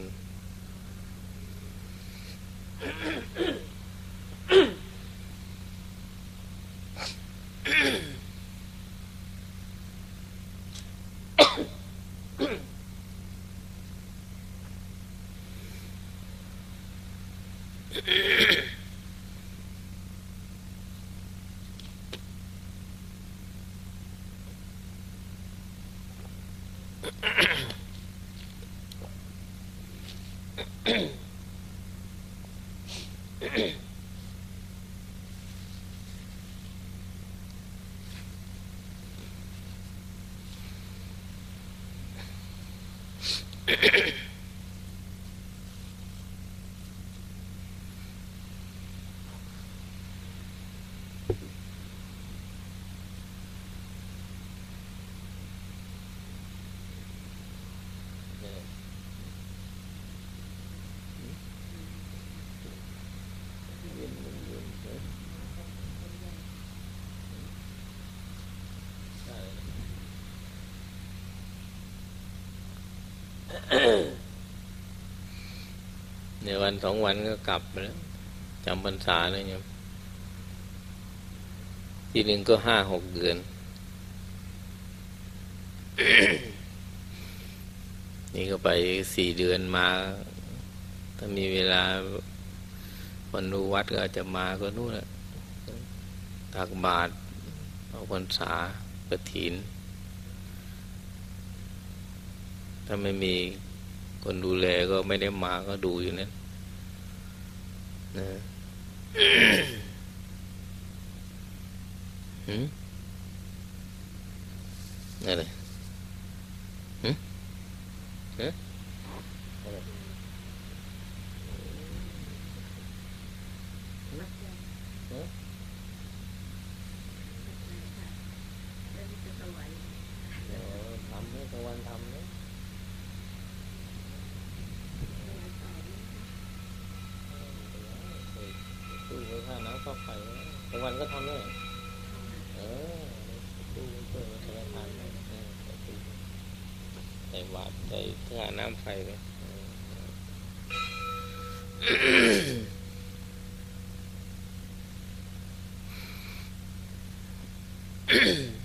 ในวันสองวันก็กลับแล้วจำพรรษาเลยเนี่ยทีหนึ่งก็ห้าหกเดือน นี่ก็ไปสี่เดือนมาถ้ามีเวลาวันดูวัดก็อาจจะมาก็นู่นแหละตักบาตรเอาพรรษากฐินถ้าไม่มีคนดูแลก็ไม่ได้มาก็ดูอยู่นั่นนะหืมอะไรหืมฮะอะไรฮะทำให้ตะวันทำนะตู้ไว้ค่าน้ำค่าไฟตะวันก็ทำได้เออตู้ไว้ช่วยวัฒนธรรมใส่บาตรใส่ค่าน้ำไฟไป